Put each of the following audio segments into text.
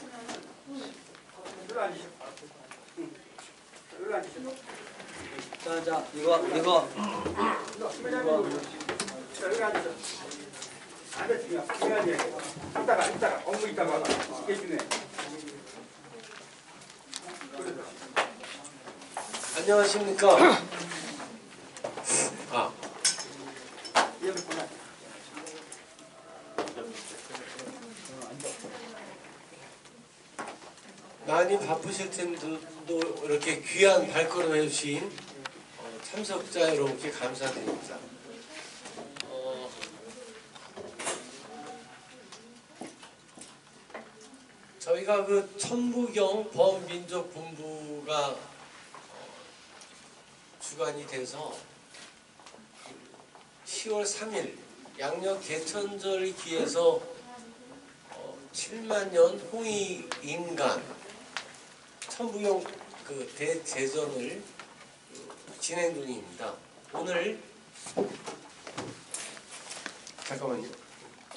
자, 이거. 이따가 업무 있다가 해주네. 안녕하십니까. 많이 바쁘실 텐데도 이렇게 귀한 발걸음 해주신 참석자 여러분께 감사드립니다. 저희가 그 천부경 범민족본부가 주관이 돼서 10월 3일 양력 개천절을 기해서 7만 년 홍익인간 천부경 그 대제전을 진행 중입니다. 오늘 잠깐만요.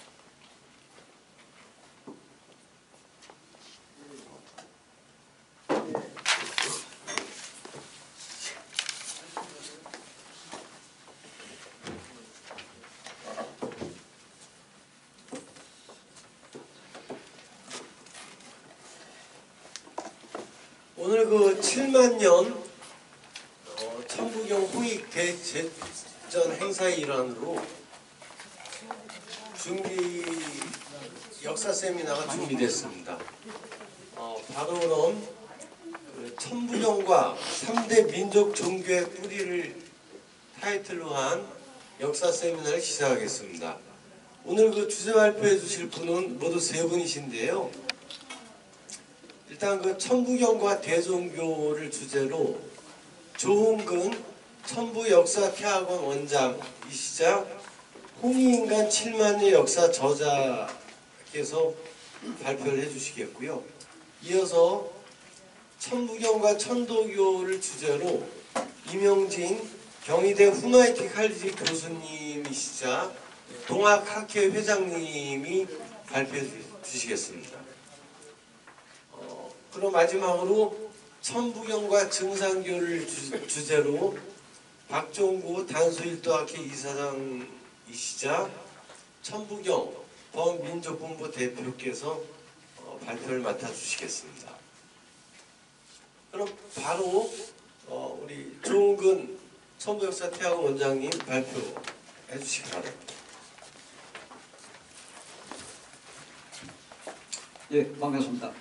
오늘 그 7만 년 천부경 홍익 대제전 행사의 일환으로 준비 역사 세미나가 준비됐습니다. 바로 그럼 그 천부경과 3대 민족 종교의 뿌리를 타이틀로 한 역사 세미나를 시작하겠습니다. 오늘 그 주제 발표해 주실 분은 모두 세 분이신데요. 일단 그 천부경과 대종교를 주제로 조홍근 천부역사태학원 원장이시자 홍익인간 7만년 역사 저자께서 발표를 해주시겠고요. 이어서 천부경과 천도교를 주제로 이명진 경희대 후마이티 칼리지 교수님이시자 동학학회 회장님이 발표해 주시겠습니다. 그럼 마지막으로 천부경과 증산교를 주제로 박종구 단소일도학회 이사장이시자 천부경 범민족본부 대표께서 발표를 맡아주시겠습니다. 그럼 바로 우리 조홍근 천부역사태학원 원장님 발표해 주시기 바랍니다. 예, 반갑습니다.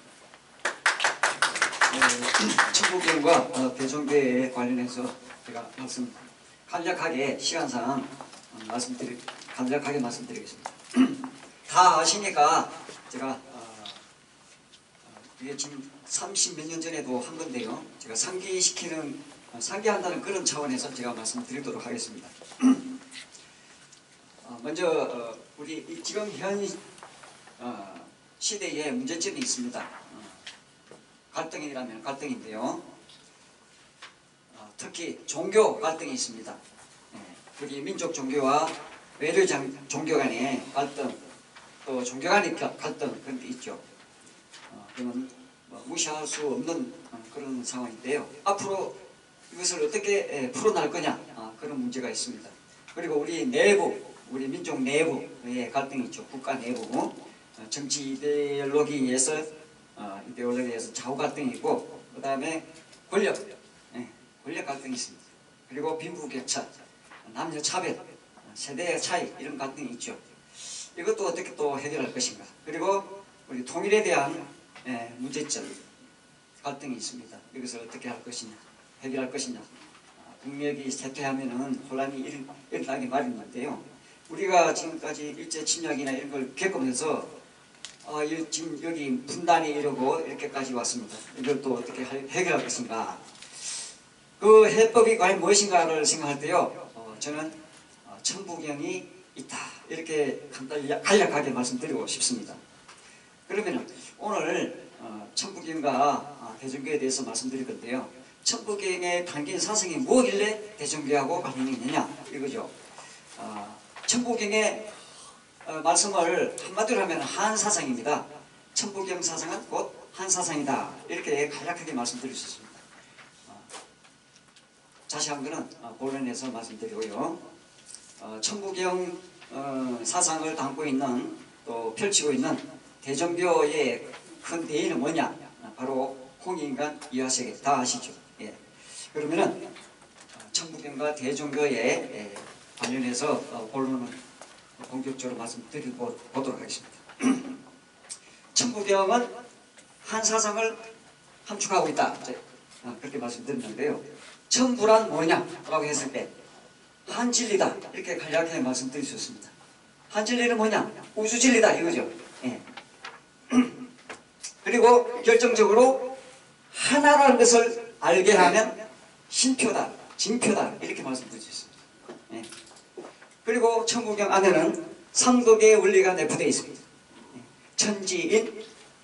천부경과 대종교에 관련해서 제가 간략하게 시간상 간략하게 말씀드리겠습니다. 다 아시니까 제가 이게 지금 30몇 년 전에도 한 건데요. 제가 상기한다는 그런 차원에서 제가 말씀드리도록 하겠습니다. 먼저 우리 지금 현 시대에 문제점이 있습니다. 갈등이라면 갈등인데요. 특히 종교 갈등이 있습니다. 우리 민족 종교와 외래 종교 간의 갈등, 또 종교 간의 갈등 그런 게 있죠. 그건 무시할 수 없는 그런 상황인데요. 앞으로 이것을 어떻게 풀어날 거냐 그런 문제가 있습니다. 그리고 우리 민족 내부의 갈등이 있죠. 국가 내부 정치 이데올로기에서 좌우 갈등이 있고, 그 다음에 권력 갈등이 있습니다. 그리고 빈부격차, 남녀 차별, 세대의 차이 이런 갈등이 있죠. 이것도 어떻게 또 해결할 것인가. 그리고 우리 통일에 대한 문제점, 갈등이 있습니다. 이것을 어떻게 할 것이냐, 해결할 것이냐. 국력이 쇠퇴하면은 혼란이 일어나기 마련인데요. 우리가 지금까지 일제 침략이나 이런 걸 겪으면서 지금 여기 분단이 이러고 이렇게까지 왔습니다. 이걸 또 어떻게 해결할 것인가. 그 해법이 과연 무엇인가를 생각할 때요. 저는 천부경이 있다. 이렇게 간략하게 말씀드리고 싶습니다. 그러면 오늘 천부경과 대종교에 대해서 말씀드릴 건데요. 천부경에 담긴 사상이 뭐길래 대종교하고 관련이 있느냐 이거죠. 천부경의 말씀을 한마디로 하면 한사상입니다. 천부경 사상은 곧 한사상이다. 이렇게 간략하게 말씀드릴 수 있습니다. 자세한 거는 본론에서 말씀드리고요. 천부경 사상을 담고 있는 또 펼치고 있는 대종교의 큰 대의는 뭐냐? 바로 홍익인간 이화세계 다 아시죠? 예. 그러면은 천부경과 대종교에 관련해서 본론을 본격적으로 말씀드리도록 하겠습니다. 천부경은 한사상을 함축하고 있다. 그렇게 말씀드렸는데요. 천부란 뭐냐라고 했을 때 한진리다 이렇게 간략하게 말씀드릴 수 있습니다. 한진리는 뭐냐? 우주진리다 이거죠. 예. 그리고 결정적으로 하나라는 것을 알게 하면 신표다, 징표다 이렇게 말씀드릴 수 있습니다. 예. 그리고 천부경 안에는 3극의 원리가 내포되어 있습니다. 천지인이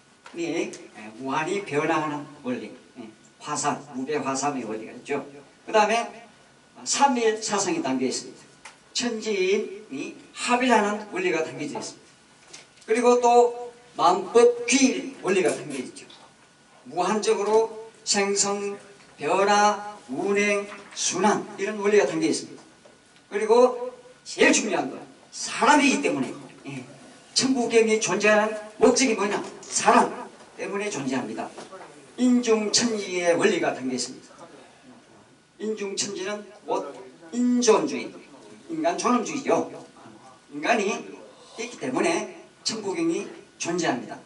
무한히 변화하는 원리, 화산, 무배 화산의 원리가 있죠. 그 다음에 삼일 사상이 담겨 있습니다. 천지인이 합일하는 원리가 담겨져 있습니다. 그리고 또 만법 귀일 원리가 담겨 있죠. 무한적으로 생성, 변화, 운행, 순환 이런 원리가 담겨 있습니다. 그리고 제일 중요한 건 사람이기 때문에 천부경이 존재하는 목적이 뭐냐? 사람 때문에 존재합니다. 인중천지의 원리가 담겨 있습니다. 인중천지는 곧 인존주의, 인간 존엄주의죠. 인간이 있기 때문에 천부경이 존재합니다.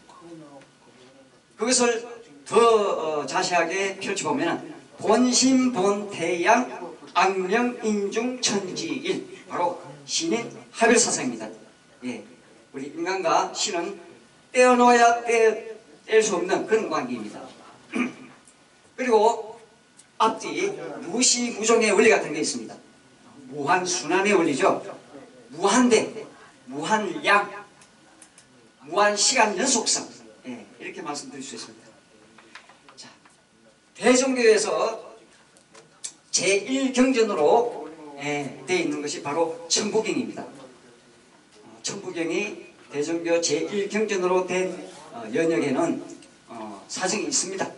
그것을 더 자세하게 펼쳐보면 본심본태양 악명인중천지일 바로 신의 합일사상입니다. 예, 우리 인간과 신은 떼어놓아야 뗄 수 없는 그런 관계입니다. 그리고 앞뒤 무시무종의 원리가 담겨 있습니다. 무한순환의 원리죠. 무한대, 무한량, 무한시간 연속성 이렇게 말씀드릴 수 있습니다. 자, 대종교에서 제1경전으로 되어 있는 것이 바로 천부경입니다. 천부경이 대종교 제1경전으로 된 연역에는 사정이 있습니다.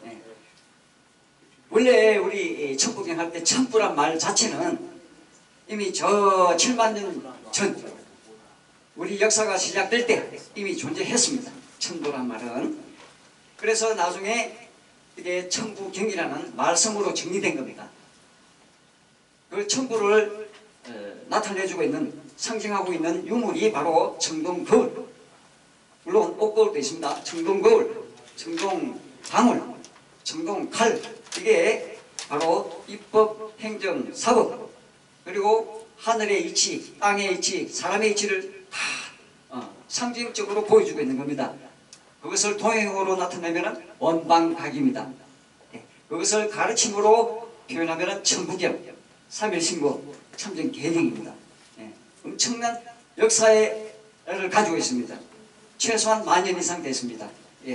원래 우리 천부경 할 때 천부란 말 자체는 이미 저 7만 년 전 우리 역사가 시작될 때 이미 존재했습니다. 천부란 말은. 그래서 나중에 이게 천부경이라는 말성으로 정리된 겁니다. 그 천부를 나타내주고 있는, 상징하고 있는 유물이 바로 청동거울, 물론 옥거울도 있습니다. 청동거울, 청동방울, 청동칼, 이게 바로 입법, 행정, 사법, 그리고 하늘의 이치, 땅의 이치, 사람의 이치를 다 상징적으로 보여주고 있는 겁니다. 그것을 동행으로 나타내면 원방각입니다. 그것을 가르침으로 표현하면 천부경, 삼일신고, 참전계경입니다. 엄청난 역사를 가지고 있습니다. 최소한 만년 이상 됐습니다.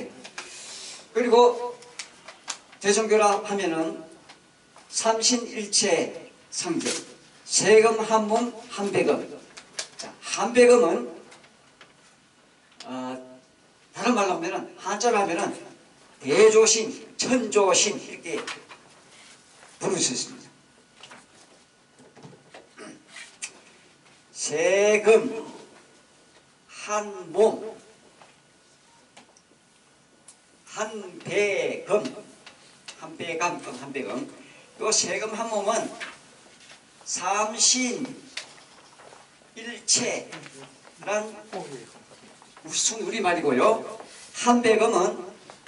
그리고 대종교라 하면은 삼신일체 상제, 세금 한몸 한배금. 한배금은 다른 말로 하면은 한자로 하면은 대조신, 천조신 이렇게 부를 수 있습니다. 세금 한몸 한배금, 한배금. 또 세금 한몸은 삼신일체란 무슨 우리말이고요. 한배금은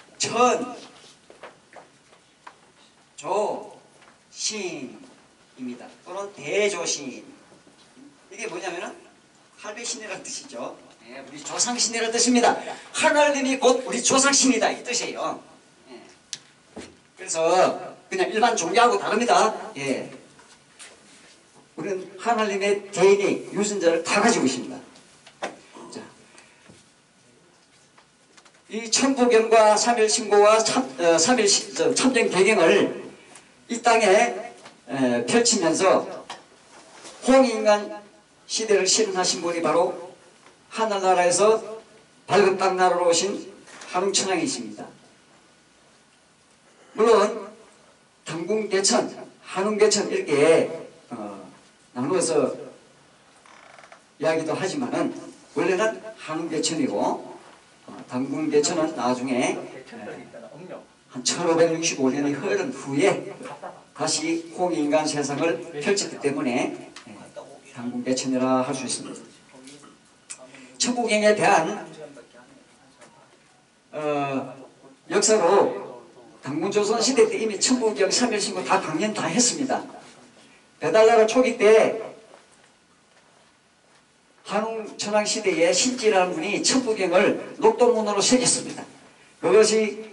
천조신입니다. 또는 대조신. 이게 뭐냐면은 할배신이라는 뜻이죠. 우리 조상신이라는 뜻입니다. 하나님이 곧 우리 조상신이다 이 뜻이에요. 그래서 그냥 일반 종교하고 다릅니다. 우리는 하나님의 DNA, 유전자를 다 가지고 있습니다. 자, 이 천부경과 삼일신고와 참전계경을 이 땅에 펼치면서 홍익인간 시대를 실현하신 분이 바로 하늘나라에서 밝은 땅나라로 오신 한웅천왕이 있습니다. 물론 당궁대천, 한웅대천 이렇게 나누어서 이야기도 하지만은 원래는 한웅대천이고 당궁대천은 나중에 한 1565년이 흐른 후에 다시 홍인간 세상을 펼쳤기 때문에 당궁대천이라 할 수 있습니다. 천부경에 대한 역사로 당군조선 시대 때 이미 천부경 3일신고 다 강연 다 했습니다. 배달나라 초기 때 한웅천왕 시대에 신지라는 분이 천부경을 녹도문으로 새겼습니다. 그것이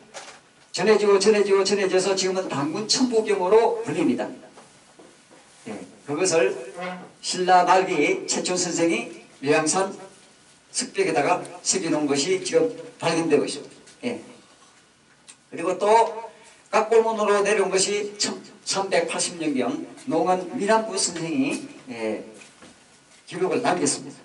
전해져서 지금은 당군 천부경으로 불립니다. 예, 그것을 신라 말기 최천 선생이 묘양산 습벽에다가 새겨놓은 것이 지금 발견되고 있습니다. 예. 그리고 또 각골문으로 내려온 것이 1380년경 농원 미남부 선생이 기록을 남겼습니다.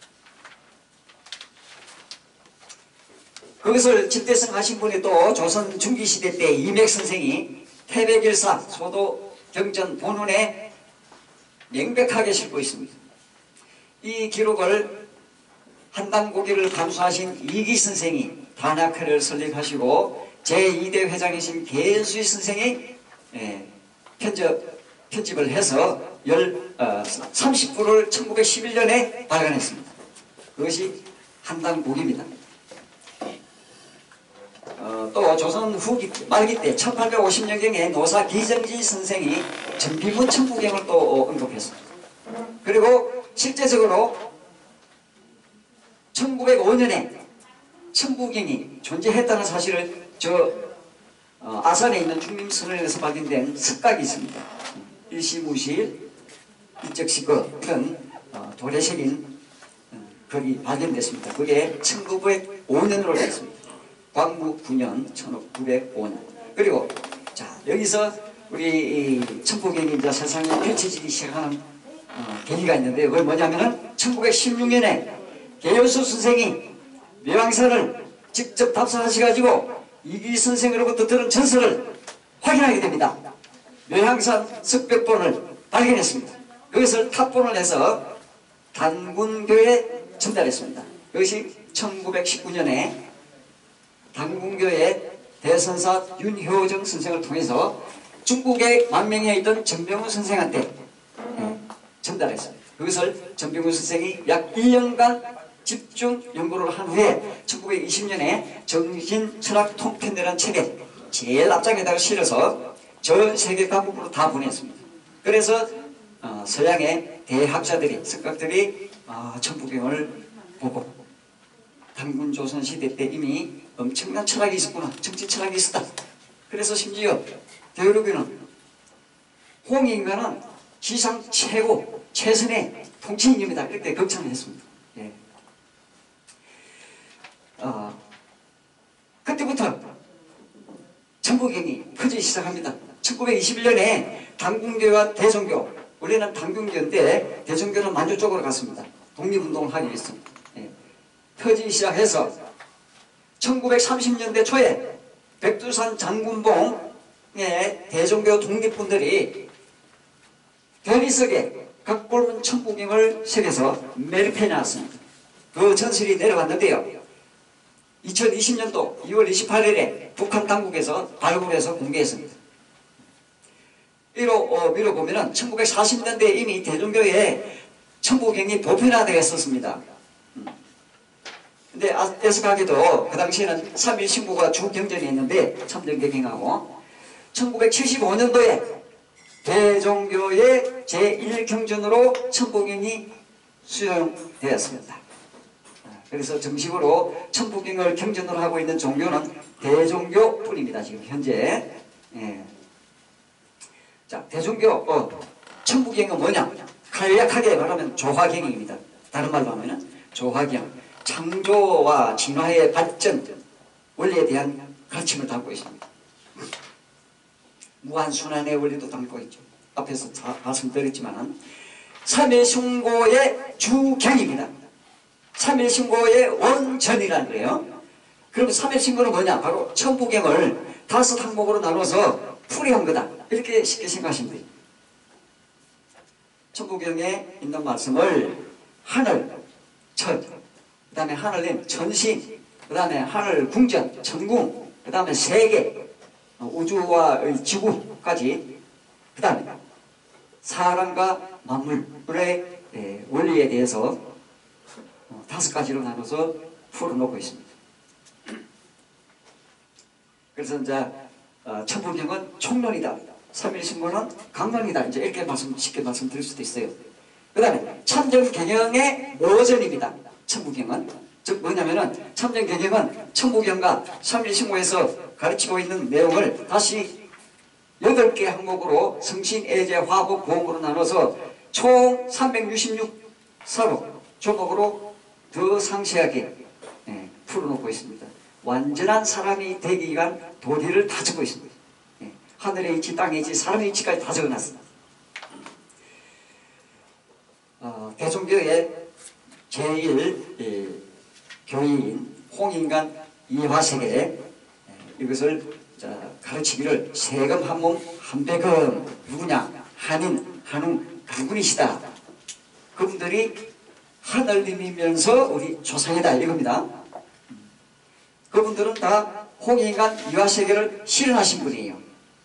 그것을 집대성하신 분이 또 조선 중기시대 때 이맥 선생이 태백일사 소도 경전 본원에 명백하게 싣고 있습니다. 이 기록을 한당고기를 감수하신 이기 선생이 단학회를 설립하시고 제2대 회장이신 계수희 선생이 편집을 해서 30부를 1911년에 발간했습니다. 그것이 한당고기입니다. 또 조선 후기 말기 때 1850년경에 노사 기정지 선생이 전비문 천부경을 또 언급했습니다. 그리고 실제적으로 1905년에 천부경이 존재했다는 사실을 아산에 있는 중림선언에서 발견된 석각이 있습니다. 일시무실, 이적시거 이런 돌에 새긴 글이 발견됐습니다. 그게 1905년으로 되어 있습니다. 광무 9년 1905년. 그리고 자 여기서 우리 천부경이 이제 세상에 펼쳐지기 시작하는 계기가 있는데 그게 뭐냐면은 1916년에 계요수 선생이 묘양산을 직접 답사하셔가지고 이기 선생으로부터 들은 전설을 확인하게 됩니다. 묘양산 습벽본을 발견했습니다. 그것을 탑본을 해서 단군교에 전달했습니다. 그것이 1919년에 당군교의 대선사 윤효정 선생을 통해서 중국에 만명해 있던 전병훈 선생한테 전달했습니다. 그것을 전병훈 선생이 약 1년간 집중 연구를 한 후에 1920년에 정신철학 통편이라는 책에 제일 앞장에다가 실어서 전 세계 각국으로 다 보냈습니다. 그래서 서양의 대학자들이, 석각들이 천부경을 보고 당군조선 시대 때 이미 엄청난 철학이 있었구나. 정치 철학이 있었다. 그래서 심지어 대우르비는 홍인간은 지상 최고 최선의 통치인입니다. 이렇게 걱정을 했습니다. 예. 그때부터 천부경이 퍼지기 시작합니다. 1921년에 당군교와 대종교, 우리는 당군교인데 대종교는 만주 쪽으로 갔습니다. 독립운동을 하기 위해서. 예. 퍼지기 시작해서 1930년대 초에 백두산 장군봉의 대종교 독립군들이 대리석에 각골문 천부경을 새겨서 매립해 놨습니다. 그 전설이 내려왔는데요. 2020년도 2월 28일에 북한 당국에서 발굴해서 공개했습니다. 이로 미뤄보면 1940년대에 이미 대종교에 천부경이 보편화되어 있었습니다. 근데 애석하게도 그 당시에는 3일 신부가 주경전이 있는데 참전개경하고 1975년도에 대종교의 제1경전으로 천부경이 수용되었습니다. 그래서 정식으로 천부경을 경전으로 하고 있는 종교는 대종교뿐입니다. 지금 현재. 예. 자, 대종교 천부경은 뭐냐? 간략하게 말하면 조화경입니다. 다른 말로 하면 조화경. 창조와 진화의 발전 원리에 대한 가르침을 담고 있습니다. 무한순환의 원리도 담고 있죠. 앞에서 말씀드렸지만 3일신고의 주경입니다. 3일신고의 원전이라는 거예요. 그럼 삼일신고는 뭐냐? 바로 천부경을 5항목으로 나눠서 풀이한 거다. 이렇게 쉽게 생각하시면 돼요. 천부경에 있는 말씀을 하늘, 천, 그 다음에 하늘님, 천신, 그 다음에 하늘 궁전, 천궁, 그 다음에 세계, 우주와 지구까지, 그 다음에 사람과 만물의 원리에 대해서 5가지로 나눠서 풀어놓고 있습니다. 그래서 이제 천부경은 총론이다. 삼일신고는 강론이다. 이제 이렇게 쉽게 말씀드릴 수도 있어요. 그 다음에 참정경영의 모전입니다. 천부경은. 즉 뭐냐면은 참정경영은 천부경과 삼일신고에서 가르치고 있는 내용을 다시 8개 항목으로 성신, 애제, 화복, 보험으로 나눠서 총 366사로 조목으로 더 상세하게 풀어놓고 있습니다. 완전한 사람이 되기 위한 도리를 다 적고 있습니다. 하늘의 이치, 땅의 이치, 사람의 이치까지 다 적어놨습니다. 대종교의 제1 교인 홍인간 이화세계 이것을 가르치기를 세금 한몸 한배금 누구냐? 한인, 한웅, 강군이시다. 그분들이 하늘님이면서 우리 조상이다 이겁니다. 그분들은 다 홍인간 이화세계를 실현하신 분이에요.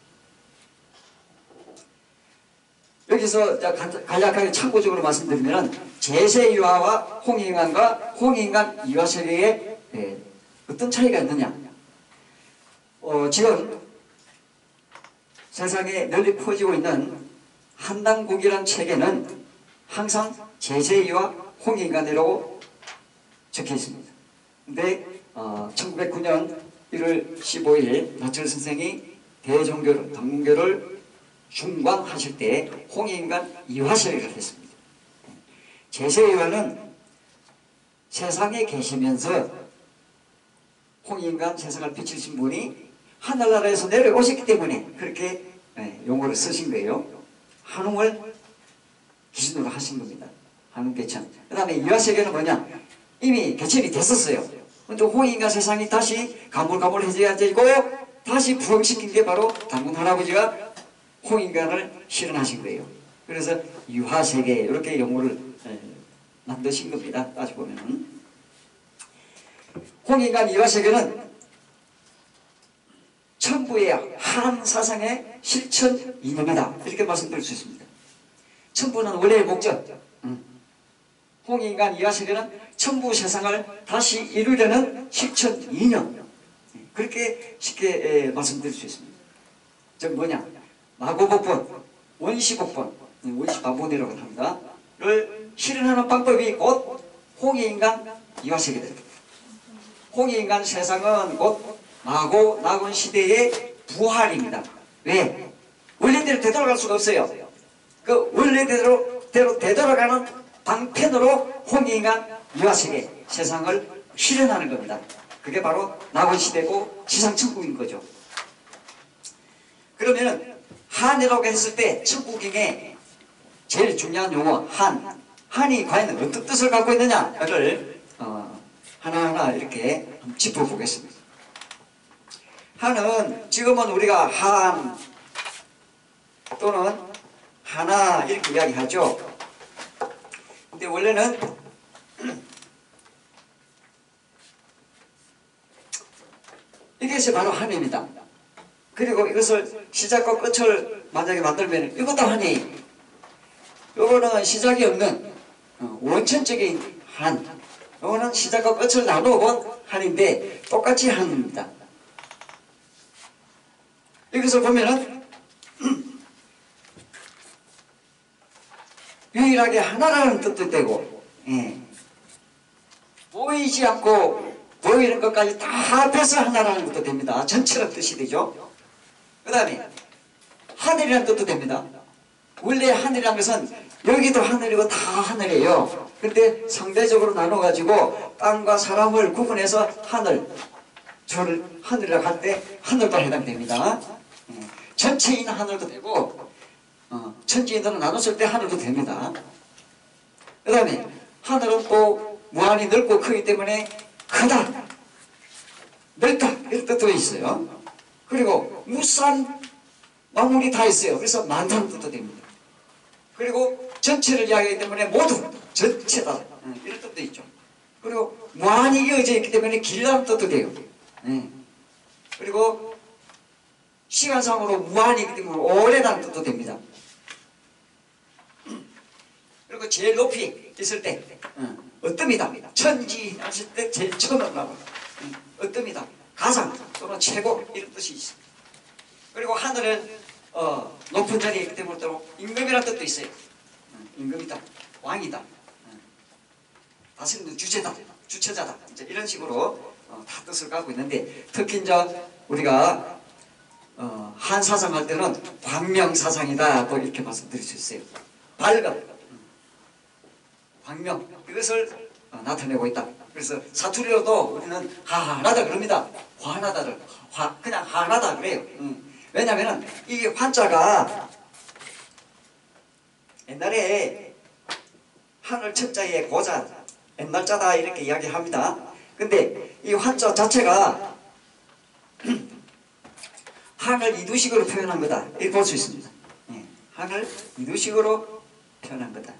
여기서 간략하게 참고적으로 말씀드리면 제세이화와 홍인간과 홍인간 이화세계에 어떤 차이가 있느냐. 지금 세상에 널리 퍼지고 있는 한당국이라는 체계는 항상 제세이와 홍인간이라고 적혀 있습니다. 근데 1909년 1월 15일 나철 선생이 대종교를, 당문교를 중광하실 때 홍인간 이화설을 했습니다. 제세이화는 세상에 계시면서 홍인간 세상을 비추신 분이 하늘나라에서 내려오셨기 때문에 그렇게 용어를 쓰신 거예요. 한웅을 기준으로 하신 겁니다. 한웅 개천. 그 다음에 이화세계는 뭐냐? 이미 개천이 됐었어요. 근데 홍인간 세상이 다시 가물가물해져야 되고 다시 부흥시킨 게 바로 당군 할아버지가 홍인간을 실현하신 거예요. 그래서 유화세계 이렇게 용어를 만드신 겁니다. 따지고 보면은 홍인간 이화세계는 천부의 한 사상의 실천 이념이다. 이렇게 말씀드릴 수 있습니다. 천부는 원래의 목적, 홍인간 이화세계는 천부 세상을 다시 이루려는 실천 이념, 그렇게 쉽게 말씀드릴 수 있습니다. 즉 뭐냐? 마고복권, 원시복권, 원시반본이라고 합니다. 를 실현하는 방법이 곧 홍인간 이화세계입니다. 홍인간 세상은 곧 마고 낙원 시대의 부활입니다. 왜? 원래대로 되돌아갈 수가 없어요. 그 원래대로 되돌아가는 방편으로 홍인간 이화세계 세상을 실현하는 겁니다. 그게 바로 낙원 시대고 지상천국인 거죠. 그러면 한이라고 했을 때 천부경에 제일 중요한 용어 한이 과연 어떤 뜻을 갖고 있느냐를 하나하나 이렇게 짚어보겠습니다. 한은 지금은 우리가 한 또는 하나 이렇게 이야기하죠. 근데 원래는 이것이 바로 한입니다. 그리고 이것을 시작과 끝을 만약에 만들면 이것도 한이, 이거는 시작이 없는 원천적인 한, 이거는 시작과 끝을 나누어본 한인데 똑같이 한입니다. 여기서 보면은 유일하게 하나라는 뜻도 되고, 보이지 않고 보이는 것까지 다 합해서 하나라는 것도 됩니다. 전체란 뜻이 되죠. 그 다음에 하늘이라는 뜻도 됩니다. 원래 하늘이라는 것은 여기도 하늘이고 다 하늘이에요. 그런데 상대적으로 나눠가지고 땅과 사람을 구분해서 하늘, 저를 하늘이라고 할 때 하늘도 해당됩니다. 전체인 하늘도 되고 천지인으로 나눴을 때 하늘도 됩니다. 그 다음에 하늘은 또 무한히 넓고 크기 때문에 크다. 멸탁 이런 뜻도 있어요. 그리고 무산 만물이 다 있어요. 그래서 많다는 뜻도 됩니다. 그리고 전체를 이야기하기 때문에 모두 전체다 이런 뜻도 있죠. 그리고 무한히 이어져 있기 때문에 길다는 뜻도 돼요. 그리고 시간상으로 무한이기 때문에 오래다는 뜻도 됩니다. 그리고 제일 높이 있을 때 어뜸이다. 천지 하실 때 제일 처음 나와. 어뜸이다. 가장 또는 최고 이런 뜻이 있습니다. 그리고 하늘은 높은 자리에 있기 때문에 또 임금이라는 뜻도 있어요. 임금이다. 왕이다. 다스리는 주체다. 주체자다. 이제 이런 식으로 다 뜻을 갖고 있는데 특히 이제 우리가 한 사상 할 때는 광명사상이다 또 이렇게 말씀드릴 수 있어요. 밝음, 광명 이것을 나타내고 있다. 그래서 사투리로도 우리는 하나다 그럽니다. 화나다를 그냥 하나다 그래요. 왜냐하면 이게 환자가 옛날에 하늘 천자에 고자 옛날 자다 이렇게 이야기합니다. 근데 이 환자 자체가 한을 이두식으로 표현한 거다 이렇게 볼 수 있습니다. 한을 이두식으로 표현한 거다.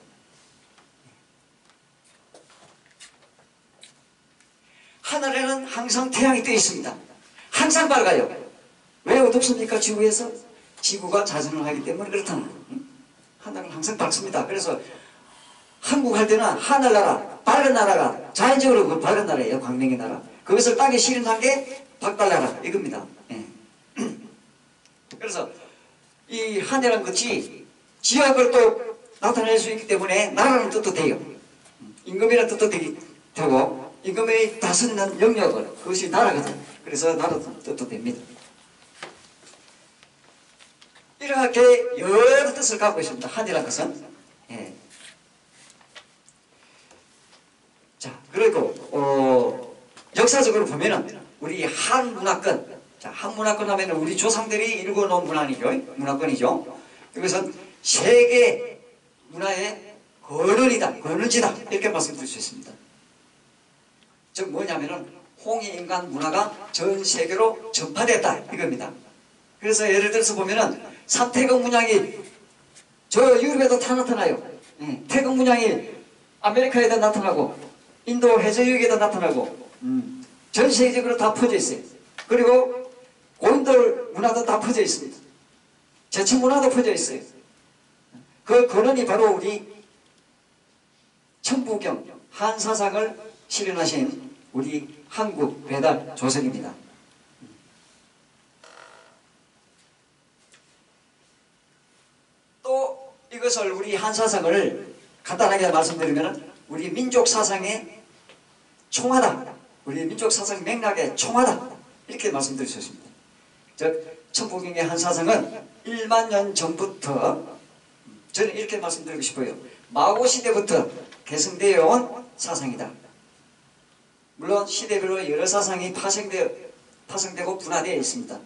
하늘에는 항상 태양이 떠 있습니다. 항상 밝아요. 왜 어둡습니까? 지구에서? 지구가 자전을 하기 때문에 그렇다는 거예요. 하늘은 항상 밝습니다. 그래서 한국 할 때는 하늘나라, 밝은 나라가 자연적으로 그 밝은 나라예요. 광명의 나라. 그것을 땅에 실현한 게 박달나라 이겁니다. 그래서 이 하늘이라는 것이 지역을 또 나타낼 수 있기 때문에 나라는 뜻도 돼요. 임금이라는 뜻도 되고 임금의 다스리는 영역을 그것이 나라거든. 그래서 나라는 뜻도 됩니다. 이렇게 여러 뜻을 갖고 있습니다. 한이라는 것은. 자, 그리고 역사적으로 보면은 우리 한 문화권, 자, 한 문화권 하면 우리 조상들이 일궈놓은 문화권이죠. 이것은 세계 문화의 근원이다, 근원지다 이렇게 말씀드릴 수 있습니다. 즉 뭐냐면은 홍해인간 문화가 전 세계로 전파됐다 이겁니다. 그래서 예를 들어서 보면은 삼태국 문양이 저 유럽에도 다 나타나요. 태국 문양이 아메리카에도 나타나고 인도 해저역에도 나타나고 전 세계적으로 다 퍼져 있어요. 그리고 고인돌 문화도 다 퍼져 있습니다. 제천 문화도 퍼져 있어요. 그 근원이 바로 우리 천부경 한사상을 실현하신 우리 한국 배달 조선입니다. 또 이것을 우리 한사상을 간단하게 말씀드리면 우리 민족 사상의 총하다, 우리 민족 사상 맥락의 총하다 이렇게 말씀드릴 수 있습니다. 즉 천부경의 한사상은 1만 년 전부터 저는 이렇게 말씀드리고 싶어요. 마오 시대부터 계승되어 온 사상이다. 물론 시대별로 여러 사상이 파생되고 분화되어 있습니다.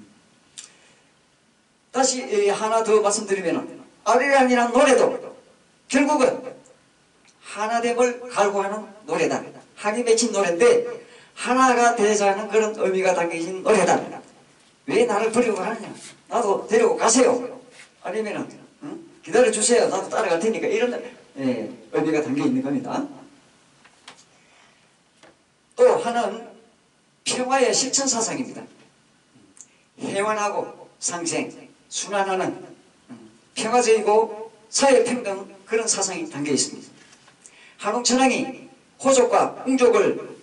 다시 하나 더 말씀드리면 아리랑이라는 노래도 결국은 하나됨을 갈구하는 노래다. 한이 맺힌 노래인데 하나가 되자는 그런 의미가 담겨진 노래다. 왜 나를 버리고 가느냐? 나도 데리고 가세요. 아니면은 기다려주세요. 나도 따라갈 테니까 이런 의미가 담겨있는 겁니다. 또 하나는 평화의 실천사상입니다. 해완하고 상생, 순환하는 평화적이고 사회평등 그런 사상이 담겨 있습니다. 한옥천왕이 호족과 웅족을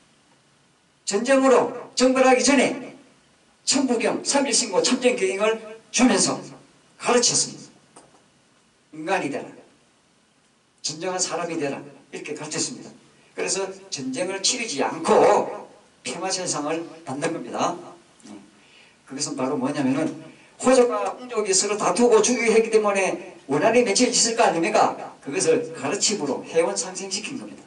전쟁으로 정벌하기 전에 천부경, 삼일신고, 참전경을 주면서 가르쳤습니다. 인간이 되라, 진정한 사람이 되라 이렇게 가르쳤습니다. 그래서 전쟁을 치르지 않고 평화세상을 만든 겁니다. 그것은 바로 뭐냐면은 호족과 웅족이 서로 다투고 죽이고 했기 때문에 원한이 며칠 있을 거 아닙니까? 그것을 가르침으로 해원상생시킨 겁니다.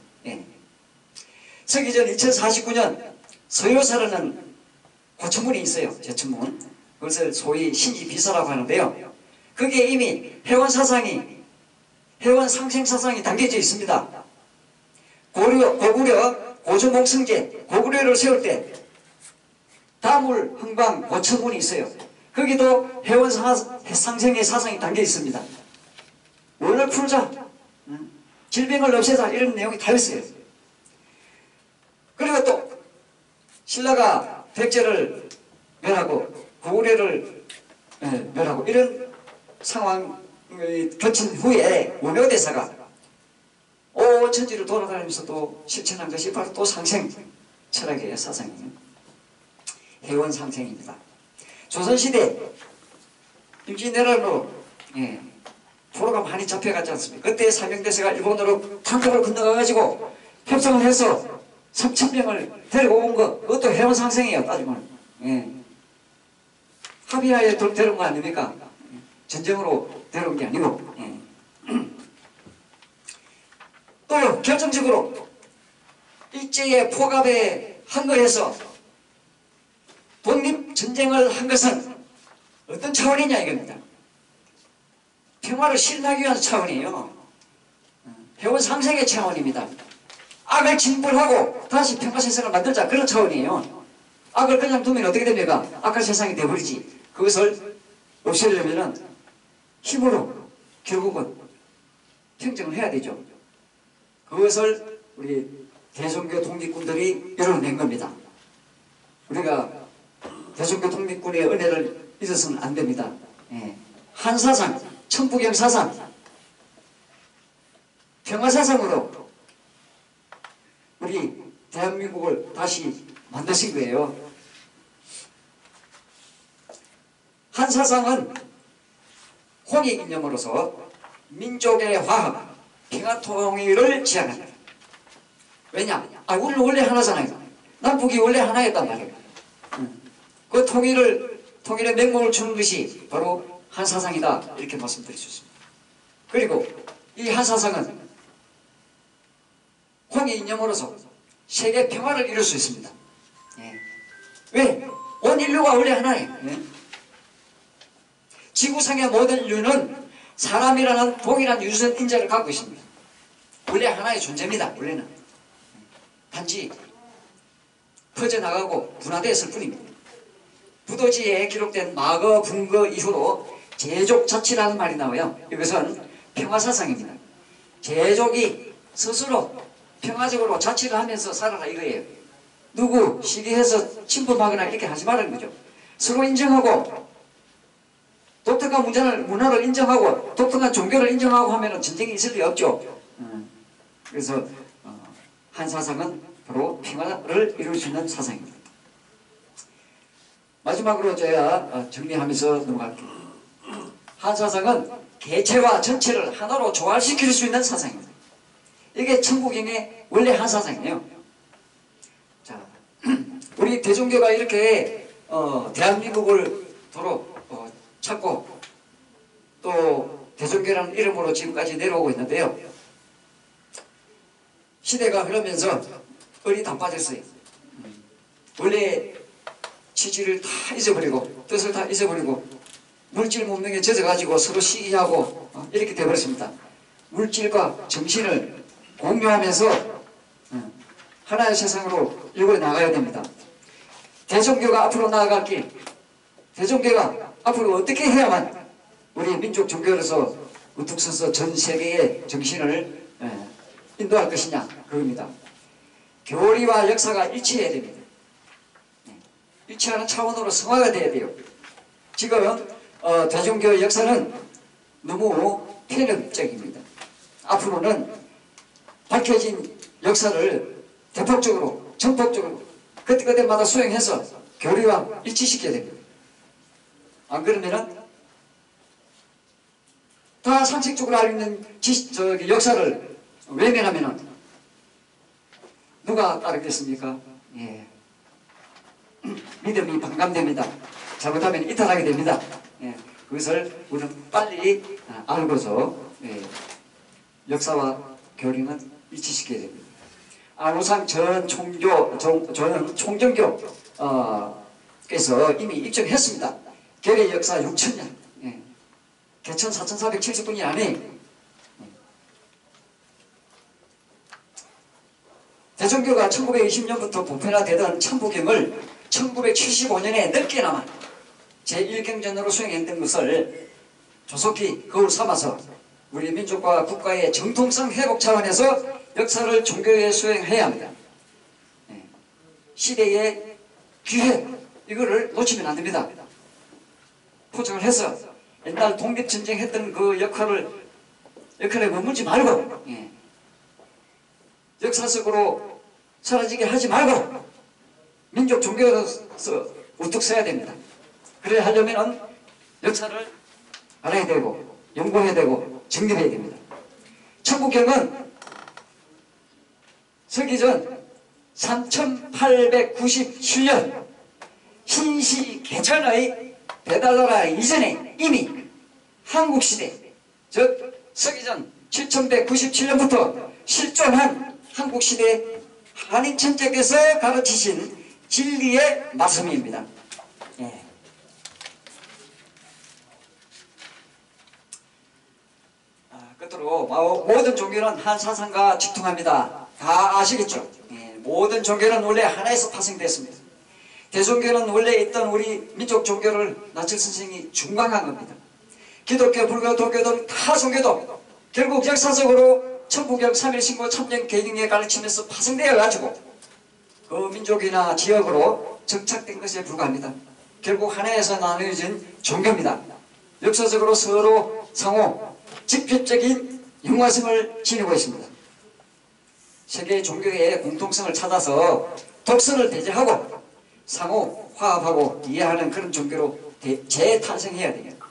서기전 2049년 서효사라는 고천문이 있어요. 제천문. 그것을 소위 신지비사라고 하는데요. 거기에 이미 해원사상이 해원상생사상이 담겨져 있습니다. 고구려 고조목성제 고구려를 세울 때 다물, 흥방, 고천군이 있어요. 거기도 회원 상생의 사상이 담겨 있습니다. 원을 풀자, 질병을 없애자, 이런 내용이 다 있어요. 그리고 또 신라가 백제를 멸하고 고구려를 멸하고 이런 상황이 거친 후에 원효대사가 온 천지를 돌아다니면서 또 실천한 것이 바로 또 상생 철학의 사상이에요. 회원 상생입니다. 조선시대 임진왜란으로 포로가 많이 잡혀갔지 않습니까? 그때 사명대사가 일본으로 탄도로 건너가가지고 협상을 해서 3,000명을 데리고 온 거, 그것도 회원 상생이에요. 따지면 합의하에 데려온 거 아닙니까? 전쟁으로 데려온 게 아니고. 또 결정적으로 일제의 포갑에 항거해서 독립전쟁을 한 것은 어떤 차원이냐 이겁니다. 평화를 실현하기 위한 차원이에요. 회원 상생의 차원입니다. 악을 진불하고 다시 평화 세상을 만들자, 그런 차원이에요. 악을 그냥 두면 어떻게 됩니까? 악한 세상이 되어버리지. 그것을 없애려면 힘으로 결국은 평정을 해야 되죠. 그것을 우리 대종교 독립군들이 이뤄낸 겁니다. 우리가 대종교 독립군의 은혜를 잊어서는 안 됩니다. 한사상, 천부경 사상, 평화사상으로 우리 대한민국을 다시 만드신 거예요. 한사상은 홍익이념으로서 민족의 화합, 평화통일을 지향한다. 왜냐? 우리는 원래 하나잖아요. 남북이 원래 하나였단 말이에요. 그 통일의 맹목을 주는 것이 바로 한사상이다, 이렇게 말씀드릴 수 있습니다. 그리고 이 한사상은 홍익이념으로서 세계 평화를 이룰 수 있습니다. 왜? 온 인류가 원래 하나예요. 지구상의 모든 인류는 사람이라는 동일한 유전 인자를 갖고 있습니다. 원래 하나의 존재입니다. 원래는 단지 퍼져나가고 분화되었을 뿐입니다. 부도지에 기록된 마거 분거 이후로 제족자치라는 말이 나와요. 이것은 평화사상입니다. 제족이 스스로 평화적으로 자치를 하면서 살아라 이거예요. 누구 시기해서 침범하거나 이렇게 하지 말라는 거죠. 서로 인정하고 독특한 문화를 인정하고 독특한 종교를 인정하고 하면 전쟁이 있을 리 없죠. 그래서 한사상은 바로 평화를 이룰 수 있는 사상입니다. 마지막으로 제가 정리하면서 넘어갈게요. 한사상은 개체와 전체를 하나로 조화시킬 수 있는 사상입니다. 이게 천부경의 원래 한사상이에요. 자, 우리 대종교가 이렇게 대한민국을 도로 찾고 또 대종교라는 이름으로 지금까지 내려오고 있는데요. 시대가 흐르면서 을이 다 빠졌어요. 원래 취지를 다 잊어버리고 뜻을 다 잊어버리고 물질 문명에 젖어가지고 서로 시기하고 이렇게 되어버렸습니다. 물질과 정신을 공유하면서 하나의 세상으로 이끌어 나가야 됩니다. 대종교가 앞으로 나아갈 길, 대종교가 앞으로 어떻게 해야만 우리 민족 종교로서 우뚝 서서 전 세계의 정신을 인도할 것이냐, 그겁니다. 교리와 역사가 일치해야 됩니다. 일치하는 차원으로 성화가 돼야 돼요. 지금 대종교의 역사는 너무 편협적입니다. 앞으로는 밝혀진 역사를 대폭적으로, 전폭적으로 그때그때마다 수행해서 교리와 일치시켜야 됩니다. 안 그러면은 다 상식적으로 알고 있는 역사를 외면하면은 누가 따르겠습니까? 예. 믿음이 반감됩니다. 잘못하면 이탈하게 됩니다. 예. 그것을 우리는 빨리 알고서 역사와 교리는 일치시켜야 됩니다. 안우상 전 총정교께서 이미 입증했습니다. 결의 역사 6,000년, 개천 4,470분이 안에 대종교가 1920년부터 보편화되던 천부경을 1975년에 늦게나마 제1경전으로 수행했던 것을 조속히 거울 삼아서 우리 민족과 국가의 정통성 회복 차원에서 역사를 종교에 수행해야 합니다. 시대의 기회, 이거를 놓치면 안 됩니다. 포장을 해서 옛날 독립전쟁 했던 그 역할에 머물지 말고, 역사 속으로 사라지게 하지 말고 민족 종교로서 우뚝 서야 됩니다. 그래 하려면 역사를 알아야 되고 연구해야 되고 정립해야 됩니다. 천부경은 서기전 3897년 신시 개천의 배달나라 이전에 이미 한국시대, 즉 서기전 7197년부터 실존한 한국시대 한인천자께서 가르치신 진리의 말씀입니다. 끝으로 모든 종교는 한 사상과 직통합니다. 다 아시겠죠? 모든 종교는 원래 하나에서 파생됐습니다. 대종교는 원래 있던 우리 민족 종교를 나칠 선생이 중강한 겁니다. 기독교, 불교, 도교 등 타 종교도 결국 역사적으로 천부경, 삼일신고, 참정계경에 가르치면서 파생되어 가지고 그 민족이나 지역으로 정착된 것에 불과합니다. 결국 하나에서 나누어진 종교입니다. 역사적으로 서로 상호 직접적인 연관성을 지니고 있습니다. 세계 종교의 공통성을 찾아서 독선을 배제하고 상호 화합하고 이해하는 그런 종교로 재탄생해야 됩니다.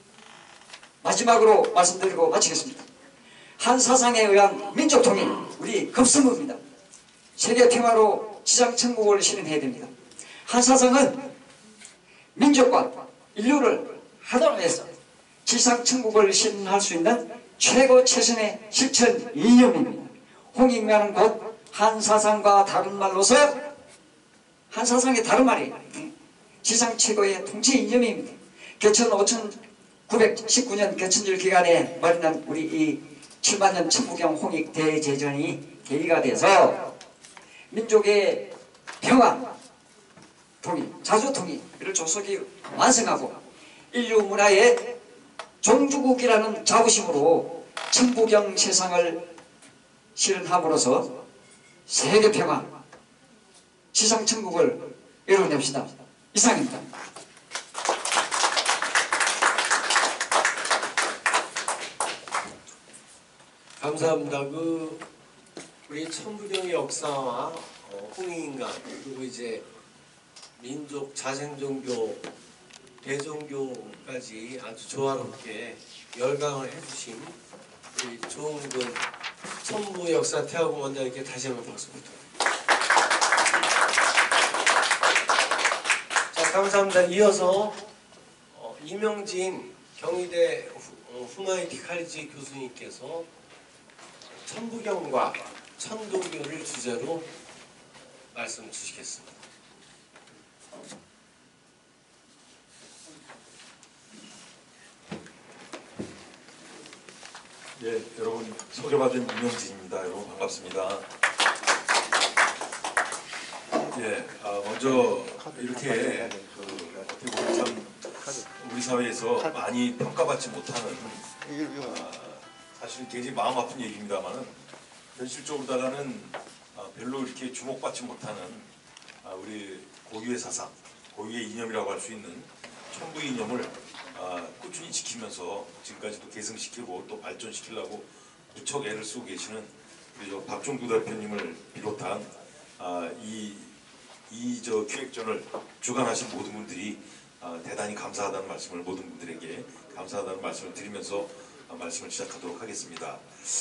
마지막으로 말씀드리고 마치겠습니다. 한 사상에 의한 민족 통일, 우리 급선무입니다. 세계 평화로 지상천국을 실현해야 됩니다. 한 사상은 민족과 인류를 하나로 해서 지상천국을 실현할 수 있는 최고 최선의 실천 이념입니다. 홍익면은 곧 한 사상과 다른 말로서 한 사상의 다른 말이에요. 지상 최고의 통치 이념입니다. 개천 5919년 개천절 기간에 마련한 우리 이 7만년 천부경 홍익 대제전이 계기가 돼서 민족의 평화, 통일, 자주통일을 조속히 완성하고 인류 문화의 종주국이라는 자부심으로 천부경 세상을 실현함으로써 세계 평화, 지상 천국을 이뤄냅시다. 이상입니다. 감사합니다. 우리 천부경의 역사와 홍익인간 그리고 이제 민족 자생종교 대종교까지 아주 조화롭게 열강을 해주신 우리 조은근 천부역사 태화궁 원장님께 다시 한번 박수 부탁드립니다. 자, 감사합니다. 이어서 이명진 경희대 후마이티 칼리지 교수님께서 천부경과 천도교를 주제로 말씀 주시겠습니다. 예, 여러분 소개받은 이명진입니다. 여러분 반갑습니다. 예, 먼저 이렇게 어떻게 보면 참 우리 사회에서 많이 평가받지 못하는 사실 굉장히 마음 아픈 얘기입니다만은 현실적으로다가는 별로 이렇게 주목받지 못하는 우리 고유의 사상, 고유의 이념이라고 할 수 있는 천부 이념을 꾸준히 지키면서 지금까지도 계승시키고 또 발전시키려고 무척 애를 쓰고 계시는 우리 박종두 대표님을 비롯한 저 기획전을 주관하신 모든 분들이 대단히 감사하다는 말씀을 모든 분들에게 감사하다는 말씀을 드리면서 말씀을 시작하도록 하겠습니다.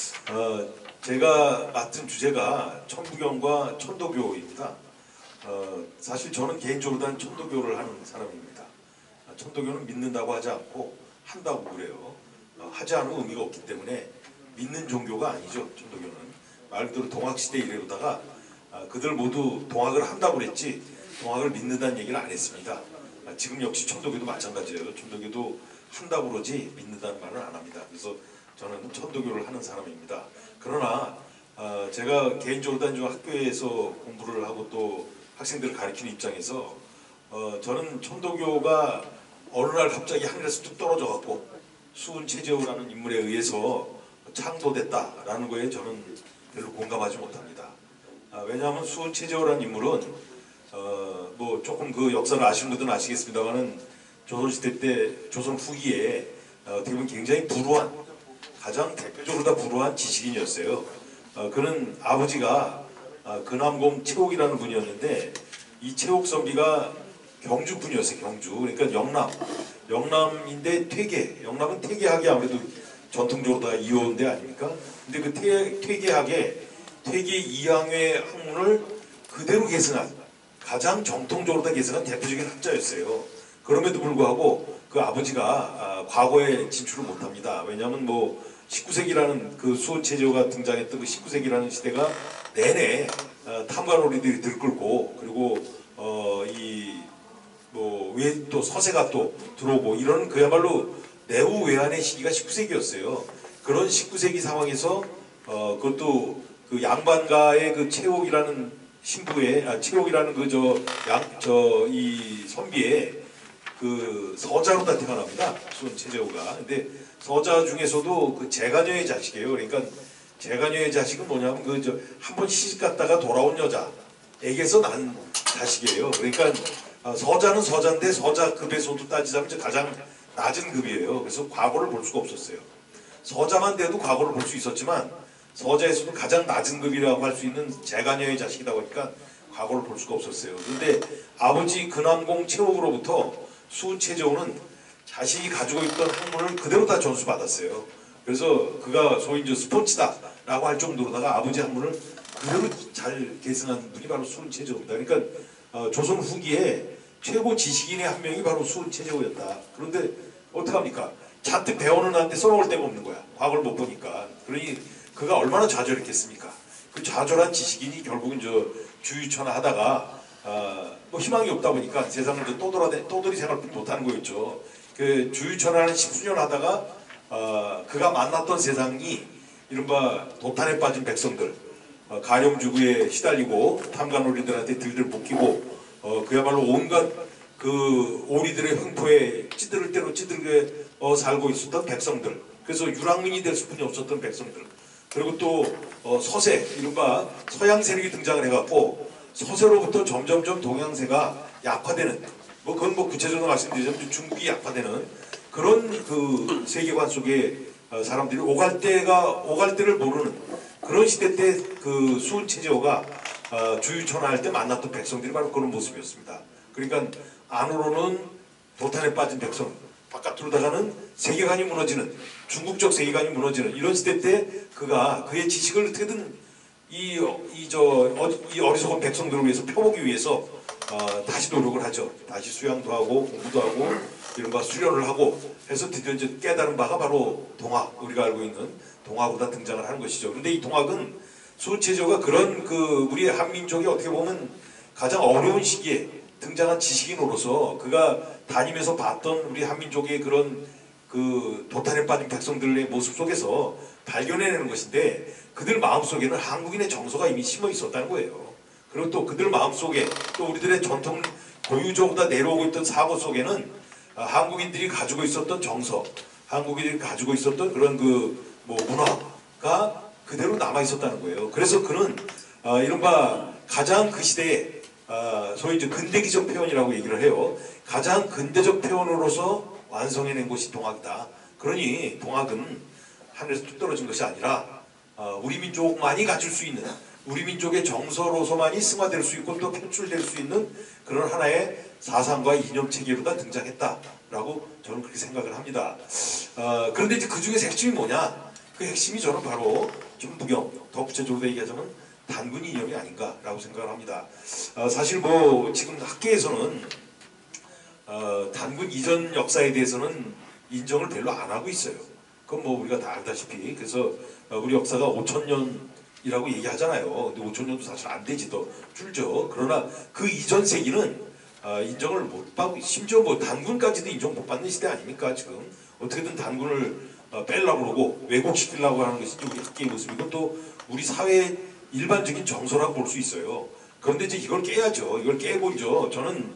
제가 맡은 주제가 천부경과 천도교입니다. 사실 저는 개인적으로는 천도교를 하는 사람입니다. 천도교는 믿는다고 하지 않고 한다고 그래요. 하지 않은 의미가 없기 때문에 믿는 종교가 아니죠. 천도교는 말 그대로 동학시대 이래로다가 그들 모두 동학을 한다고 그랬지 동학을 믿는다는 얘기를 안 했습니다. 지금 역시 천도교도 마찬가지예요. 천도교도 한다고 그러지 믿는다는 말은 안 합니다. 그래서 저는 천도교를 하는 사람입니다. 그러나 제가 개인적으로 다니는 학교에서 공부를 하고 또 학생들을 가르치는 입장에서 저는 천도교가 어느 날 갑자기 하늘에서 뚝 떨어져 갖고 수은 최재호라는 인물에 의해서 창도됐다라는 거에 저는 별로 공감하지 못합니다. 왜냐하면 수은 최재호라는 인물은 뭐 조금 그 역사를 아시는 분들은 아시겠습니다만은 조선시대 때 조선 후기에 어떻게 보면 굉장히 불우한, 가장 대표적으로 다 불우한 지식인이었어요. 그는 아버지가 근암공 최옥이라는 분이었는데 이 최옥 선비가 경주 분이었어요. 경주. 그러니까 영남인데 퇴계. 영남은 퇴계학이 아무래도 전통적으로 다 이어온 데 아닙니까? 근데 그 퇴계학의 퇴계 이항의 학문을 그대로 계승한, 가장 정통적으로 다 계승한 대표적인 학자였어요. 그럼에도 불구하고 그 아버지가 과거에 진출을 못합니다. 왜냐하면 뭐 19세기라는 그 수은 최재호가 등장했던 그 19세기라는 시대가 내내 탐관오리들이 들끓고, 그리고 왜 또 서세가 또 들어오고 이런 그야말로 내후 외환의 시기가 19세기였어요. 그런 19세기 상황에서 그것도 그 양반가의 그 최옥이라는 신부의 최옥이라는 이 선비의 그 서자로 다 태어납니다. 수은 최재호가. 근데 서자 중에서도 그 재가녀의 자식이에요. 그러니까 재가녀의 자식은 뭐냐면 한 번 시집 갔다가 돌아온 여자에게서 난 자식이에요. 그러니까 서자는 서자인데 서자급에서도 따지자면 가장 낮은 급이에요. 그래서 과거를 볼 수가 없었어요. 서자만 돼도 과거를 볼 수 있었지만 서자에서도 가장 낮은 급이라고 할 수 있는 재가녀의 자식이다 보니까 과거를 볼 수가 없었어요. 그런데 아버지 근암공 최옥으로부터 수은 최재호는 자식이 가지고 있던 학문을 그대로 다 전수받았어요. 그래서 그가 소위 이제 스포츠다라고 할 정도로다가 아버지 학문을 그대로 잘 계승한 분이 바로 수은 최재호입니다. 그러니까 조선 후기에 최고 지식인의 한 명이 바로 수은 최재호였다. 그런데 어떡합니까? 잔뜩 배워는 하는데 써먹을 데가 없는 거야. 과거를 못 보니까. 그러니 그가 얼마나 좌절했겠습니까? 그 좌절한 지식인이 결국은 주유천하 하다가 뭐 희망이 없다 보니까 세상을 떠돌이 생활뿐 못하는 거였죠. 그 주유천하는 10수년 하다가 그가 만났던 세상이 이른바 도탄에 빠진 백성들, 가렴주구에 시달리고 탐관오리들한테 들들 볶이고 그야말로 온갖 그 오리들의 횡포에 찌들을 대로 찌들게 살고 있었던 백성들, 그래서 유랑민이 될 수뿐이 없었던 백성들, 그리고 또 서세, 이른바 서양 세력이 등장을 해갖고 서세로부터 점점점 동양세가 약화되는, 그건 구체적으로 말씀드리자면 중국이 약화되는 그런 그 세계관 속에 사람들이 오갈 때를 모르는 그런 시대 때 그 수은 최재호가 주유천하할 때 만났던 백성들이 바로 그런 모습이었습니다. 그러니까 안으로는 도탄에 빠진 백성, 바깥으로다가는 세계관이 무너지는, 중국적 세계관이 무너지는 이런 시대 때 그가 그의 지식을 어떻게든 이 어리석은 백성들을 위해서 펴보기 위해서 다시 노력을 하죠. 다시 수양도 하고 공부도 하고 이른바 수련을 하고 해서 드디어 이제 깨달은 바가 바로 동학, 우리가 알고 있는 동학으로 등장을 하는 것이죠. 그런데 이 동학은 수은 최재호가 그런 우리 한민족이 어떻게 보면 가장 어려운 시기에 등장한 지식인으로서 그가 다니면서 봤던 우리 한민족의 그런 그 도탄에 빠진 백성들의 모습 속에서 발견해내는 것인데, 그들 마음속에는 한국인의 정서가 이미 심어 있었다는 거예요. 그리고 또 그들 마음속에 또 우리들의 전통 고유적으로 내려오고 있던 사고 속에는 한국인들이 가지고 있었던 정서, 한국인들이 가지고 있었던 그런 문화가 그대로 남아 있었다는 거예요. 그래서 그는 이른바 가장 그 시대에 소위 이제 근대기적 표현이라고 얘기를 해요. 가장 근대적 표현으로서 완성해낸 것이 동학이다. 그러니 동학은 하늘에서 뚝 떨어진 것이 아니라 우리 민족만이 가질 수 있는, 우리 민족의 정서로서만이 승화될 수 있고 또 표출될 수 있는 그런 하나의 사상과 이념체계로다 등장했다라고 저는 그렇게 생각을 합니다. 그런데 이제 그 중에서 핵심이 뭐냐? 그 핵심이 저는 바로 전부경, 더 구체적으로 얘기하자면 단군 이념이 아닌가라고 생각을 합니다. 사실 지금 학계에서는 단군 이전 역사에 대해서는 인정을 별로 안 하고 있어요. 그건 우리가 다 알다시피. 그래서 우리 역사가 5,000년이라고 얘기하잖아요. 근데 5,000년도 사실 안 되지, 더 줄죠. 그러나 그 이전 세기는 인정을 못 받고, 심지어 단군까지도 인정 못 받는 시대 아닙니까 지금. 어떻게든 단군을 빼려고 그러고 왜곡시키려고 하는 것이 우리 학계의 모습이고 또 우리 사회의 일반적인 정서라고 볼 수 있어요. 그런데 이제 이걸 깨야죠. 이걸 깨고 저는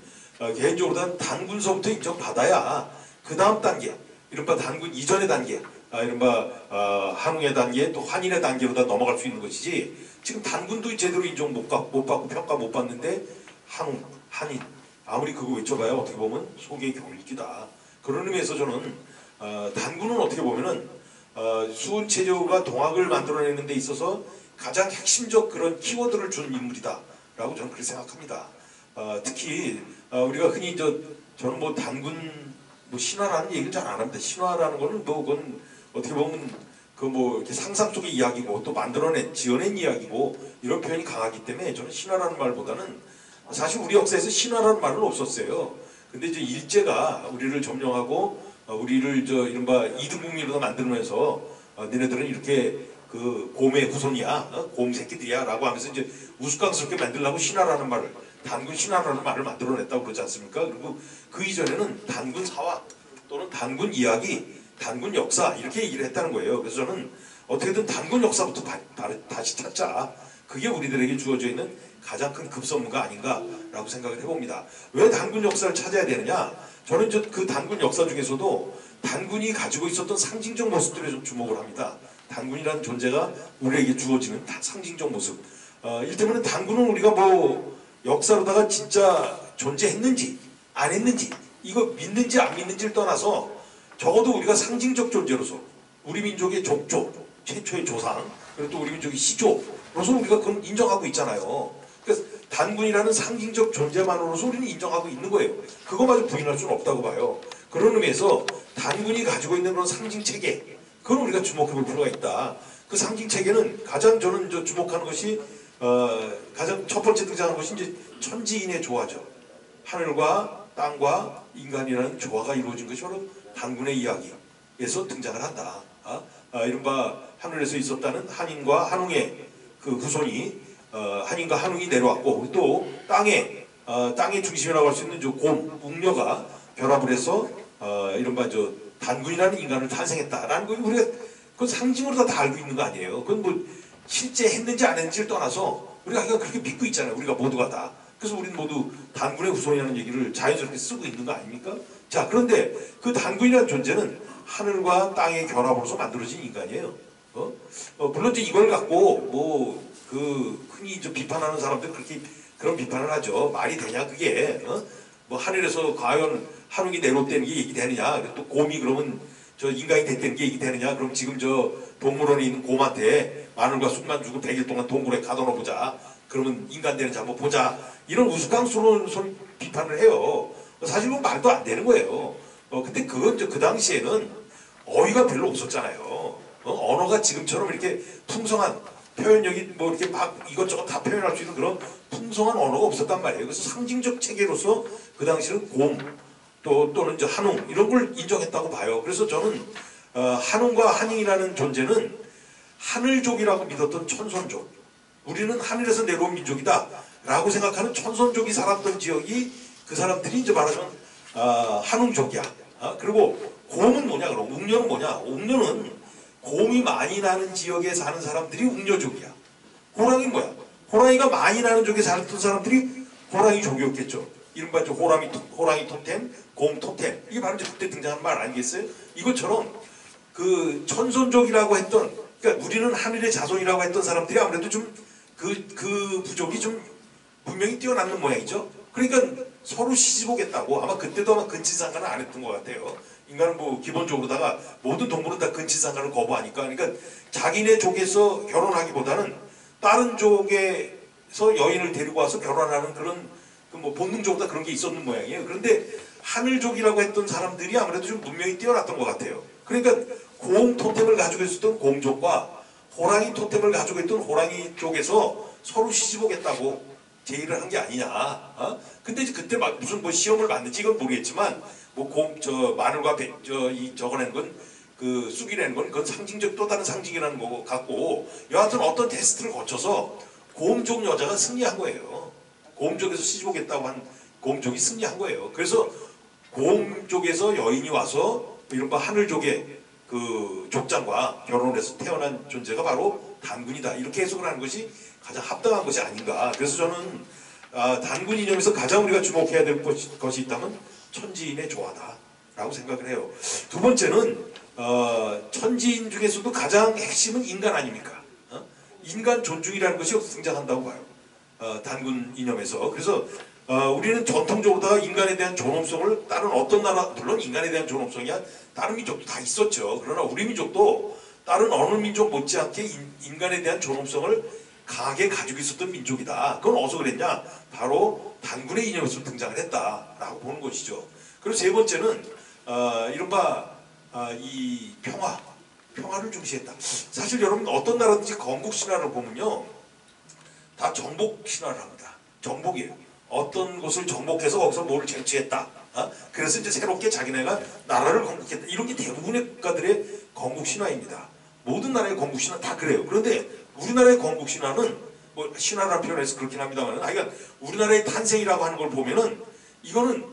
개인적으로 난 단군서부터 인정받아야 그 다음 단계, 이른바 단군 이전의 단계, 이른바 한웅의 단계, 또 한인의 단계로 다 넘어갈 수 있는 것이지, 지금 단군도 제대로 인정 못 받고 평가 못 받는데 한웅, 한인 아무리 그거 외쳐봐야 어떻게 보면 속의 겨울기다. 그런 의미에서 저는 단군은 어떻게 보면은 수훈 체제가 동학을 만들어내는 데 있어서 가장 핵심적 그런 키워드를 준 인물이다라고 저는 그렇게 생각합니다. 특히 우리가 흔히 저는 뭐 단군 뭐 신화라는 얘기를 잘 안 합니다. 신화라는 거는 뭐 그건 어떻게 보면 그 뭐 이렇게 상상 속의 이야기고 또 만들어낸 지어낸 이야기고 이런 표현이 강하기 때문에 저는 신화라는 말보다는 사실 우리 역사에서 신화라는 말은 없었어요. 근데 이제 일제가 우리를 점령하고 우리를 이른바 이등국민으로 만들면서 너네들은 이렇게 그 곰의 후손이야, 곰 새끼들이야라고 하면서 이제 우스꽝스럽게 만들려고 신화라는 말을, 단군 신화라는 말을 만들어냈다고 그러지 않습니까? 그리고 그 이전에는 단군 사화 또는 단군 이야기, 단군 역사 이렇게 얘기를 했다는 거예요. 그래서 저는 어떻게든 단군 역사부터 다시 찾자. 그게 우리들에게 주어져 있는 가장 큰 급선무가 아닌가라고 생각을 해봅니다. 왜 단군 역사를 찾아야 되느냐? 저는 그 단군 역사 중에서도 단군이 가지고 있었던 상징적 모습들에 좀 주목을 합니다. 단군이라는 존재가 우리에게 주어지는 상징적 모습. 이를테면 단군은 우리가 뭐 역사로다가 진짜 존재했는지 안 했는지 이거 믿는지 안 믿는지를 떠나서 적어도 우리가 상징적 존재로서 우리 민족의 족조, 최초의 조상, 그리고 또 우리 민족의 시조로서 우리가 그건 인정하고 있잖아요. 그래서 단군이라는 상징적 존재만으로서 우리는 인정하고 있는 거예요. 그거마저 부인할 수는 없다고 봐요. 그런 의미에서 단군이 가지고 있는 그런 상징체계, 그건 우리가 주목해 볼 필요가 있다. 그 상징체계는 가장 저는 주목하는 것이 가장 첫 번째 등장하는 것이 이제 천지인의 조화죠. 하늘과 땅과 인간이라는 조화가 이루어진 것이 바로 단군의 이야기에서 등장을 한다. 이른바 하늘에서 있었다는 한인과 한웅의 그 후손이 한인과 한웅이 내려왔고 또 땅의 중심이라고 할 수 있는 곰, 웅녀가 결합을 해서 이른바 단군이라는 인간을 탄생했다라는 걸 우리가 그 상징으로 다 알고 있는 거 아니에요. 그건 뭐 실제 했는지 안 했는지를 떠나서 우리가 그냥 그렇게 믿고 있잖아요. 우리가 모두가 다. 그래서 우리는 모두 단군의 후손이라는 얘기를 자연스럽게 쓰고 있는 거 아닙니까? 자, 그런데 그 단군이라는 존재는 하늘과 땅의 결합으로서 만들어진 인간이에요. 물론 이제 이걸 갖고 흔히 비판하는 사람들 그렇게 그런 비판을 하죠. 말이 되냐 그게? 뭐 하늘에서 과연 한웅이 내려왔다는 게 얘기되느냐? 또 곰이 그러면 인간이 됐다는 게 얘기되느냐? 그럼 지금 동물원에 있는 곰한테 마늘과 쑥만 주고 100일 동안 동굴에 가둬놓아 보자. 그러면 인간 되는지 한번 보자. 이런 우스꽝스러운 비판을 해요. 사실 뭐 말도 안 되는 거예요. 근데 그건 그 당시에는 어휘가 별로 없었잖아요. 언어가 지금처럼 이렇게 풍성한 표현력이 뭐 이렇게 막 이것저것 다 표현할 수 있는 그런 풍성한 언어가 없었단 말이에요. 그래서 상징적 체계로서 그 당시에는 곰 또는 이제 한웅 이런 걸 인정했다고 봐요. 그래서 저는 한웅과 한인이라는 존재는 하늘족이라고 믿었던 천선족, 우리는 하늘에서 내려온 민족이다 라고 생각하는 천선족이 살았던 지역이 그 사람들이 이제 말하면 한웅족이야. 그리고 곰은 뭐냐 그럼 웅녀는 뭐냐? 웅녀는 곰이 많이 나는 지역에 사는 사람들이 웅녀족이야. 호랑이는 뭐야? 호랑이가 많이 나는 쪽에 살았던 사람들이 호랑이족이었겠죠. 이른바 호랑이 토템, 곰 토템. 이게 바로 이제 그때 등장한 말 아니겠어요? 이것처럼 그 천선족이라고 했던, 그러니까 우리는 하늘의 자손이라고 했던 사람들이 아무래도 좀 그 부족이 좀 분명히 뛰어남는 모양이죠. 그러니까 서로 시집오겠다고 아마 그때도 아마 근친상간을 안 했던 것 같아요. 인간은 뭐 기본적으로다가 모든 동물은 다 근친상간을 거부하니까, 그러니까 자기네 족에서 결혼하기보다는 다른 족에서 여인을 데리고 와서 결혼하는 그런 뭐 본능적으로 그런 게 있었는 모양이에요. 그런데 하늘족이라고 했던 사람들이 아무래도 좀 문명이 뛰어났던 것 같아요. 그러니까 곰 토템을 가지고 있었던 곰족과 호랑이 토템을 가지고 있던 호랑이 쪽에서 서로 시집오겠다고 제의를 한 게 아니냐. 근데 이제 그때 무슨 뭐 시험을 봤는지 이건 모르겠지만 뭐 마늘과 적어낸 건 그 쑥이라는 건 그건 상징적 또 다른 상징이라는 거 같고, 여하튼 어떤 테스트를 거쳐서 곰족 여자가 승리한 거예요. 곰족에서 시집오겠다고 한 곰족이 승리한 거예요. 그래서 곰족에서 여인이 와서 이른바 하늘족의 그 족장과 결혼을 해서 태어난 존재가 바로 단군이다. 이렇게 해석을 하는 것이 가장 합당한 것이 아닌가. 그래서 저는 단군 이념에서 가장 우리가 주목해야 될 것이 있다면 천지인의 조화다라고 생각을 해요. 두 번째는 천지인 중에서도 가장 핵심은 인간 아닙니까? 인간 존중이라는 것이 등장한다고 봐요. 단군 이념에서. 그래서 우리는 전통적으로 인간에 대한 존엄성을 다른 어떤 나라, 물론 인간에 대한 존엄성이야 다른 민족도 다 있었죠. 그러나 우리 민족도 다른 어느 민족 못지않게 인간에 대한 존엄성을 강하게 가지고 있었던 민족이다. 그건 어디서 그랬냐? 바로 단군의 이념에서 등장을 했다라고 보는 것이죠. 그리고 세 번째는 이른바 이 평화를 중시했다. 사실 여러분 어떤 나라든지 건국 신화를 보면요, 다 정복 신화를 합니다. 정복이에요. 어떤 곳을 정복해서 거기서 뭘 쟁취했다. 그래서 이제 새롭게 자기네가 나라를 건국했다. 이런 게 대부분의 국가들의 건국 신화입니다. 모든 나라의 건국 신화 다 그래요. 그런데 우리나라의 건국 신화는 뭐 신화라는 표현에서 그렇긴 합니다만, 그러니까 우리나라의 탄생이라고 하는 걸 보면은 이거는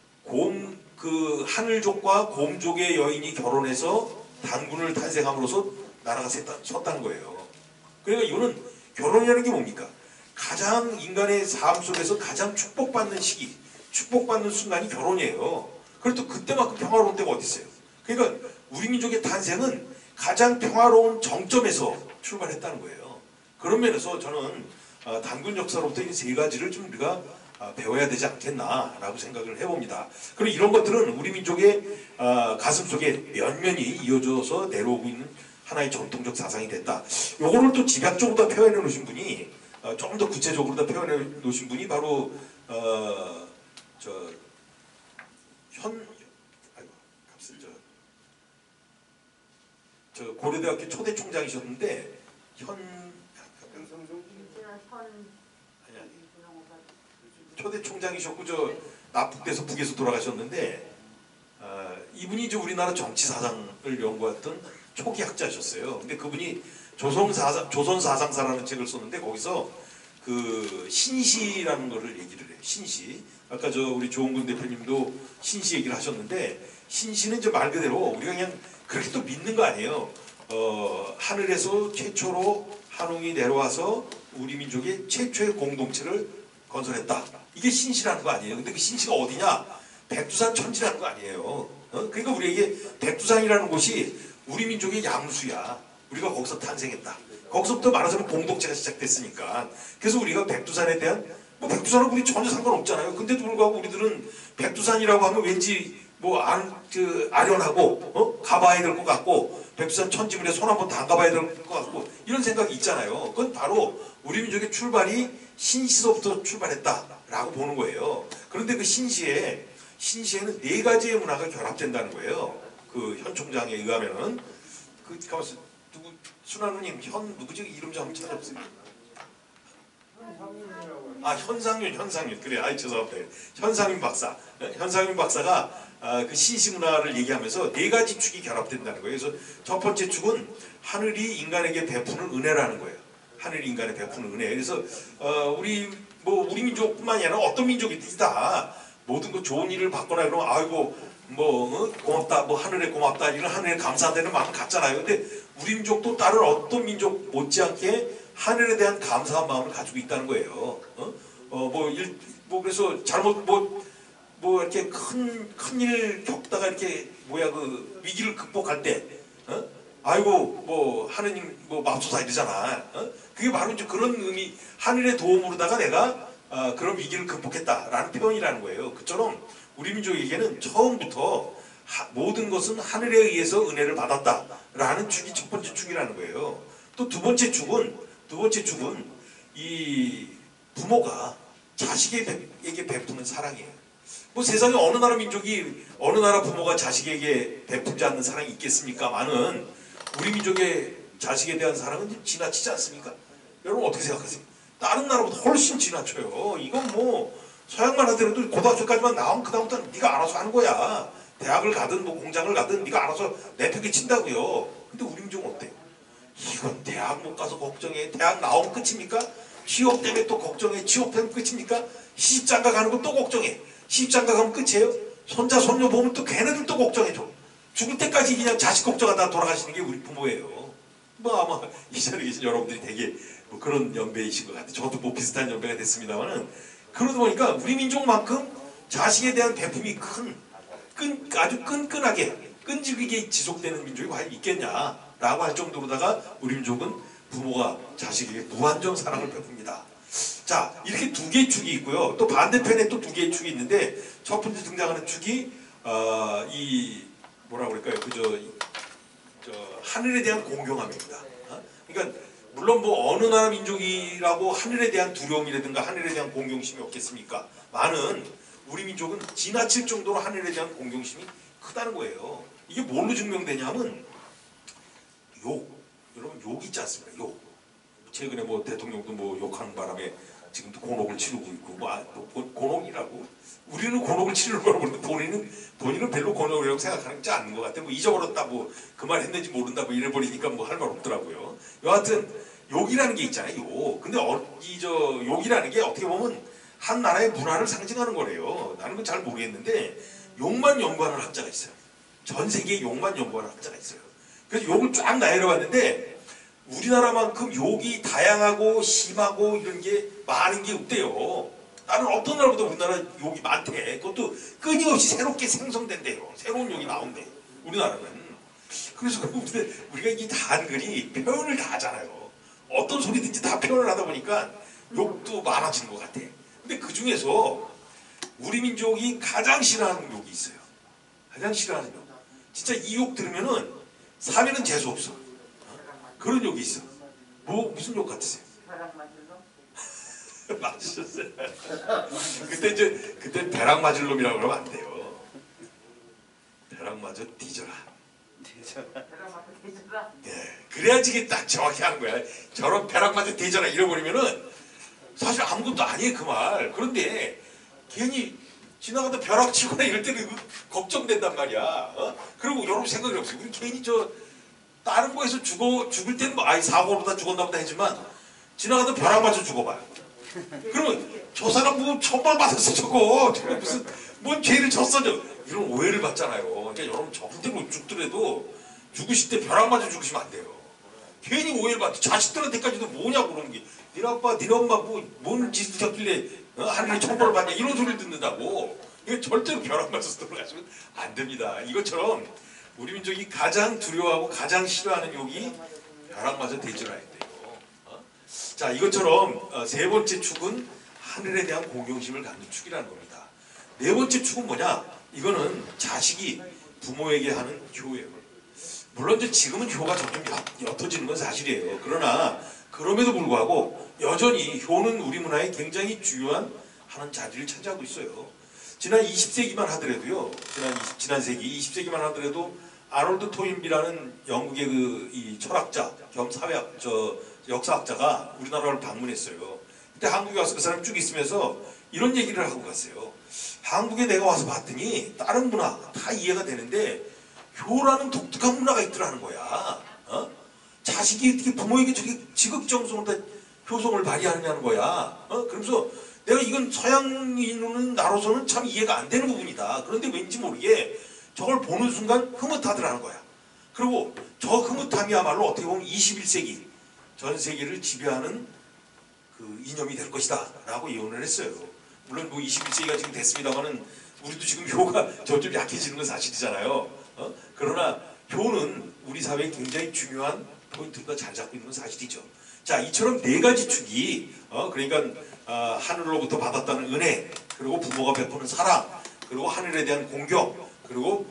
그 하늘족과 곰족의 여인이 결혼해서 단군을 탄생함으로써 나라가 섰다는 거예요. 그러니까 이거는 결혼이라는 게 뭡니까? 가장 인간의 삶 속에서 가장 축복받는 시기, 축복받는 순간이 결혼이에요. 그래도 그때만큼 평화로운 때가 어디 있어요? 그러니까 우리 민족의 탄생은 가장 평화로운 정점에서 출발했다는 거예요. 그런 면에서 저는 단군 역사로부터 이 세 가지를 좀 우리가 배워야 되지 않겠나라고 생각을 해봅니다. 그리고 이런 것들은 우리 민족의 가슴속에 면면이 이어져서 내려오고 있는 하나의 전통적 사상이 됐다. 요거를 또 집약적으로 다 표현해 놓으신 분이 조금 더 구체적으로 다 표현해 놓으신 분이 바로 고려대학교 초대 총장이셨는데 초대 총장이셨고 납북돼서 북에서 돌아가셨는데 이분이 이제 우리나라 정치 사상을 연구했던 초기 학자셨어요. 근데 그분이 조선사상사라는 책을 썼는데 거기서 그 신시라는 거를 얘기를 해요. 신시. 아까 우리 조홍근 대표님도 신시 얘기를 하셨는데, 신시는 이제 말 그대로 우리가 그냥 그렇게 또 믿는 거 아니에요. 하늘에서 최초로 한웅이 내려와서 우리 민족의 최초의 공동체를 건설했다. 이게 신시라는 거 아니에요. 근데 그 신시가 어디냐? 백두산 천지라는 거 아니에요. 그러니까 우리에게 백두산이라는 곳이 우리 민족의 양수야. 우리가 거기서 탄생했다. 거기서부터 말하자면 공동체가 시작됐으니까. 그래서 우리가 백두산에 대한, 백두산은 우리 전혀 상관없잖아요. 근데도 불구하고 우리들은 백두산이라고 하면 왠지 아련하고 가봐야 될 것 같고, 백두산 천지문에 손 한번 담가봐야 될 것 같고, 이런 생각이 있잖아요. 그건 바로 우리 민족의 출발이 신시로부터 출발했다라고 보는 거예요. 그런데 그 신시에는 네 가지의 문화가 결합된다는 거예요. 그 현 총장에 의하면은 가만있어. 누구 순환우님 누구지? 이름 좀 한번 찾아보세요. 현상윤 그래. 죄송합니다. 현상윤 박사. 현상윤 박사가 그 신시 문화를 얘기하면서 네 가지 축이 결합된다는 거예요. 그래서 첫 번째 축은 하늘이 인간에게 베푸는 은혜라는 거예요. 하늘이 인간에 베푸는 은혜. 그래서 우리 민족뿐만이 아니라 어떤 민족이든 다 모든 그 좋은 일을 받거나 그러면 아이고 고맙다, 하늘에 고맙다, 이런 하늘에 감사한다는 마음 갖잖아요. 근데 우리 민족도 다른 어떤 민족 못지않게 하늘에 대한 감사한 마음을 가지고 있다는 거예요. 그래서 잘못 이렇게 큰일 겪다가 이렇게 위기를 극복할 때, 아이고 하느님 맙소사 이러잖아. 그게 바로 이제 그런 의미, 하늘의 도움으로다가 내가 그런 위기를 극복했다라는 표현이라는 거예요. 그처럼 우리 민족에게는 처음부터 모든 것은 하늘에 의해서 은혜를 받았다라는 축이 첫 번째 축이라는 거예요. 또 두 번째 축은 이 부모가 자식에게 베푸는 사랑이에요. 세상에 어느 나라 민족이 어느 나라 부모가 자식에게 베풀지 않는 사랑이 있겠습니까만은 우리 민족의 자식에 대한 사랑은 지나치지 않습니까? 여러분 어떻게 생각하세요? 다른 나라보다 훨씬 지나쳐요. 이건 서양만 하더라도 고등학교까지만 나오면 그다음부터는 네가 알아서 하는 거야. 대학을 가든 공장을 가든 네가 알아서 내팽개 친다고요. 근데 우리 민족은 어때요? 이건 대학 못 가서 걱정해. 대학 나오면 끝입니까? 취업 때문에 또 걱정해. 취업 때문에 끝입니까? 시집장가 가는 거 또 걱정해. 시집장가 가면 끝이에요? 손자 손녀 보면 또 걔네들 또 걱정해줘. 죽을 때까지 그냥 자식 걱정하다 돌아가시는 게 우리 부모예요. 아마 이 자리에 계신 여러분들이 되게 그런 연배이신 것 같아요. 저도 비슷한 연배가 됐습니다만은 그러다 보니까 우리 민족만큼 자식에 대한 배품이 아주 끈끈하게 끈질기게 지속되는 민족이 과연 있겠냐라고 할 정도로다가 우리 민족은 부모가 자식에게 무한정 사랑을 베풉니다. 자, 이렇게 두 개의 축이 있고요. 또 반대편에 또 두 개의 축이 있는데 첫 번째 등장하는 축이 이 뭐라 그럴까요? 저 하늘에 대한 공경함입니다. 그러니까 물론 뭐 어느 나라 민족이라고 하늘에 대한 두려움이라든가 하늘에 대한 공경심이 없겠습니까? 많은 우리 민족은 지나칠 정도로 하늘에 대한 공경심이 크다는 거예요. 이게 뭘로 증명되냐면 여러분 욕 있지 않습니까? 욕. 최근에 뭐 대통령도 뭐 욕하는 바람에 지금도 곤혹을 치르고 있고 곤혹이라고 우리는 곤혹을 치르는 거라고 그러는데 본인은 별로 곤혹이라고 생각하지 않는 것 같아. 뭐 잊어버렸다 뭐 그 말 했는지 모른다 뭐 이래버리니까 뭐 할 말 없더라고요. 여하튼 욕이라는 게 있잖아요. 욕. 근데 욕이라는 게 어떻게 보면 한 나라의 문화를 상징하는 거래요. 나는 그건 잘 모르겠는데 욕만 연구하는 학자가 있어요. 전 세계에 욕만 연구하는 학자가 있어요. 그래서 욕을 쫙 나열해봤는데 우리나라만큼 욕이 다양하고 심하고 이런 게 많은 게 없대요. 다른 어떤 나라보다 우리나라 욕이 많대. 그것도 끊임없이 새롭게 생성된대요. 새로운 욕이 나온대. 우리나라는. 그래서 우리가 이 다 한글이 표현을 다 하잖아요. 어떤 소리든지 다 표현을 하다 보니까 욕도 많아지는 것 같아. 근데 그 중에서 우리 민족이 가장 싫어하는 욕이 있어요. 가장 싫어하는 욕. 진짜 이 욕 들으면은 사면은 재수 없어. 그런 욕이 있어. 무슨 욕 같으세요? 맞으셨어요. 그때 벼락 맞을 놈이라고 그러면 안 돼요. 벼락 맞아 뒤져라. 예, 그래야지 이게 딱 정확히 하는 거야. 저런 벼락 맞아 뒤져라 이러버리면은 사실 아무것도 아니에요 그 말. 그런데 괜히 지나가다 벼락 치거나 이럴 때는 걱정된단 말이야. 그리고 여러분 생각이 없어요. 우리 괜히 다른 거에서 죽을 때는 뭐 사고로 다 죽었나 보다 하지만 지나가다 벼락 맞아 죽어봐요. 그러면 저 사람 뭐 천벌 받았어 저거 무슨 뭔 죄를 졌어 이런 오해를 받잖아요. 그러니까 여러분 절대로 죽더라도 죽으실 때 벼락 맞아 죽으시면 안 돼요. 괜히 오해를 받죠. 자식들한테까지도 뭐냐고 그러는 게 니네 아빠 니네 엄마 뭔 짓을 졌길래 하늘에 천벌을 받냐 이런 소리를 듣는다고. 이거 절대로 벼락 맞아서 돌아가시면 안 됩니다. 이것처럼 우리 민족이 가장 두려워하고 가장 싫어하는 욕이 벼락 맞아 대주라 했대요. 자, 이것처럼 세 번째 축은 하늘에 대한 공경심을 갖는 축이라는 겁니다. 네 번째 축은 뭐냐? 이거는 자식이 부모에게 하는 효예요. 물론 이제 지금은 효가 점점 옅어지는 건 사실이에요. 그러나 그럼에도 불구하고 여전히 효는 우리 문화에 굉장히 중요한 하는 자리를 차지하고 있어요. 지난 20세기만 하더라도요. 지난 세기 20세기만 하더라도 아놀드 토인비라는 영국의 이 철학자 겸 역사학자가 우리나라를 방문했어요. 그때 한국에 와서 그 사람이 쭉 있으면서 이런 얘기를 하고 갔어요. 한국에 내가 와서 봤더니 다른 문화 다 이해가 되는데 효라는 독특한 문화가 있더라는 거야. 자식이 어떻게 부모에게 저렇게 지극정성으로 효성을 발휘하느냐는 거야. 그러면서 내가 이건 서양인은 나로서는 참 이해가 안 되는 부분이다. 그런데 왠지 모르게 저걸 보는 순간 흐뭇하더라는 거야. 그리고 저 흐뭇함이야말로 어떻게 보면 21세기 전 세계를 지배하는 그 이념이 될 것이다 라고 예언을 했어요. 물론 뭐 21세기가 지금 됐습니다만은 우리도 지금 효가 점점 약해지는 건 사실이잖아요. 그러나 효는 우리 사회에 굉장히 중요한 포인트가 잘 잡고 있는 건 사실이죠. 자, 이처럼 네 가지 축이 그러니까 하늘로부터 받았다는 은혜, 그리고 부모가 베푸는 사랑, 그리고 하늘에 대한 공경, 그리고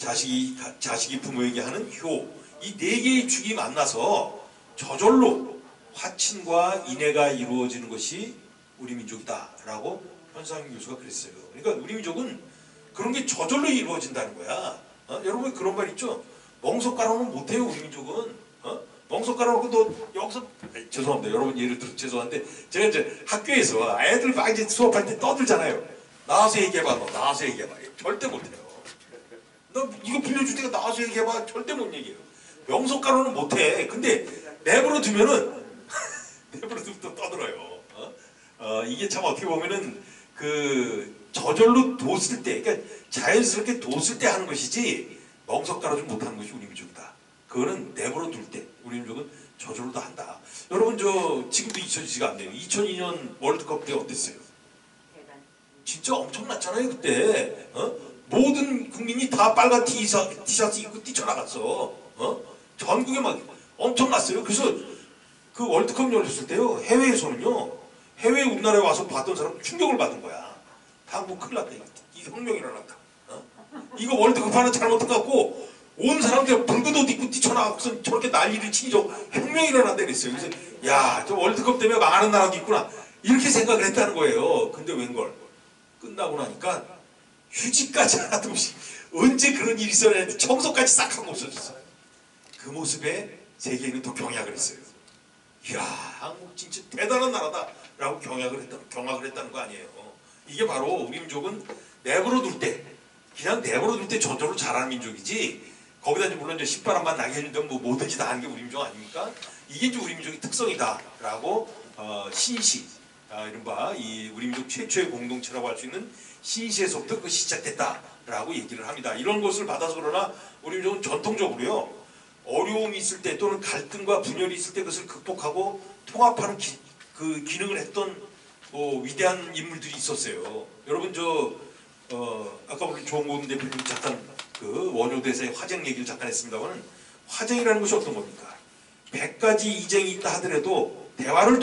자식이 부모에게 하는 효, 이 네 개의 축이 만나서 저절로 화친과 인애가 이루어지는 것이 우리 민족이다라고 현상윤 교수가 그랬어요. 그러니까 우리 민족은 그런 게 저절로 이루어진다는 거야. 여러분 그런 말 있죠? 멍석가로는 못해요 우리 민족은. 멍석가로는 또 여기서 죄송합니다. 여러분 예를 들어 죄송한데 제가 이제 학교에서 애들 막 이제 수업할 때 떠들잖아요. 나와서 얘기해봐. 너 나와서 얘기해봐. 절대 못해요. 너 이거 빌려줄 때가 나와서 얘기해봐. 절대 못 얘기해요. 명석가로는 못해. 근데 내버려 두면은 내버려 두면 또 떠들어요. 이게 참 어떻게 보면은 그 저절로 뒀을 때, 그러니까 자연스럽게 뒀을 때 하는 것이지 멍석가로 좀 못하는 것이 우리 민족이다. 그거는 내버려 둘 때 우리 민족은 저절로도 한다. 여러분 저 지금도 잊혀지지가 않네요. 2002년 월드컵 때 어땠어요? 진짜 엄청났잖아요 그때. 모든 국민이 다 빨간 티셔츠 입고 뛰쳐나갔어. 전국에 막 엄청났어요. 그래서 그 월드컵 열렸을 때요, 해외에서는요, 해외 우리나라에 와서 봤던 사람 충격을 받은 거야. 한국 큰일 났다. 이 혁명이 일어났다. 이거 월드컵 하나 잘못한 것 같고 온 사람들 붉은 옷 입고 뛰쳐나가고서 저렇게 난리를 치죠. 혁명이 일어난다 그랬어요. 그래서 야, 저 월드컵 때문에 망하는 나라도 있구나. 이렇게 생각을 했다는 거예요. 근데 웬걸 끝나고 나니까 휴지까지 하나도 없이 언제 그런 일이 있어야 했는데 청소까지 싹 하고 없어졌어요. 그 모습에 세계인은 또 경악을 했어요. 이야, 한국 진짜 대단한 나라다라고 경악을 했다는 거 아니에요. 이게 바로 우리 민족은 내버려둘 때, 그냥 내버려둘 때 저절로 자라는 민족이지, 거기다 이제 물론 이제 신바람만 나게 해준다면 뭐 뭐든지 다 하는 게 우리 민족 아닙니까? 이게 이제 우리 민족의 특성이다라고 신시, 이른바 이 우리 민족 최초의 공동체라고 할 수 있는 신시에서부터 그 시작됐다라고 얘기를 합니다. 이런 것을 받아서 그러나 우리 민족은 전통적으로요, 어려움이 있을 때 또는 갈등과 분열이 있을 때 그것을 극복하고 통합하는 그 기능을 했던 위대한 인물들이 있었어요. 여러분 아까 우리 조홍곤 대표님 잠깐 그 원효대사의 화쟁 얘기를 잠깐 했습니다만, 화쟁이라는 것이 어떤 겁니까? 100가지 이쟁이 있다 하더라도 대화를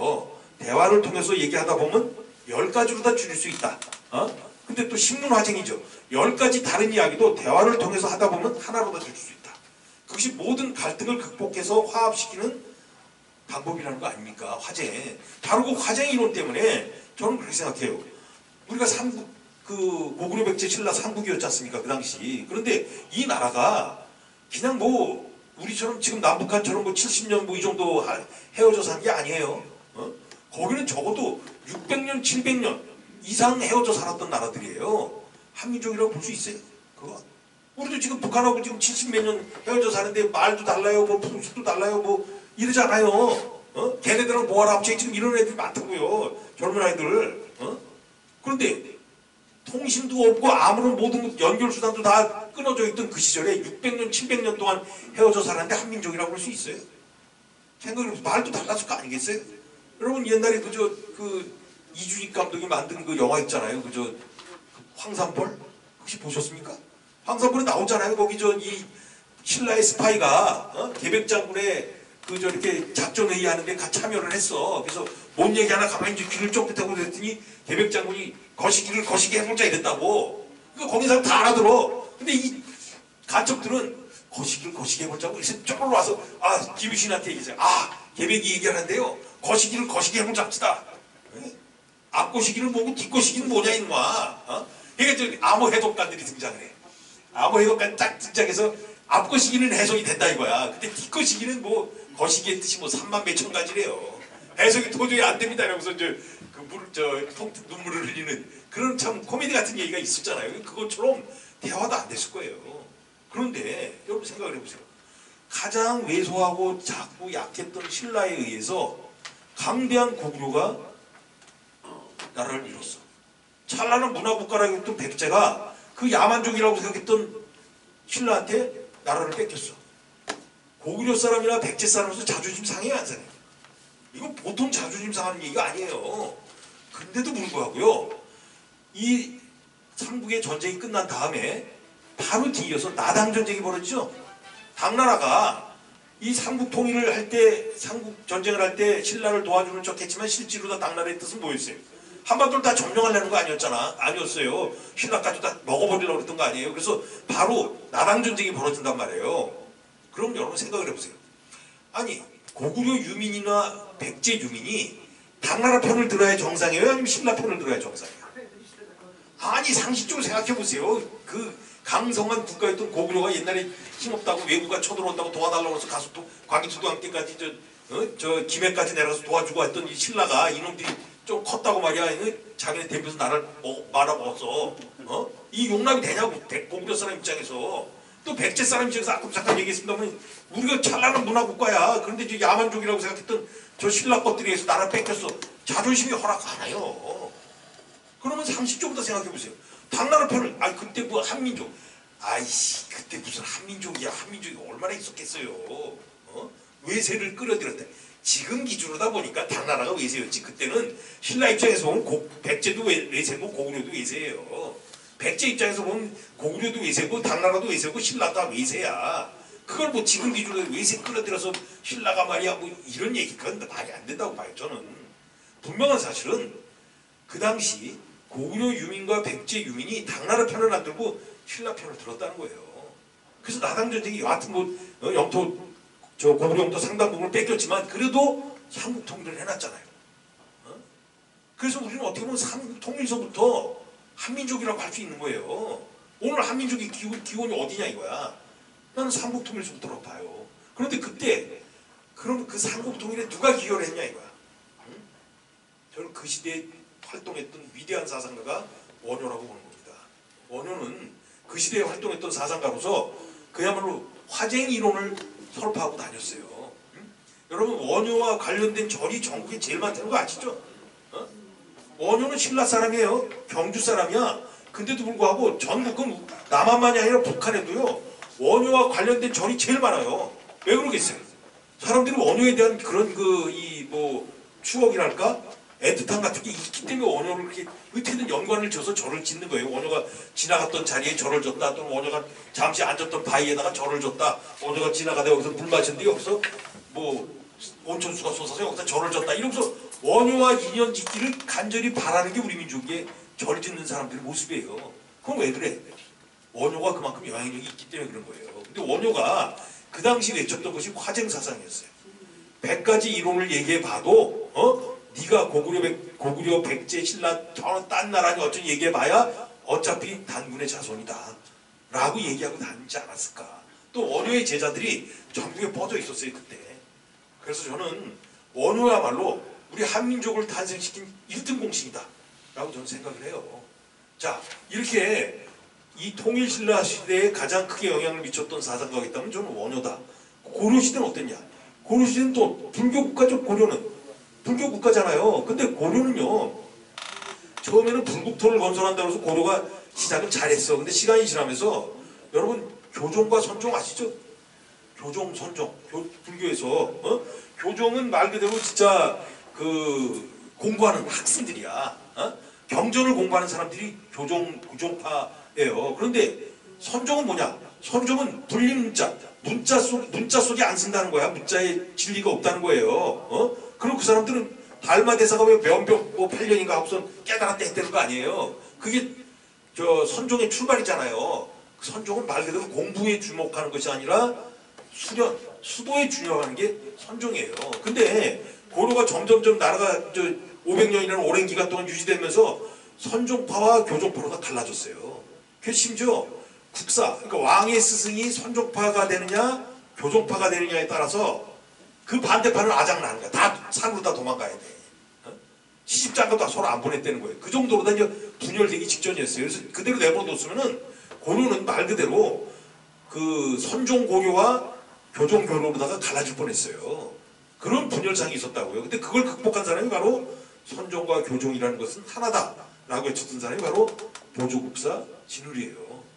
통해서 얘기하다 보면 10가지로 다 줄일 수 있다. 근데 또 식문화쟁이죠. 10가지 다른 이야기도 대화를 통해서 하다 보면 하나로 다 줄일 수 있다. 그것이 모든 갈등을 극복해서 화합시키는 방법이라는 거 아닙니까? 화쟁. 바로 그 화쟁 이론 때문에 저는 그렇게 생각해요. 우리가 고구려 백제 신라 삼국이었지 않습니까? 그 당시. 그런데 이 나라가 그냥 뭐 우리처럼 지금 남북한처럼 뭐 70년 뭐 이 정도 헤어져 산 게 아니에요. 거기는 적어도 600년, 700년 이상 헤어져 살았던 나라들이에요. 한민족이라고 볼 수 있어요? 그거? 우리도 지금 북한하고 지금 70몇 년 헤어져 사는데 말도 달라요, 뭐 풍습도 달라요, 뭐 이러잖아요. 걔네들은 뭐하러 합쳐 지금 이런 애들이 많다고요. 젊은 아이들. 그런데 통신도 없고 아무런 모든 연결수단도 다 끊어져 있던 그 시절에 600년, 700년 동안 헤어져 살았는데 한민족이라고 볼 수 있어요? 생각해보면 말도 달랐을 거 아니겠어요? 여러분 옛날에 이준익 감독이 만든 그 영화 있잖아요. 황산벌? 혹시 보셨습니까? 황산벌에 나오잖아요. 거기 이 신라의 스파이가 계백 장군의 이렇게 작전 회의하는데 같이 참여를 했어. 그래서 뭔 얘기 하나 가만히 이제 귀를 쫑긋하고 그랬더니 계백 장군이 거시기를 거시기 해보자 이랬다고. 그러니까 거기 사람 다 알아들어. 근데 이 간첩들은 거시기를 거시기 해보자고 그래서 쪼글러 와서 김유신한테 얘기했어요. 계백이 얘기하는데요, 거시기를 거시기 해보자합시다. 앞거시기는 뭐고 뒷거시기는 뭐냐 이놈아. 그러니까 암호 해독관들이 등장을 해. 암호 해독관 딱 등장해서 앞거시기는 해석이 된다 이거야. 근데 뒷거시기는 뭐 거시기의 뜻이 뭐 3만 몇천 가지래요. 해석이 도저히 안 됩니다. 이러면서 눈물을 흘리는 그런 참 코미디 같은 얘기가 있었잖아요. 그것처럼 대화도 안 됐을 거예요. 그런데 여러분 생각을 해보세요. 가장 왜소하고 작고 약했던 신라에 의해서 강대한 고구려가 나라를 이뤘어. 찬란한 문화국가라고 했던 백제가 그 야만족이라고 생각했던 신라한테 나라를 뺏겼어. 고구려 사람이나 백제 사람으로서 자존심 상해요, 안 상해요? 이건 보통 자존심 상하는 얘기가 아니에요. 근데도 불구하고요, 이 삼국의 전쟁이 끝난 다음에 바로 뒤이어서 나당 전쟁이 벌어지죠. 당나라가 이 삼국 통일을 할 때, 삼국 전쟁을 할 때 신라를 도와주는 척 했지만 실제로 다 당나라의 뜻은 뭐였어요? 한반도를 다 점령하려는 거 아니었어요. 신라까지 다 먹어버리려고 그랬던 거 아니에요. 그래서 바로 나당 전쟁이 벌어진단 말이에요. 그럼 여러분 생각을 해보세요. 아니 고구려 유민이나 백제 유민이 당나라 편을 들어야 정상이에요? 아니면 신라 편을 들어야 정상이에요? 아니 상식적으로 생각해보세요. 그 강성한 국가였던 고구려가 옛날에 힘없다고 외국가 쳐들어온다고 도와달라고 해서 가서 또 과기초등학교까지 김해까지 내려가서 도와주고 했던 이 신라가 이놈들이 좀 컸다고 말이야. 자기네 대표에서 나를 말아먹었어. 이 용납이 되냐고 고구려 사람 입장에서. 또 백제 사람 입장에서 아까 잠깐 얘기했습니다만 우리가 찬란한 문화국가야. 그런데 이제 야만족이라고 생각했던 저 신라 것들이 해서 나를 뺏겼어. 자존심이 허락 안 해요. 그러면 상식적으로 생각해보세요. 당나라 편을 그때 뭐 한민족 아이씨 그때 무슨 한민족이야. 한민족이 얼마나 있었겠어요. 외세를 끌어들였다. 지금 기준으로다 보니까 당나라가 외세였지. 그때는 신라 입장에서 보면 백제도 외세고 고구려도 외세예요. 백제 입장에서 보면 고구려도 외세고 당나라도 외세고 신라도 다 외세야. 그걸 뭐 지금 기준으로 외세 끌어들여서 신라가 말이야 뭐 이런 얘기 그건 말이 안 된다고 봐요. 저는 분명한 사실은 그 당시 고구려 유민과 백제 유민이 당나라 편을 안 들고 신라 편을 들었다는 거예요. 그래서 나당 전쟁이 여하튼 뭐 영토 저 고구려 영토 상당 부분을 뺏겼지만 그래도 삼국 통일을 해놨잖아요. 그래서 우리는 어떻게 보면 삼국 통일서부터 한민족이라고 할 수 있는 거예요. 오늘 한민족의 기원이 어디냐 이거야. 나는 삼국 통일서부터라고 봐요. 그런데 그때 그럼 그 삼국 통일에 누가 기여를 했냐 이거야. 저는 그 시대에 활동했던 위대한 사상가가 원효라고 보는 겁니다. 원효는 그 시대에 활동했던 사상가로서 그야말로 화쟁 이론을 설파하고 다녔어요. 여러분 원효와 관련된 절이 전국에 제일 많다는 거 아시죠? 원효는 신라 사람이에요. 경주 사람이야. 근데도 불구하고 전국은 남한만이 아니라 북한에도요. 원효와 관련된 절이 제일 많아요. 왜 그러겠어요? 사람들이 원효에 대한 그런 추억이랄까? 애틋함 같은 게 있기 때문에 원효를 그렇게 어떻게든 연관을 져서 절을 짓는 거예요. 원효가 지나갔던 자리에 절을 줬다. 또는 원효가 잠시 앉았던 바위에다가 절을 줬다. 원효가 지나가다 여기서 물 마셨는데 여기서 온천수가 쏟아서 여기서 절을 줬다. 이러면서 원효와 인연 짓기를 간절히 바라는 게 우리 민족의 절 짓는 사람들의 모습이에요. 그럼 왜 그래? 원효가 그만큼 영향력이 있기 때문에 그런 거예요. 근데 원효가 그 당시 외쳤던 것이 화쟁사상이었어요. 100가지 이론을 얘기해봐도 네가 고구려 백제 신라 저런 딴 나라니 어쩐 얘기해봐야 어차피 단군의 자손이다 라고 얘기하고 다니지 않았을까. 또 원효의 제자들이 전국에 뻗어 있었어요 그때. 그래서 저는 원효야말로 우리 한민족을 탄생시킨 1등 공신이다 라고 저는 생각을 해요. 자, 이렇게 이 통일신라 시대에 가장 크게 영향을 미쳤던 사상가가 있다면 저는 원효다. 고려시대는 어땠냐? 고려시대는 또 불교국가죠. 고려는 불교국가잖아요. 근데 고려는요 처음에는 불국토를 건설한다고 해서 고려가 시작은 잘했어. 근데 시간이 지나면서 여러분 교종과 선종 아시죠? 교종, 선종, 불교에서 교종은 말 그대로 진짜 공부하는 학생들이야. 경전을 공부하는 사람들이 교종파예요. 그런데 선종은 뭐냐? 선종은 불림문자, 문자 속에 안 쓴다는 거야. 문자에 진리가 없다는 거예요. 그리고 그 사람들은 달마 대사가 왜 명벽 8년인가 하고선 깨달았다 했다는 거 아니에요. 그게 저 선종의 출발이잖아요. 그 선종은 말 그대로 공부에 주목하는 것이 아니라 수련, 수도에 주력하는 게 선종이에요. 근데 고려가 점점점 나라가 500년이라는 오랜 기간 동안 유지되면서 선종파와 교종파로 다 갈라졌어요. 그래서 심지어 국사, 그러니까 왕의 스승이 선종파가 되느냐 교종파가 되느냐에 따라서 그 반대파는 아작나는 거야. 다 산으로 다 도망가야 돼. 시집장가도 다 서로 안 보냈다는 거예요. 그 정도로 다 이제 분열되기 직전이었어요. 그래서 그대로 내버려뒀으면은 고려는 말 그대로 그 선종 고려와 교종 교로로다가 갈라질 뻔했어요. 그런 분열상이 있었다고요. 근데 그걸 극복한 사람이 바로 선종과 교종이라는 것은 하나다라고 외쳤던 사람이 바로 보조국사 진울이에요.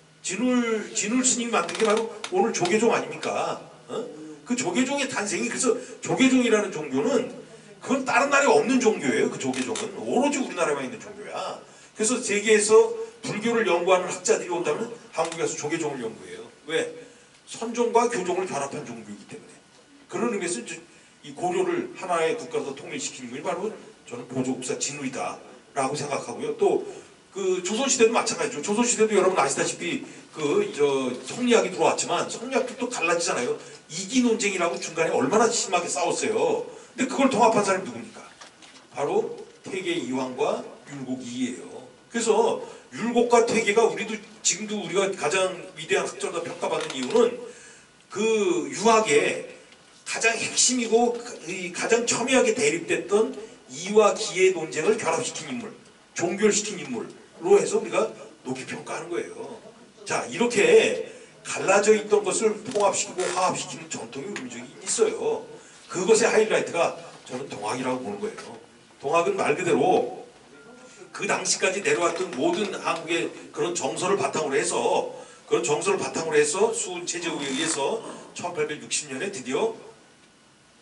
진울 스님이 만든 게 바로 오늘 조계종 아닙니까? 그 조계종의 탄생이, 그래서 조계종이라는 종교는 그건 다른 나라에 없는 종교예요. 그 조계종은 오로지 우리나라에만 있는 종교야. 그래서 세계에서 불교를 연구하는 학자들이 온다면 한국에 와서 조계종을 연구해요. 왜? 선종과 교종을 결합한 종교이기 때문에. 그런 의미에서 이 고려를 하나의 국가로 통일시키는 것이 바로 저는 보조국사 진울이다 라고 생각하고요. 또 그 조선시대도 마찬가지죠. 조선시대도 여러분 아시다시피 성리학이 들어왔지만 성리학도 또 갈라지잖아요. 이기 논쟁이라고 중간에 얼마나 심하게 싸웠어요. 근데 그걸 통합한 사람이 누굽니까? 바로 태계 이황과 율곡 이이예요. 그래서 율곡과 태계가 우리도 지금도 우리가 가장 위대한 학자로 평가받는 이유는 그 유학의 가장 핵심이고 가장 첨예하게 대립됐던 이와 기의 논쟁을 결합시킨 인물, 종결시킨 인물로 해서 우리가 높이 평가하는 거예요. 자, 이렇게 갈라져 있던 것을 통합시키고 화합시키는 전통이 우리 민족이 있어요. 그것의 하이라이트가 저는 동학이라고 보는 거예요. 동학은 말 그대로 그 당시까지 내려왔던 모든 한국의 그런 정서를 바탕으로 해서 수훈 체제에 의해서 1860년에 드디어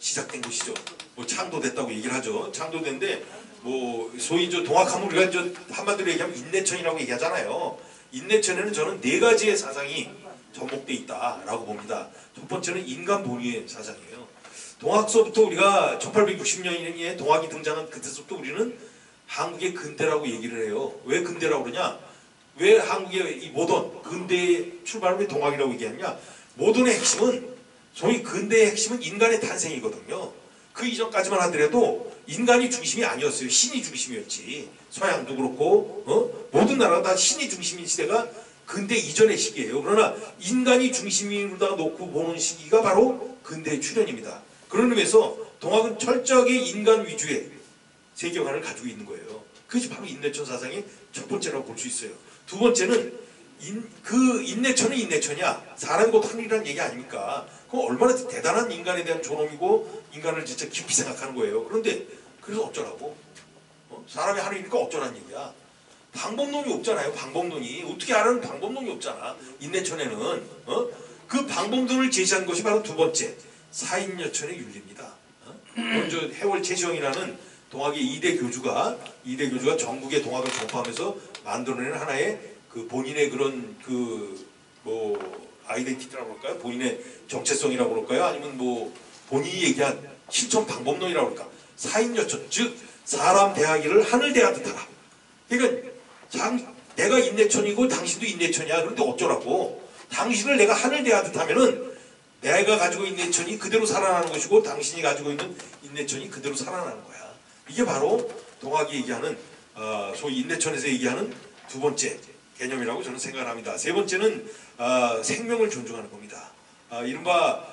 시작된 곳이죠. 뭐 창도됐다고 얘기를 하죠. 창도됐는데 뭐 소위 저 동학하면 우리가 저 한마디로 얘기하면 인내천이라고 얘기하잖아요. 인내천에는 저는 네 가지의 사상이 접목돼 있다라고 봅니다. 첫 번째는 인간 본위의 사상이에요. 동학서부터 우리가 1860년에 동학이 등장한 그때서부터 우리는 한국의 근대라고 얘기를 해요. 왜 근대라고 그러냐? 왜 한국의 이 모던, 근대의 출발을 왜 동학이라고 얘기하느냐? 모던의 핵심은, 소위 근대의 핵심은 인간의 탄생이거든요. 그 이전까지만 하더라도 인간이 중심이 아니었어요. 신이 중심이었지. 서양도 그렇고 모든 나라가 다 신이 중심인 시대가 근대 이전의 시기예요. 그러나 인간이 중심으로다가 놓고 보는 시기가 바로 근대의 출현입니다. 그런 의미에서 동학은 철저하게 인간 위주의 세계관을 가지고 있는 거예요. 그것이 바로 인내천 사상의 첫 번째라고 볼 수 있어요. 두 번째는 그 인내천은 인내천이야. 사람이 곧 하늘이라는 얘기 아닙니까? 그럼 얼마나 대단한 인간에 대한 존엄이고 인간을 진짜 깊이 생각하는 거예요. 그런데 그래서 어쩌라고? 사람이 하늘이니까 어쩌라는 얘기야. 방법론이 없잖아요. 방법론이. 어떻게 하라는 방법론이 없잖아. 인내천에는. 그 방법론을 제시한 것이 바로 두 번째. 사인여천의 윤리입니다. 먼저 해월 최시영이라는 동학의 2대 교주가 전국의 동학을 전파하면서 만들어낸 하나의 그 본인의 그런 그 뭐 아이덴티티라고 그럴까요? 본인의 정체성이라고 그럴까요? 아니면 뭐 본인이 얘기한 실천 방법론이라고 그럴까? 사인여천, 즉 사람 대하기를 하늘 대하듯 하라. 그러니까 내가 인내천이고 당신도 인내천이야. 그런데 어쩌라고? 당신을 내가 하늘 대하듯 하면은 내가 가지고 있는 인내천이 그대로 살아나는 것이고 당신이 가지고 있는 인내천이 그대로 살아나는 거야. 이게 바로 동학이 얘기하는 소위 인내천에서 얘기하는 두 번째 개념이라고 저는 생각을 합니다. 세 번째는 생명을 존중하는 겁니다. 이른바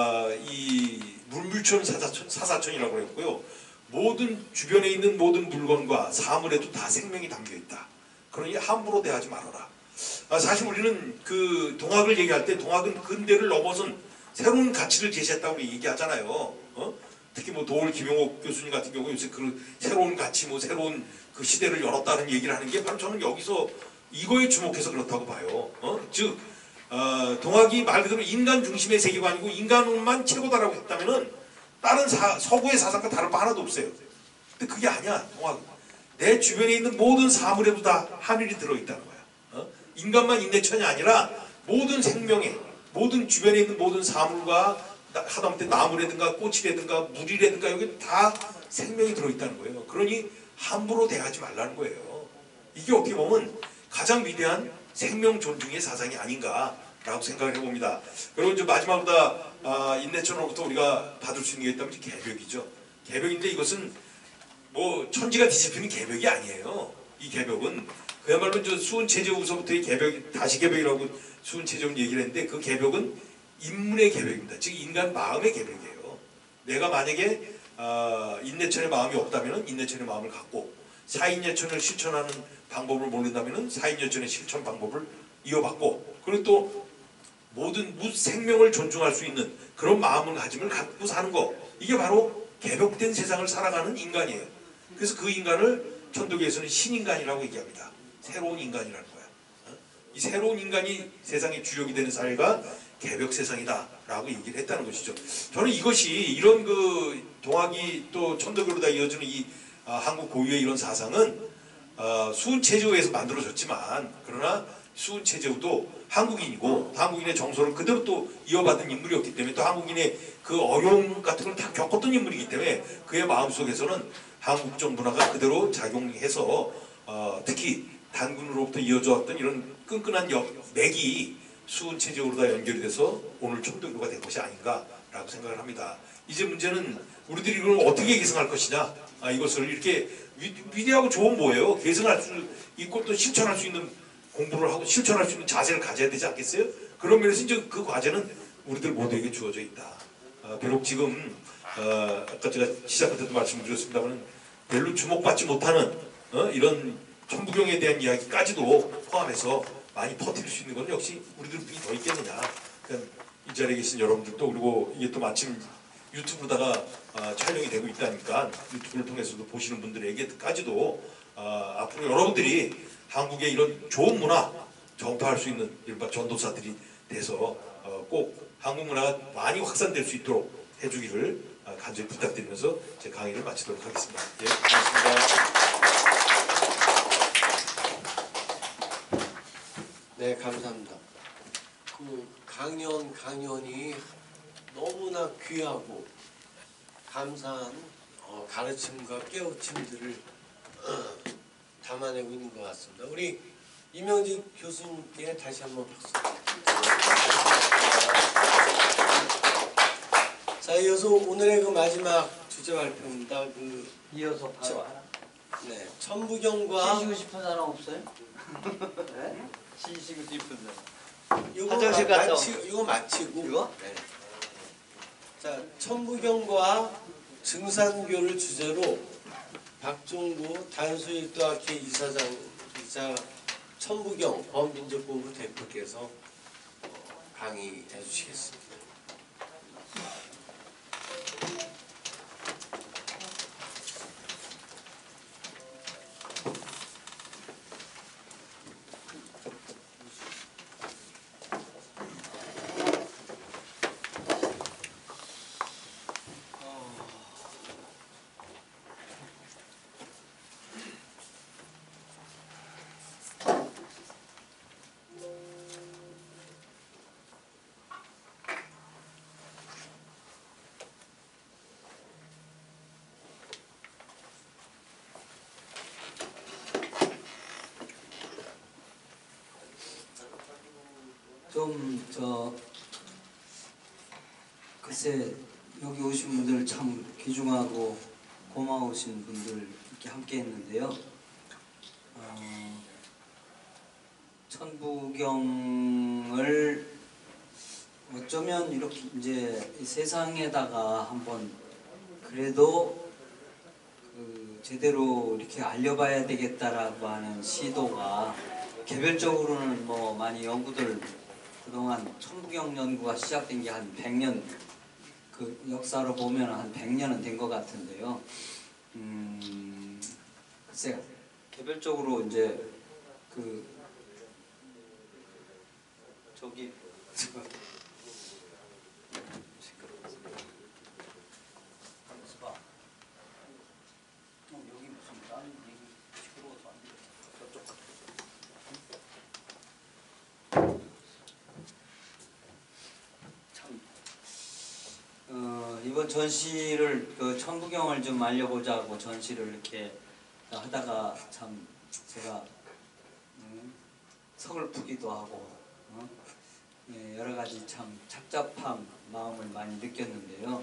이 물물천 사사천이라고 했고요. 모든 주변에 있는 모든 물건과 사물에도 다 생명이 담겨 있다. 그러니 함부로 대하지 말아라. 사실 우리는 그 동학을 얘기할 때 동학은 근대를 넘어선 새로운 가치를 제시했다고 얘기하잖아요. 특히 뭐 도올 김용옥 교수님 같은 경우 요새 그 새로운 가치, 뭐 새로운 그 시대를 열었다는 얘기를 하는 게 바로 저는 여기서 이거에 주목해서 그렇다고 봐요. 즉 동학이 말 그대로 인간 중심의 세계관이고 인간만 최고다라고 했다면은 다른 서구의 사상과 다를 바 하나도 없어요. 근데 그게 아니야. 동학은 내 주변에 있는 모든 사물에도 다 하늘이 들어있다는 거야. 인간만 인내천이 아니라 모든 생명에, 모든 주변에 있는 모든 사물과 하다못해 나무라든가 꽃이라든가 물이라든가 여기 다 생명이 들어있다는 거예요. 그러니 함부로 대하지 말라는 거예요. 이게 어떻게 보면 가장 위대한 생명 존중의 사상이 아닌가라고 생각을 해봅니다. 그리고 이제 마지막으로 인내천으로부터 우리가 받을 수 있는 게 있다면 개벽이죠. 개벽인데 이것은 뭐 천지가 뒤집히는 개벽이 아니에요. 이 개벽은 그야말로 저 수은체제후서부터의 개벽, 다시 개벽이라고 수은체제후는 얘기를 했는데 그 개벽은 인문의 개벽입니다. 즉 인간 마음의 개벽이에요. 내가 만약에 인내천의 마음이 없다면 인내천의 마음을 갖고 사인여천을 실천하는 방법을 모른다면 사인여천의 실천 방법을 이어받고 그리고 또 모든 생명을 존중할 수 있는 그런 마음을 갖고 사는 거 이게 바로 개벽된 세상을 살아가는 인간이에요. 그래서 그 인간을 천도교에서는 신인간이라고 얘기합니다. 새로운 인간이라는 거야. 이 새로운 인간이 세상의 주역이 되는 사회가 개벽 세상이다 라고 얘기를 했다는 것이죠. 저는 이것이 이런 그 동학이 또 천도교로 다 이어지는 이 한국 고유의 이런 사상은 수은체제후에서 만들어졌지만 그러나 수은체제후도 한국인이고 한국인의 정서를 그대로 또 이어받은 인물이었기 때문에 또 한국인의 그 어려움 같은 걸 다 겪었던 인물이기 때문에 그의 마음속에서는 한국적 문화가 그대로 작용해서 특히 단군으로부터 이어져 왔던 이런 끈끈한 맥이 수은체제후로 다 연결이 돼서 오늘 천도교가 된 것이 아닌가라고 생각을 합니다. 이제 문제는 우리들이 이걸 어떻게 계승할 것이냐 이것을 이렇게 위대하고 좋은 뭐예요? 계승할 수 있고 또 실천할 수 있는 공부를 하고 실천할 수 있는 자세를 가져야 되지 않겠어요? 그런 면에서 이제 그 과제는 우리들 모두에게 주어져 있다. 비록 지금 아까 제가 시작할 때도 말씀드렸습니다만 별로 주목받지 못하는 이런 천부경에 대한 이야기까지도 포함해서 많이 퍼뜨릴 수 있는 건 역시 우리들이 더 있겠느냐. 그러니까 이 자리에 계신 여러분들도 그리고 이게 또 마침 유튜브로다가 촬영이 되고 있다니까 유튜브를 통해서도 보시는 분들에게까지도 앞으로 여러분들이 한국의 이런 좋은 문화 전파할 수 있는 이른바 전도사들이 돼서 꼭 한국 문화가 많이 확산될 수 있도록 해주기를 간절히 부탁드리면서 제 강의를 마치도록 하겠습니다. 예, 고맙습니다. 네, 감사합니다. 그 강연이 너무나 귀하고 감사한 가르침과 깨우침들을 담아내고 있는 것 같습니다. 우리 이명직 교수님께 다시 한번 박수. 자, 이어서 오늘의 그 마지막 주제 발표입니다. 이어서 바로 하나. 네, 천부경과 쉬시고 싶은 사람 없어요? 네? 쉬시고 싶은 사람. 이거 화장실 갔다 이거 마치고 이거? 네. 자, 천부경과 증산교를 주제로 박종구 단수일도학회 이사장이자 천부경 범민족본부 대표께서 강의해 주시겠습니다. 글쎄 여기 오신 분들 참 귀중하고 고마우신 분들 이렇게 함께 했는데요. 천부경을 어쩌면 이렇게 이제 세상에다가 한번 그래도 제대로 이렇게 알려봐야 되겠다라고 하는 시도가 개별적으로는 뭐 많이 연구들 그동안 천부경 연구가 시작된 게 한 100년 그 역사로 보면 한 100년은 된 것 같은데요. 글쎄 개별적으로 이제 저기 여기 무슨 다른 얘기 시끄러워서 안 돼. 저쪽 참 이번 전시를 천부경을 좀 알려보자고 전시를 이렇게 하다가 참 제가 서글프기도 하고 예, 여러 가지 참 착잡한 마음을 많이 느꼈는데요.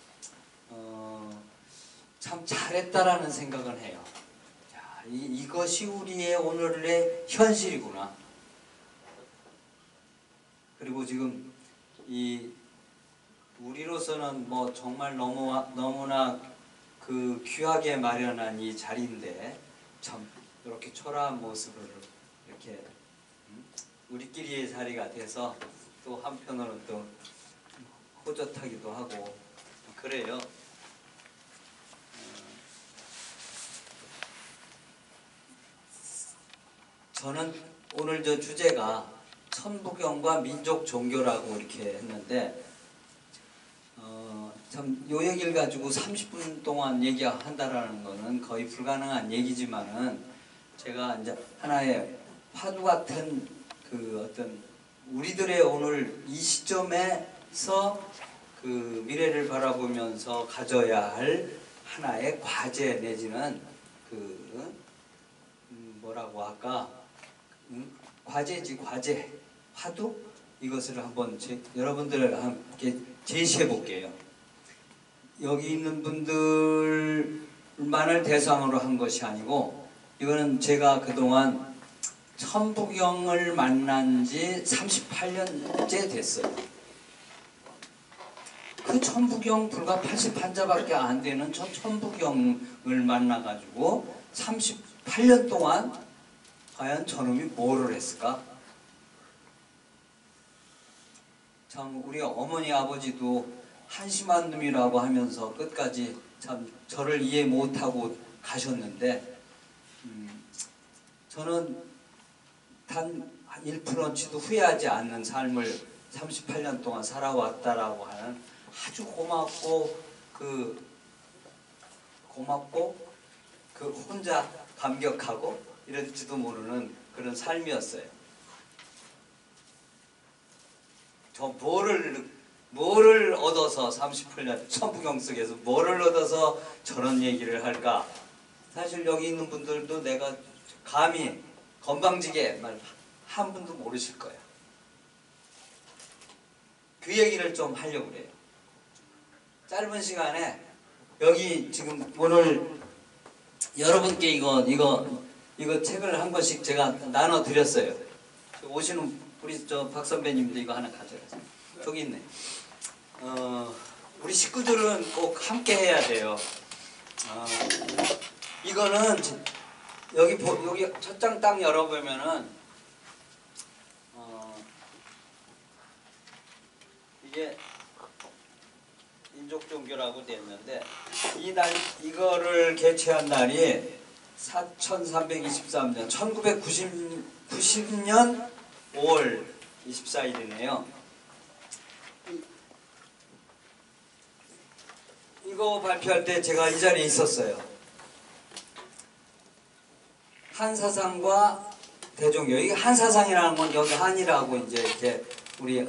참 잘했다라는 생각은 해요. 자, 이것이 우리의 오늘의 현실이구나. 그리고 지금 우리로서는 뭐 정말 너무나 그 귀하게 마련한 이 자리인데 참 이렇게 초라한 모습을 이렇게 우리끼리의 자리가 돼서 또 한편으로는 또 호젓하기도 하고 그래요. 저는 오늘 저 주제가 천부경과 민족 종교라고 이렇게 했는데 참 요 얘기를 가지고 30분 동안 얘기한다라는 거는 거의 불가능한 얘기지만은 제가 이제 하나의 화두 같은 그 어떤 우리들의 오늘 이 시점에서 그 미래를 바라보면서 가져야 할 하나의 과제 내지는 그 뭐라고 할까 과제지 과제 화두 이것을 한번 여러분들 함께 제시해 볼게요. 여기 있는 분들만을 대상으로 한 것이 아니고 이거는 제가 그동안 천부경을 만난 지 38년째 됐어요. 그 천부경 불과 80한자밖에 안 되는 천부경을 만나가지고 38년 동안 과연 저놈이 뭐를 했을까? 참 우리 어머니 아버지도 한심한 놈이라고 하면서 끝까지 참 저를 이해 못하고 가셨는데 저는 단 1%치도 후회하지 않는 삶을 38년 동안 살아왔다라고 하는 아주 고맙고 그 고맙고 그 혼자 감격하고 이럴지도 모르는 그런 삶이었어요. 저 뭐를 얻어서 38년 천부경 속에서 뭐를 얻어서 저런 얘기를 할까? 사실 여기 있는 분들도 내가 감히 건방지게 말 한 분도 모르실 거예요. 그 얘기를 좀 하려고 그래요. 짧은 시간에 여기 지금 오늘 여러분께 이거 책을 한 권씩 제가 나눠 드렸어요. 오시는 우리 저 박 선배님도 이거 하나 가져가세요. 저기 있네. 우리 식구들은 꼭 함께 해야 돼요. 이거는 여기 첫 장 딱 열어보면은 이게 민족 종교라고 되어 있는데 이거를 개최한 날이 4323년 1990년 5월 24일이네요. 이거 발표할 때 제가 이 자리에 있었어요. 한사상과 대종교. 이게 한사상이라는 건 여기 한이라고 이제 이렇게 우리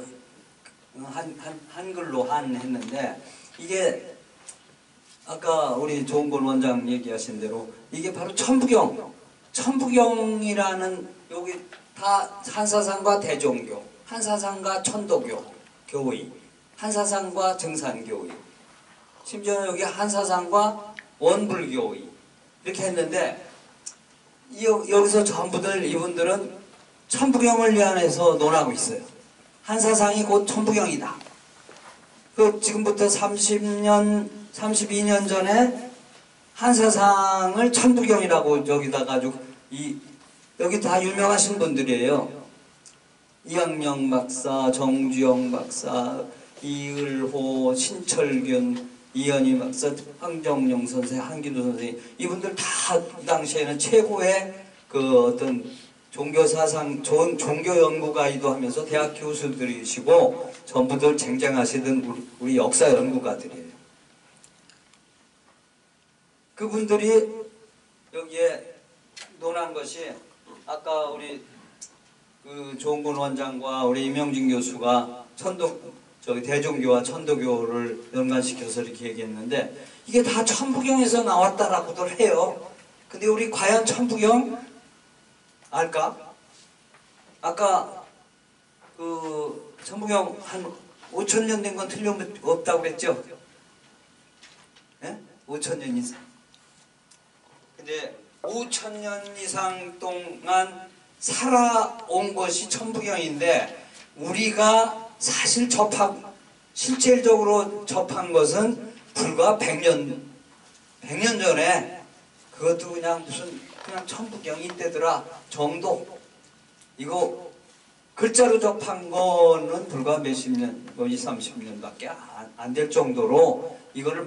한글로 한 했는데 이게 아까 우리 조은권 원장 얘기하신 대로 이게 바로 천부경이라는 여기 다 한사상과 대종교, 한사상과 천도교 교의, 한사상과 증산교의, 심지어는 여기 한사상과 원불교의 이렇게 했는데 여기서 전부들 이분들은 천부경을 위안해서 논하고 있어요. 한사상이 곧 천부경이다. 그 지금부터 32년 전에 한사상을 천부경이라고 여기다 가지고 여기 다 유명하신 분들이에요. 이학명 박사, 정주영 박사, 이을호, 신철균, 이현희 박사, 황정용 선생, 한기도 선생 이분들 다 이 당시에는 최고의 그 어떤 종교 사상, 좋은 종교 연구가이도 하면서 대학 교수들이시고 전부들 쟁쟁하시던 우리 역사 연구가들이에요. 그분들이 여기에 논한 것이 아까 우리 그 조은권 원장과 우리 임영진 교수가 대종교와 천도교를 연관시켜서 이렇게 얘기했는데 이게 다 천부경에서 나왔다라고들 해요. 근데 우리 과연 천부경 알까? 아까 그 천부경 한 5,000년 된 건 틀림없다고 그랬죠? 예? 5,000년 이상. 근데 5,000년 이상 동안 살아온 것이 천부경인데 우리가 사실 실질적으로 접한 것은 불과 100년 전에 그것도 그냥 천부경이 때더라 정도. 이거 글자로 접한 거는 불과 몇십 년, 20, 30년밖에 안 될 정도로 이거를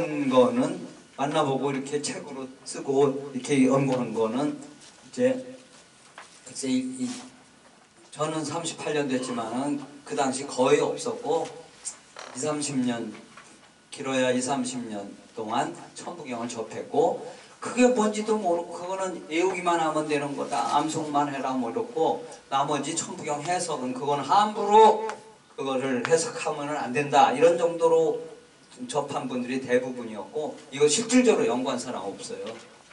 만나보고 이렇게 책으로 쓰고 이렇게 연구한 거는 이제 글쎄 저는 38년 됐지만은 그 당시 거의 없었고 20, 30년 길어야 20, 30년 동안 천부경을 접했고 그게 뭔지도 모르고 그거는 외우기만 하면 되는 거다. 암송만 해라 뭐 이렇고 나머지 천부경 해석은 그건 함부로 그거를 해석하면 안 된다. 이런 정도로 접한 분들이 대부분이었고 이거 실질적으로 연구한 사람 없어요.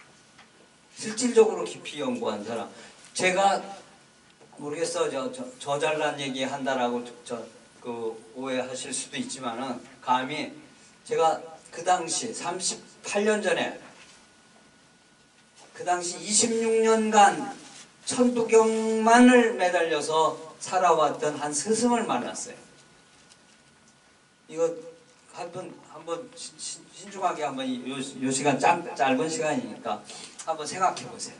실질적으로 깊이 연구한 사람. 제가 모르겠어. 저 잘난 얘기 한다라고 그 오해하실 수도 있지만은 감히 제가 그 당시 38년 전에 그 당시 26년간 천부경만을 매달려서 살아왔던 한 스승을 만났어요. 이거 한번 신중하게 한번 요 시간 짧은 시간이니까 한번 생각해 보세요.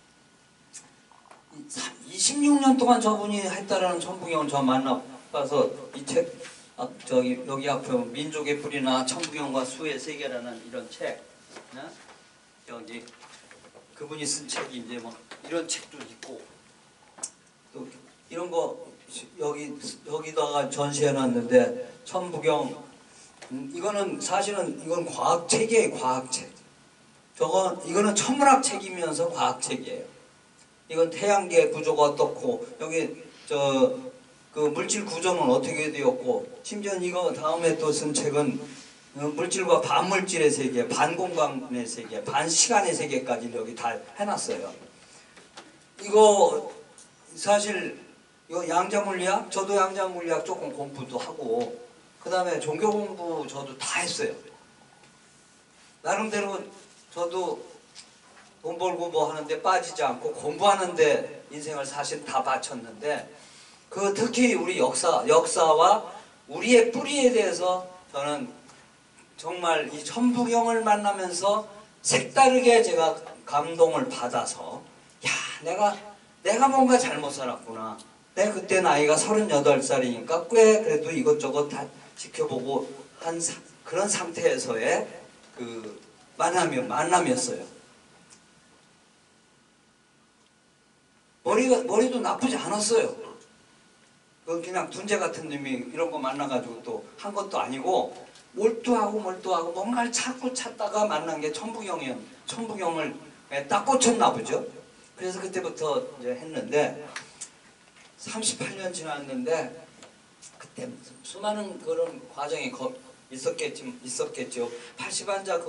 26년 동안 저분이 했다라는 천부경을 저 만나봐서 이 책 여기 앞에 민족의 뿌리나 천부경과 수의 세계라는 이런 책 여기 그분이 쓴 책이 이제 뭐 이런 책도 있고 또 이런 거 여기다가 전시해 놨는데 천부경 이거는 사실은 이건 과학책이에요, 과학책. 이거는 천문학책이면서 과학책이에요. 이건 태양계 구조가 어떻고 여기 그 물질 구조는 어떻게 되었고 심지어 이거 다음에 또 쓴 책은 물질과 반물질의 세계, 반공간의 세계, 반시간의 세계까지 여기 다 해놨어요. 이거 사실 이거 양자물리학, 저도 양자물리학 조금 공부도 하고 그 다음에 종교 공부 저도 다 했어요. 나름대로 저도 돈 벌고 뭐 하는데 빠지지 않고 공부하는데 인생을 사실 다 바쳤는데 그 특히 우리 역사와 우리의 뿌리에 대해서 저는 정말 이 천부경을 만나면서 색다르게 제가 감동을 받아서 야 내가 뭔가 잘못 살았구나. 내가 그때 나이가 38살이니까 꽤 그래도 이것저것 다 지켜보고 한 그런 상태에서의 그 만남이었어요. 머리도 나쁘지 않았어요. 그건 그냥 둔재 같은 놈이 이런 거 만나가지고 또 한 것도 아니고 몰두하고 뭔가를 찾다가 만난 게 천부경을 딱 꽂혔나 보죠. 그래서 그때부터 이제 했는데 38년 지났는데 그때 수많은 그런 과정이 있었겠죠. 80환자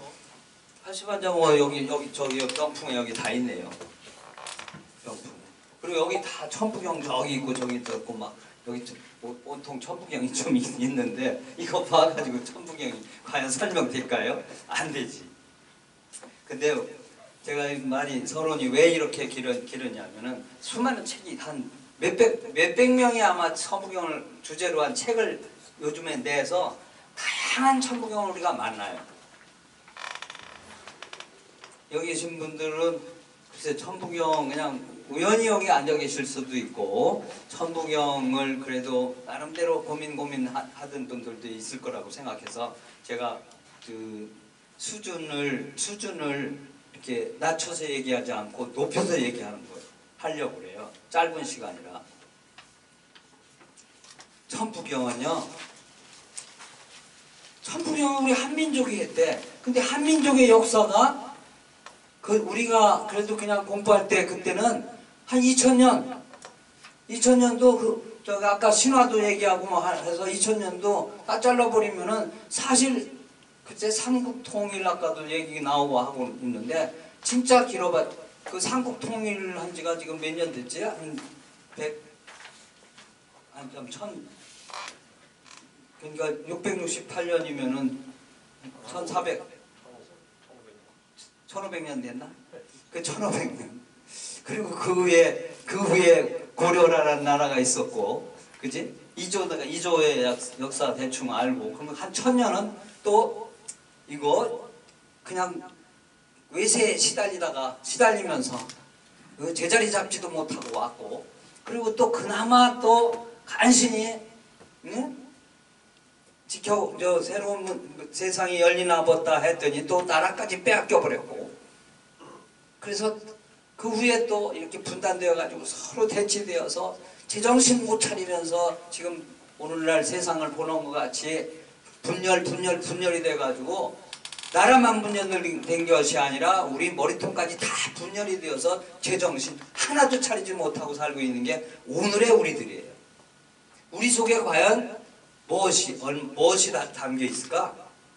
뭐 여기 저기 병풍에 여기 다 있네요. 병풍. 그리고 여기 다 천부경 저기 있고 저기 있고 막 여기 온통 천부경이 좀 있는데 이거 봐가지고 천부경이 과연 설명될까요? 안 되지. 근데 제가 말이 서론이 왜 이렇게 길었냐면은 수많은 책이 한 몇백 명이 아마 천부경을 주제로 한 책을 요즘에 내서 다양한 천부경을 우리가 만나요. 여기 계신 분들은 글쎄 천부경 그냥 우연히 여기 앉아 계실 수도 있고 천부경을 그래도 나름대로 고민하던 분들도 있을 거라고 생각해서 제가 그 수준을 이렇게 낮춰서 얘기하지 않고 높여서 얘기하는 거예요. 하려고 그래요. 짧은 시간이라. 천부경은요. 천부경은 우리 한민족이 했대. 근데 한민족의 역사가 우리가 그래도 그냥 공부할 때 그때는 한 2000년도 저기 아까 신화도 얘기하고 뭐 해서 2000년도 다 잘라버리면은 사실 그때 삼국통일학과도 얘기 나오고 하고 있는데 진짜 길어봐. 그 삼국통일한 지가 지금 몇 년 됐지? 그러니까 668년이면은 1500년 됐나? 그 1500년. 그리고 그 후에 고려라는 나라가 있었고, 그지? 이조의 역사 대충 알고, 그러면 한 1000년은 또 이거 그냥 외세에 시달리면서 그 제자리 잡지도 못하고 왔고, 그리고 또 그나마 또 간신히 새로운 세상이 열리나 보다 했더니 또 나라까지 빼앗겨 버렸고, 그래서 그 후에 또 이렇게 분단되어 가지고 서로 대치되어서 제정신 못 차리면서 지금 오늘날 세상을 보는 것 같이 분열이 돼 가지고 나라만 분열된 것이 아니라 우리 머리통까지 다 분열이 되어서 제정신 하나도 차리지 못하고 살고 있는 게 오늘의 우리들이에요. 우리 속에 과연 무엇이 담겨 있을까?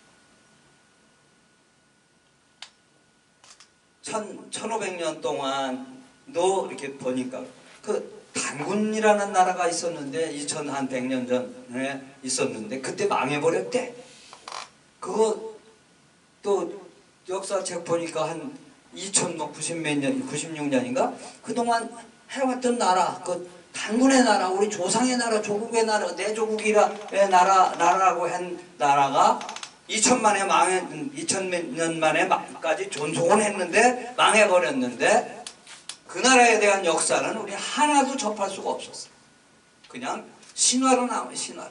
1500년 동안도 이렇게 보니까 그 단군이라는 나라가 있었는데 2100년 전에 있었는데 그때 망해버렸대. 그거 또 역사책 보니까 한 2090몇 년, 96년인가? 그동안 해왔던 나라, 그 단군의 나라, 우리 조상의 나라, 조국의 나라, 내 조국이라의 나라라고 한 나라가 2000년 만에까지 존속은 했는데 망해버렸는데 그 나라에 대한 역사는 우리 하나도 접할 수가 없었어요. 그냥 신화로 나와요, 신화로.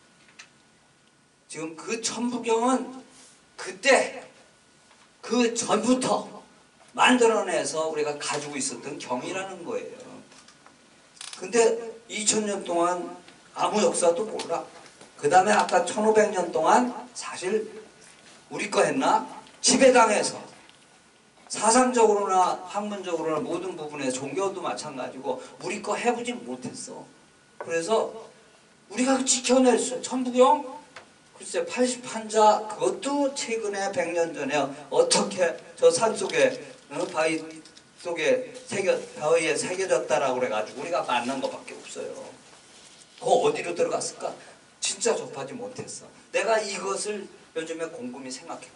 지금 그 천부경은 그때 그 전부터 만들어내서 우리가 가지고 있었던 경이라는 거예요. 근데 2000년 동안 아무 역사도 몰라. 그 다음에 아까 1500년 동안 사실 우리 거 했나? 지배당해서 사상적으로나 학문적으로나 모든 부분에 종교도 마찬가지고 우리 거 해보지 못했어. 그래서 우리가 지켜냈어. 천부경 글쎄 81자 그것도 최근에 100년 전에 어떻게 저 산속에 바위 속에 바위에 새겨졌다라고 그래가지고 우리가 만난 것밖에 없어요. 그거 어디로 들어갔을까? 진짜 접하지 못했어. 내가 이것을 요즘에 곰곰이 생각해.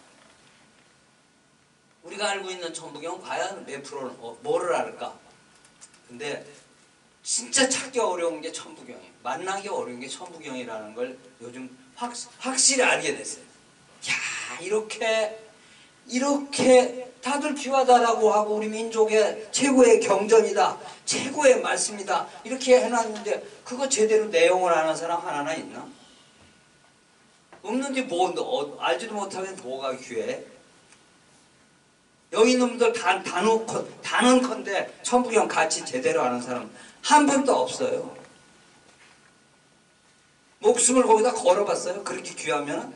우리가 알고 있는 천부경 과연 몇 프로는 뭐를 알까? 근데 진짜 찾기 어려운 게 천부경이에요. 만나기 어려운 게 천부경이라는 걸 요즘 확실히 알게 됐어요. 야, 이렇게 다들 귀하다라고 하고 우리 민족의 최고의 경전이다, 최고의 말씀이다 이렇게 해놨는데 그거 제대로 내용을 아는 사람 하나나 있나? 없는데 알지도 못하면 뭐가 귀해? 여기 놈들 단언컨대 천부경 가치 제대로 아는 사람 한 분도 없어요. 목숨을 거기다 걸어봤어요. 그렇게 귀하면?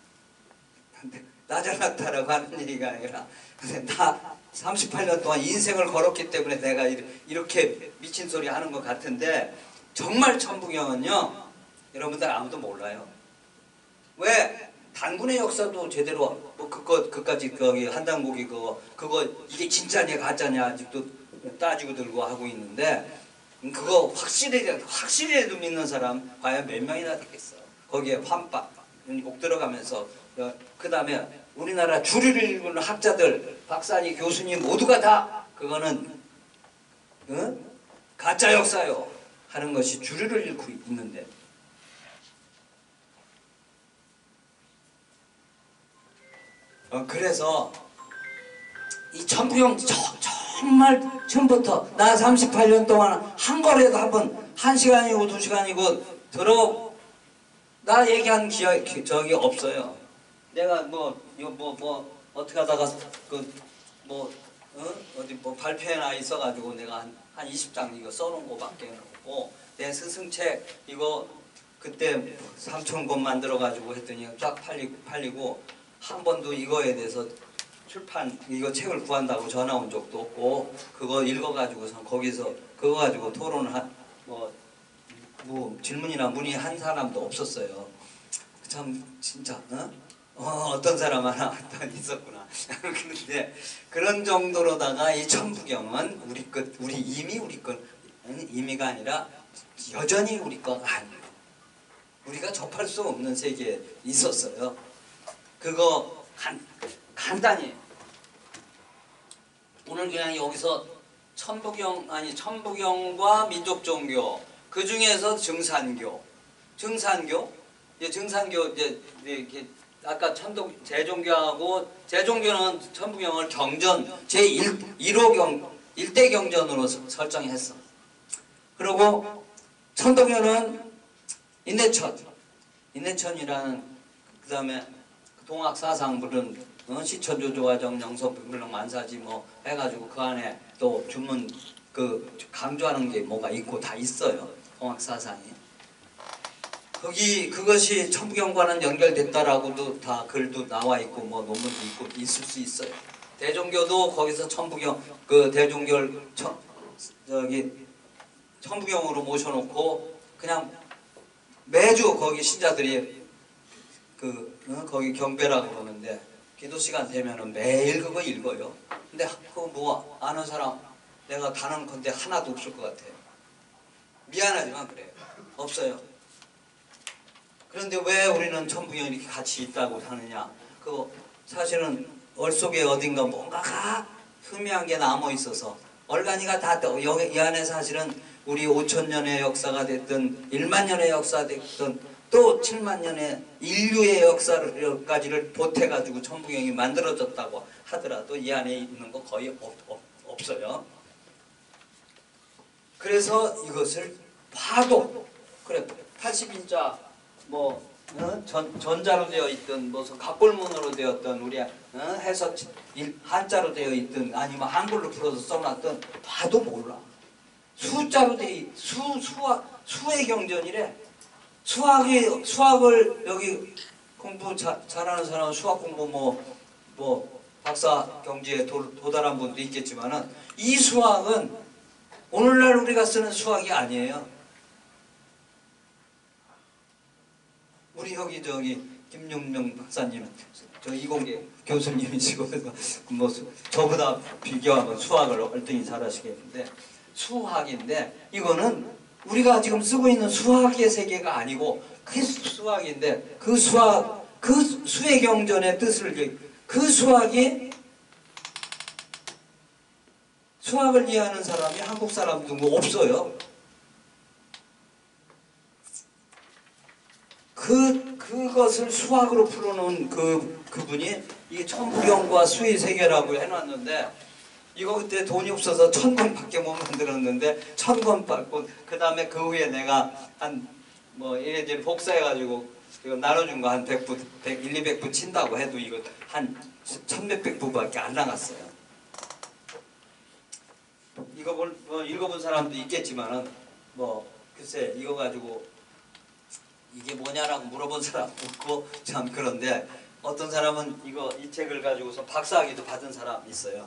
나잘났다라고 하는 얘기가 아니라 나 38년 동안 인생을 걸었기 때문에 내가 이렇게 미친 소리 하는 것 같은데 정말 천부경은요 여러분들 아무도 몰라요. 왜? 단군의 역사도 제대로 뭐 그까지 거기 한단국이 그거 이게 진짜냐 가짜냐 아직도 따지고 들고 하고 있는데 그거 확실히라도 믿는 사람 과연 몇 명이나 되겠어. 거기에 환박 꼭 들어가면서 그 다음에 우리나라 주류를 읽는 학자들 박사님 교수님 모두가 다 그거는 가짜 역사요 하는 것이 주류를 읽고 있는데 그래서 이 천부경 정말 처음부터 나 38년 동안 한 거라도 한번 1시간이고 2시간이고 나 얘기한 적이 없어요. 내가 어떻게 하다가 어디 발표회나 있어가지고 내가 한 20장 이거 써놓은 거밖에 없고 내 스승책 이거 그때 3,000권 만들어가지고 했더니 쫙 팔리고 한 번도 이거에 대해서 출판 이거 책을 구한다고 전화 온 적도 없고 그거 읽어가지고서 거기서 그거 가지고 토론을 뭐 질문이나 문의한 사람도 없었어요. 참 진짜 어떤 사람 하나 있었구나. 그런데 그런 정도로다가 이 천부경은 우리 것 이미가 아니라 여전히 우리 거가 아니에요. 우리가 접할 수 없는 세계에 있었어요. 그거 간단히 오늘 그냥 여기서 천부경과 민족종교 그 중에서 증산교 이제 아까 제종교하고 제종교는 천부경을 경전 제1호 1대 경전으로 설정했어. 그리고 천도교는 인내천이라는 그 다음에 동학사상 부른 시천조조와 정영석 불능 만사지 뭐 해가지고 그 안에 또 주문 강조하는 게 뭐가 있고 다 있어요. 동학사상이. 그것이 천부경과는 연결됐다라고도 다 글도 나와 있고 뭐 논문도 있고 있을 수 있어요. 대종교도 거기서 천부경 대종교를 천부경으로 모셔놓고 그냥 매주 거기 신자들이 거기 경배라고 그러는데 기도 시간 되면은 매일 그거 읽어요. 근데 그거 뭐 아는 사람 내가 다는 건데 하나도 없을 것 같아요. 미안하지만 그래요. 없어요. 그런데 왜 우리는 천부경 이렇게 같이 있다고 하느냐? 그거 사실은 얼속에 어딘가 뭔가가 희미한 게 남아 있어서 얼간이가 다 이 안에 사실은 우리 5,000년의 역사가 됐든 1만 년의 역사가 됐든 또 7만 년의 인류의 역사까지를 보태가지고 천부경이 만들어졌다고 하더라도 이 안에 있는 거 거의 없어요. 그래서 이것을 봐도 그래 80인자 전자로 되어 있든 무슨 각골문으로 되었던 우리 해석 한자로 되어 있든 아니면 한글로 풀어서 써놨든 봐도 몰라. 숫자로 수의 경전이래. 수학을 여기 공부 잘하는 사람은 수학 공부 뭐 박사 경지에 도달한 분도 있겠지만은 이 수학은 오늘날 우리가 쓰는 수학이 아니에요. 우리 여기 김용명 박사님, 저 이공계 교수님이시고 뭐 저보다 비교하면 수학을 얼등히 잘하시겠는데 수학인데 이거는 우리가 지금 쓰고 있는 수학의 세계가 아니고 그 수학인데 그 수학 그 수의 경전의 뜻을 그 수학이 수학을 이해하는 사람이 한국 사람 누구 없어요. 그것을 수학으로 풀어놓은 그분이 이 천부경과 수의 세계라고 해놨는데 이거 그때 돈이 없어서 1000권밖에 못 만들었는데 1000권 받고 그 다음에 그 후에 내가 한 뭐 얘네들 복사해가지고 이거 나눠준 거 한 100부, 200부 친다고 해도 이거 한 1000몇백 부밖에 안 나갔어요. 이거 읽어본 사람도 있겠지만은 뭐 글쎄 이거 가지고 이게 뭐냐라고 물어본 사람 없고 참 그런데 어떤 사람은 이 책을 가지고서 박사학위도 받은 사람 있어요.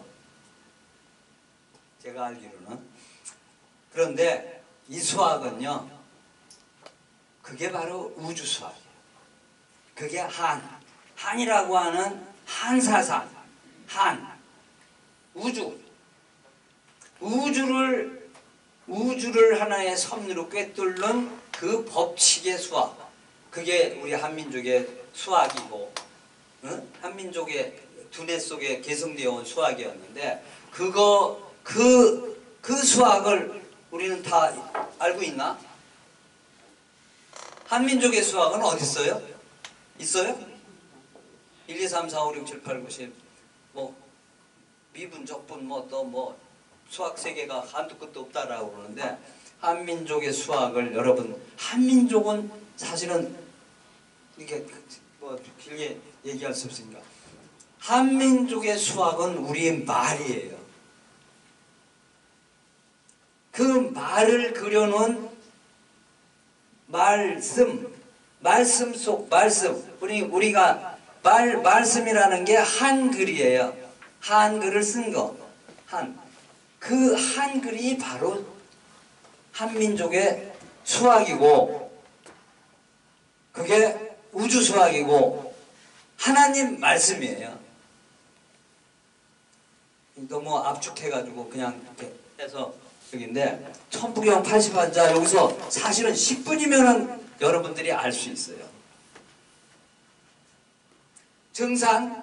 제가 알기로는. 그런데 이 수학은요. 그게 바로 우주 수학이에요. 그게 한이라고 하는 한사상, 우주를 하나의 섭리로 꿰뚫는 그 법칙의 수학. 그게 우리 한민족의 수학이고, 한민족의 두뇌 속에 개성되어 온 수학이었는데, 그 수학을 우리는 다 알고 있나? 한민족의 수학은 어디 있어요? 있어요? 1, 2, 3, 4, 5, 6, 7, 8, 9, 10 뭐 미분, 적분 또 수학 세계가 한두 끝도 없다라고 그러는데 한민족의 수학을 여러분 한민족은 사실은 이게 뭐 길게 얘기할 수 없으니까 한민족의 수학은 우리의 말이에요. 그 말을 그려놓은 말씀 속 말씀 우리가 말씀이라는 게 한글이에요. 한글을 쓴 거. 그 한글이 바로 한민족의 수학이고 그게 우주 수학이고 하나님 말씀이에요. 너무 압축해가지고 그냥 이렇게 해서 여기인데 천부경 80한자 여기서 사실은 10분이면은 여러분들이 알 수 있어요. 증상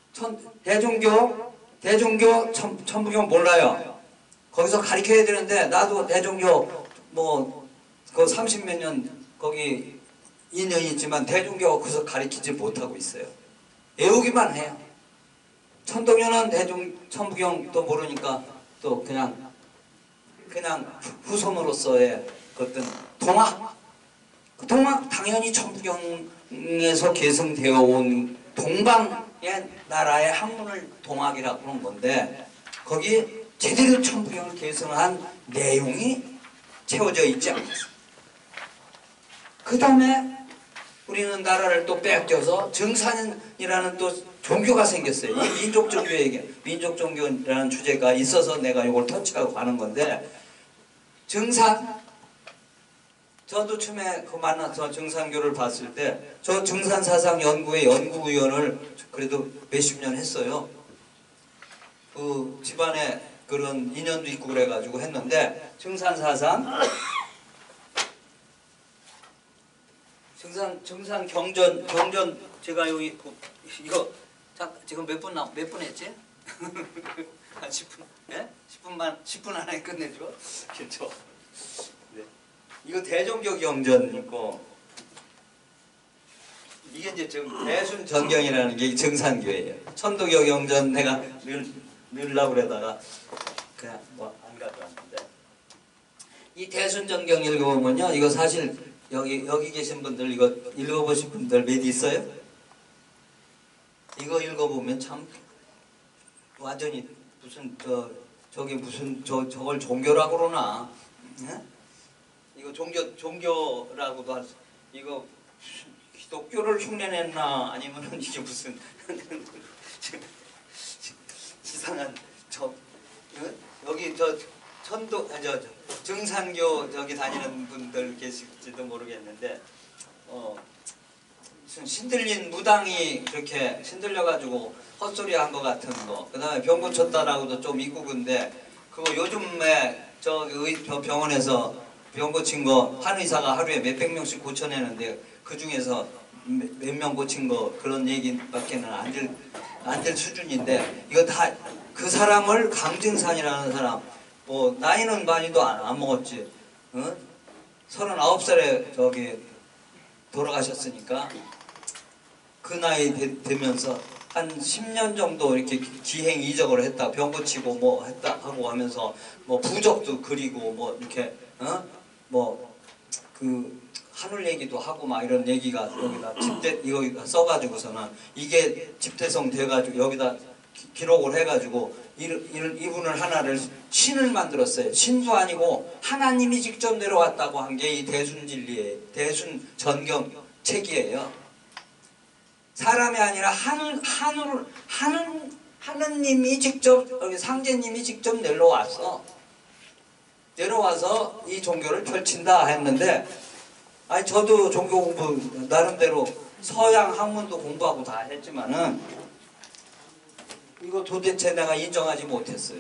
대종교 천부경 몰라요. 거기서 가르쳐야 되는데 나도 대종교 그 30몇 년 거기 인연이 있지만 대종교 거기서 가르치지 못하고 있어요. 외우기만 해요. 천도교는 천부경도 모르니까 또 그냥 후손으로서의 어떤 동학 당연히 천부경에서 계승되어 온 동방의 나라의 학문을 동학이라고 그런 건데 거기 제대로 천부경을 계승한 내용이 채워져 있지 않겠습니까? 그 다음에 우리는 나라를 또 빼앗겨서 정산이라는 또 종교가 생겼어요. 이 민족 종교라는 주제가 있어서 내가 이걸 터치하고 가는 건데 정산 저도 처음에 만나서 정산교를 봤을 때 저 정산사상 연구의 연구위원을 그래도 몇십 년 했어요. 그 집안에 그런 인연도 있고 그래가지고 했는데 정산사상 정산 경전 제가 여기 이거 지금 몇 분 했지? 한 10분? 예? 10분 안에 끝내죠? 그렇죠? 네. 이거 대종교 경전 있고 이게 이제 지금 대순전경이라는 게 정산교예요. 천도교 경전 내가 넣으려고 그러다가 그냥 안 가져왔는데 이 대순전경 읽어보면요 이거 사실 여기 계신 분들 이거 읽어보신 분들 몇 있어요? 이거 읽어보면 참 완전히 무슨 저걸 종교라고 그러나? 네? 이거 종교라고도 할 수. 이거 기독교를 흉내냈나 아니면은 이게 무슨 이상한 여기 저 증산교 저기 다니는 분들 계실지도 모르겠는데 무슨 신들린 무당이 그렇게 신들려가지고 헛소리 한 것 같은 거, 그 다음에 병 고쳤다라고도 좀 있고. 근데 그거 요즘에 병원에서 병 고친 거 한 의사가 하루에 몇백 명씩 고쳐내는데 그 중에서 몇 명 고친 거 그런 얘기밖에는 안 될 수준인데, 이거 다 그 사람을 강증산이라는 사람, 뭐 나이는 많이도 안 먹었지, 39살에 저기 돌아가셨으니까 그 나이 되면서 한 10년 정도 이렇게 기행 이적을 했다, 병 고치고 뭐 했다 하고 하면서 뭐 부적도 그리고 뭐 이렇게 뭐 그 하늘 얘기도 하고 막 이런 얘기가 여기다 여기다 써가지고서는 이게 집대성 돼가지고 여기다 기록을 해가지고 이분을 하나를 신을 만들었어요. 신도 아니고 하나님이 직접 내려왔다고 한 게 이 대순진리의 대순전경 책이에요. 사람이 아니라 하느님이 직접, 여기 상제님이 직접 내려와서 이 종교를 펼친다 했는데, 아니 저도 종교 공부 나름대로 서양 학문도 공부하고 다 했지만은 이거 도대체 내가 인정하지 못했어요.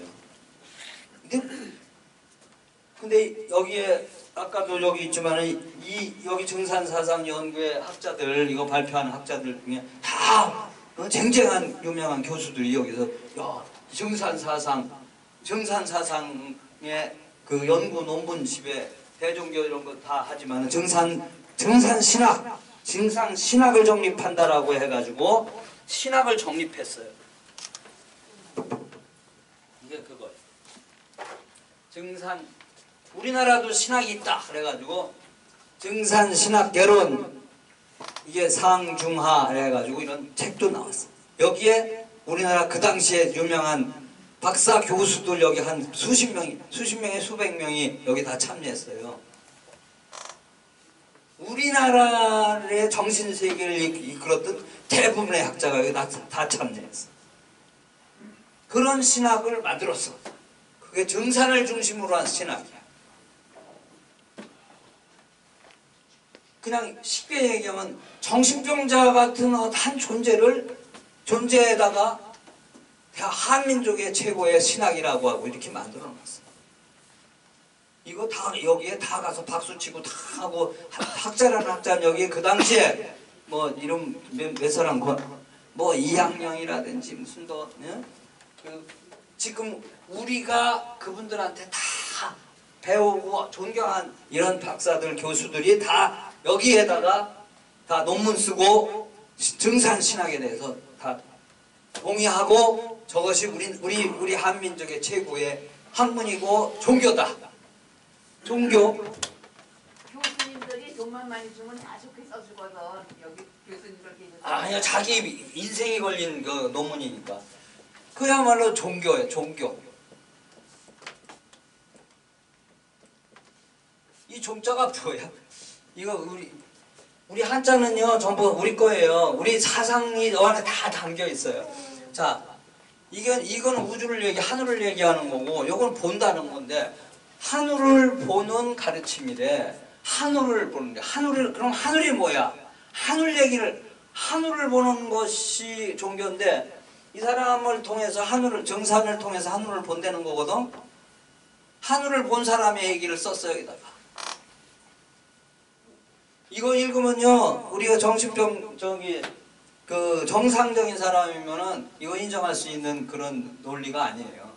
근데 여기에 아까도 여기 있지만은 여기 증산사상 연구의 학자들, 이거 발표하는 학자들 중에 다 쟁쟁한 유명한 교수들이 여기서 야, 증산사상의 그 연구 논문집에 대종교 이런 거 다 하지만은 증산신학을 정립한다라고 해가지고 신학을 정립했어요. 이게 그거예요. 우리나라도 신학이 있다 그래가지고 증산신학개론, 이게 상중하 해가지고 이런 책도 나왔어. 여기에 우리나라 그 당시에 유명한 박사 교수들 여기 한 수십 명이 수백 명이 여기 다 참여했어요. 우리나라의 정신세계를 이끌었던 대부분의 학자가 여기 다 참여했어. 그런 신학을 만들었어. 그게 증산을 중심으로 한 신학이야. 그냥 쉽게 얘기하면 정신병자 같은 한 존재에다가 한민족의 최고의 신학이라고 하고 이렇게 만들어놨어. 이거 다 여기에 다 가서 박수치고 다 하고, 학자라는 학자는 여기에 그 당시에 뭐 이름 몇 사람 뭐 이학령이라든지 무슨 지금 우리가 그분들한테 다 배우고 존경한 이런 박사들 교수들이 다 여기에다가 다 논문 쓰고 증산신학에 대해서 다 동의하고 저것이 우리 한민족의 최고의 학문이고 종교다. 종교. 교수님들이 돈만 많이 주면 다 좋게 써주거든. 여기 교수님들 계셔서. 아니요, 자기 인생이 걸린 그 논문이니까. 그야말로 종교예요, 종교. 이 종자가 뭐야? 이거 우리 한자는요 전부 우리 거예요. 우리 사상이 이 안에 다 담겨 있어요. 자, 이건 우주를 하늘을 얘기하는 거고, 이건 본다는 건데, 하늘을 보는 가르침이래. 하늘을 보는 게, 그럼 하늘이 뭐야? 하늘을 보는 것이 종교인데, 이 사람을 통해서 정산을 통해서 하늘을 본다는 거거든. 하늘을 본 사람의 얘기를 썼어요, 여기다가. 이거 읽으면요, 우리가 그 정상적인 사람이면은 이거 인정할 수 있는 그런 논리가 아니에요.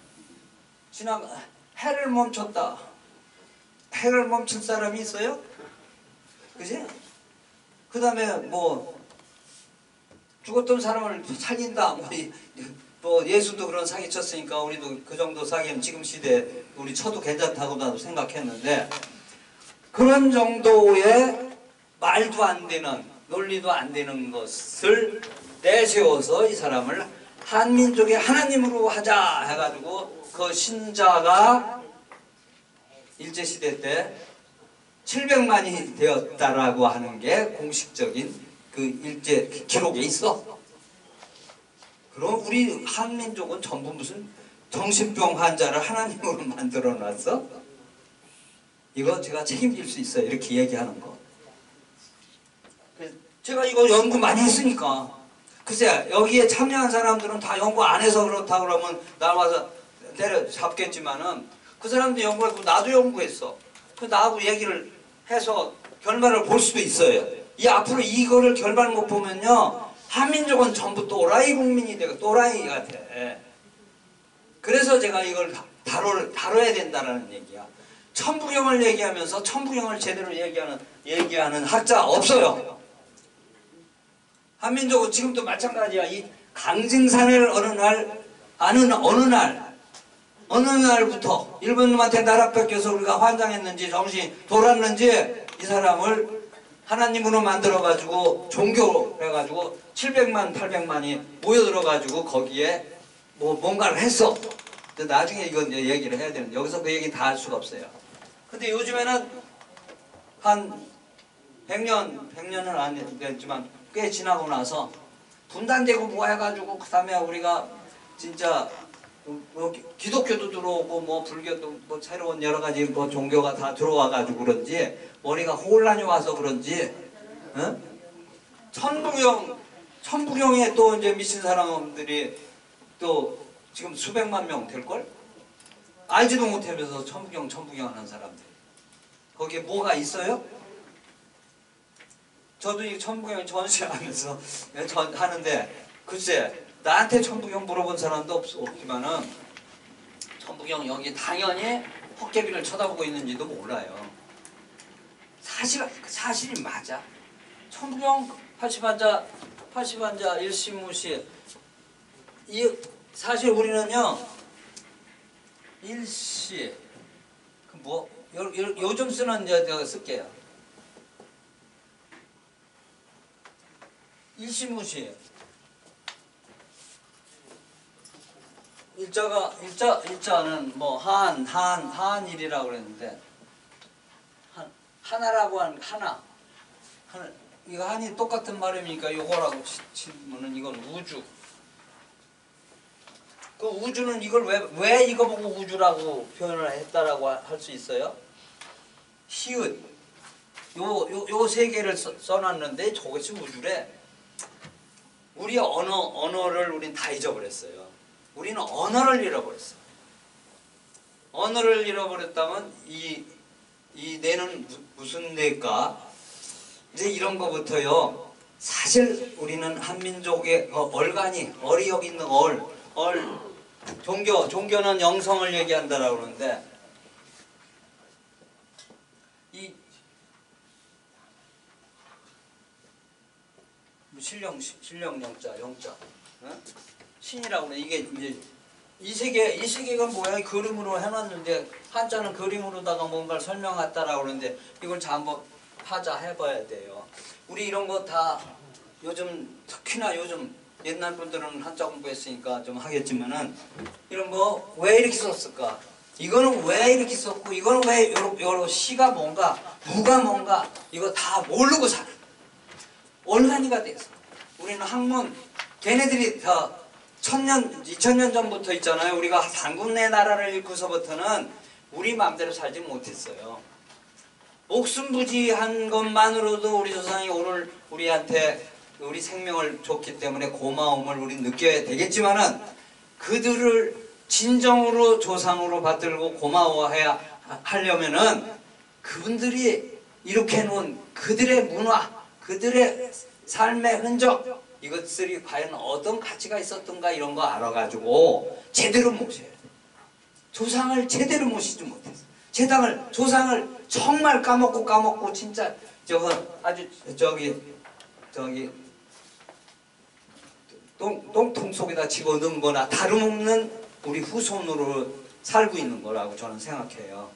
해를 멈췄다. 해를 멈출 사람이 있어요? 그지? 그 다음에 뭐 죽었던 사람을 살린다. 뭐 예수도 그런 사기 쳤으니까 우리도 그 정도 사기면 지금 시대에 우리 쳐도 괜찮다고 나도 생각했는데, 그런 정도의 말도 안 되는, 논리도 안 되는 것을 내세워서 이 사람을 한민족의 하나님으로 하자 해가지고 그 신자가 일제시대 때 700만이 되었다라고 하는 게 공식적인 그 일제 기록에 있어. 그럼 우리 한민족은 전부 무슨 정신병 환자를 하나님으로 만들어 놨어? 이거 제가 책임질 수 있어요. 이렇게 얘기하는 거. 제가 이거 연구 많이 했으니까. 글쎄 여기에 참여한 사람들은 다 연구 안 해서 그렇다 그러면 나와서 때려잡겠지만은 그 사람도 연구했고 나도 연구했어. 그 나하고 얘기를 해서 결말을 볼 수도 있어요. 이 앞으로 이거를 결말 못 보면요 한민족은 전부 또라이 국민이 되고 또라이가 돼. 그래서 제가 이걸 다뤄야 된다라는 얘기야. 천부경을 얘기하면서 천부경을 제대로 얘기하는 학자 없어요. 한민족은 지금도 마찬가지야. 이 강증산을 어느 날부터 일본 놈한테 나라 뺏겨서 우리가 환장했는지 정신이 돌았는지 이 사람을 하나님으로 만들어가지고 종교로 해가지고 700만 800만이 모여들어가지고 거기에 뭔가를 했어. 근데 나중에 이건 이제 얘기를 해야 되는데 여기서 그 얘기 다 할 수가 없어요. 근데 요즘에는 한 100년은 안 됐지만 꽤 지나고 나서 분단되고 뭐 해가지고 그 다음에 우리가 진짜 뭐 기독교도 들어오고 뭐 불교도 뭐 새로운 여러 가지 뭐 종교가 다 들어와가지고 그런지 머리가 혼란이 와서 그런지 천부경에 또 이제 미친 사람들이 또 지금 수백만 명 될걸? 알지도 못하면서 천부경 하는 사람들 거기에 뭐가 있어요? 저도 이 천부경 전시하면서 하는데 글쎄 나한테 천부경 물어본 사람도 없지만은 천부경 여기 당연히 헛개비를 쳐다보고 있는지도 몰라요. 사실이 맞아. 천부경 80환자 일시무시 사실 우리는요 일시 요즘 쓰는 제가 쓸게요. 일시무시 일자는 뭐 한일이라고 그랬는데 하나라고 하는 하나 이거 한이 똑같은 말이니까 요거라고 치면은 이건 우주. 그 우주는 이걸 왜 이거 보고 우주라고 표현을 했다라고 할 수 있어요? 히읗 요 세 개를 써놨는데 저것이 우주래. 우리 언어를 우린 다 잊어버렸어요. 우리는 언어를 잃어버렸어. 언어를 잃어버렸다면 이 뇌는 무슨 뇌일까? 이제 이런 거부터요. 사실 우리는 한민족의 얼간이 어리역 있는 종교는 영성을 얘기한다라고 그러는데 이 신령 영자 신이라고 그래. 이게 이제 이 세계가 뭐야? 그림으로 해놨는데 한자는 그림으로다가 뭔가를 설명했다라고 그러는데 이걸 한번 해봐야 돼요. 우리 이런 거 다 요즘 특히나 요즘 옛날 분들은 한자 공부했으니까 좀 하겠지만은 이런 거 왜 이렇게 썼을까? 이거는 왜 이렇게 썼고 이거는 왜 요런 시가 뭔가 무가 뭔가 이거 다 모르고 살아. 얼간이가 돼서 우리는 학문 걔네들이 다 2000년 전부터 있잖아요. 우리가 삼국내 나라를 잃고서부터는 우리 마음대로 살지 못했어요. 목숨부지한 것만으로도 우리 조상이 오늘 우리한테 우리 생명을 줬기 때문에 고마움을 우리 느껴야 되겠지만은 그들을 진정으로 조상으로 받들고 고마워해야 하려면은 그분들이 이렇게 놓은 그들의 문화, 그들의 삶의 흔적 이것들이 과연 어떤 가치가 있었던가 이런 거 알아가지고 제대로 모셔야 돼. 조상을 제대로 모시지 못했어. 조상을 정말 까먹고 진짜 아주 똥통 속에다 집어넣은 거나 다름없는 우리 후손으로 살고 있는 거라고 저는 생각해요.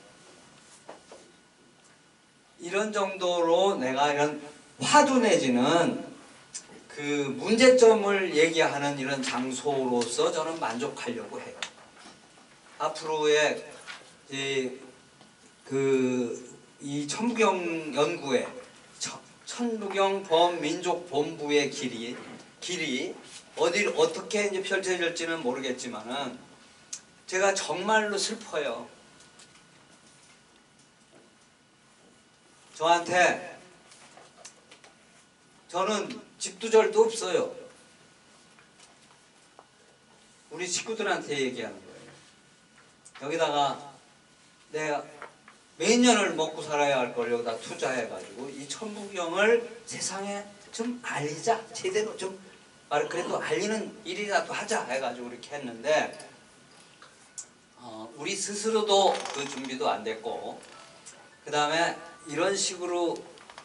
이런 정도로 내가 이런 화두 내지는 그 문제점을 얘기하는 이런 장소로서 저는 만족하려고 해요. 앞으로의 이 천부경 연구에 천부경 범민족본부의 길이 어딜 어떻게 이제 펼쳐질지는 모르겠지만은 제가 정말로 슬퍼요. 저는 집도 절도 없어요. 우리 식구들한테 얘기하는 거예요. 여기다가 내가 몇 년을 먹고 살아야 할 걸 여기다 투자해가지고 이 천부경을 세상에 좀 알리자. 제대로 좀 그래도 알리는 일이라도 하자 해가지고 이렇게 했는데 우리 스스로도 그 준비도 안 됐고 그 다음에 이런 식으로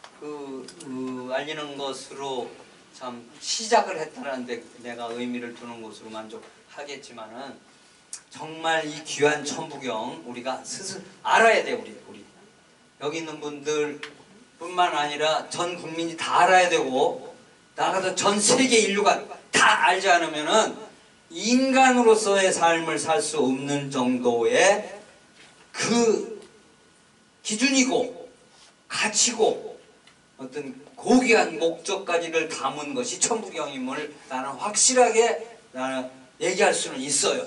알리는 것으로 참 시작을 했다는데 내가 의미를 두는 것으로 만족하겠지만은 정말 이 귀한 천부경 우리가 스스로 알아야 돼. 우리 여기 있는 분들 뿐만 아니라 전 국민이 다 알아야 되고 나가서 전 세계 인류가 다 알지 않으면은 인간으로서의 삶을 살 수 없는 정도의 그 기준이고 가치고 어떤 고귀한 목적까지를 담은 것이 천부경임을 나는 확실하게 얘기할 수는 있어요.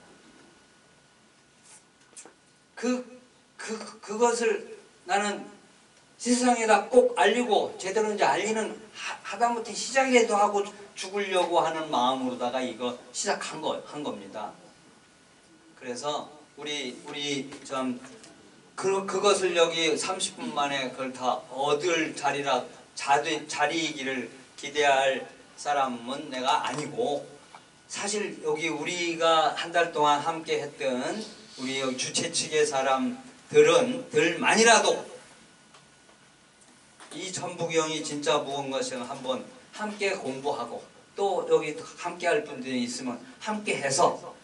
그것을 나는 세상에다 꼭 알리고 제대로 이제 알리는 하다못해 시작이라도 하고 죽으려고 하는 마음으로다가 이거 시작한 겁니다. 그래서 우리 좀 그것을 여기 30분 만에 그걸 다 얻을 자리이기를 기대할 사람은 내가 아니고 사실 여기 우리가 한 달 동안 함께 했던 우리 여기 주최 측의 사람들만이라도 이 천부경이 진짜 무언가를 한번 함께 공부하고 또 여기 함께 할 분들이 있으면 함께 해서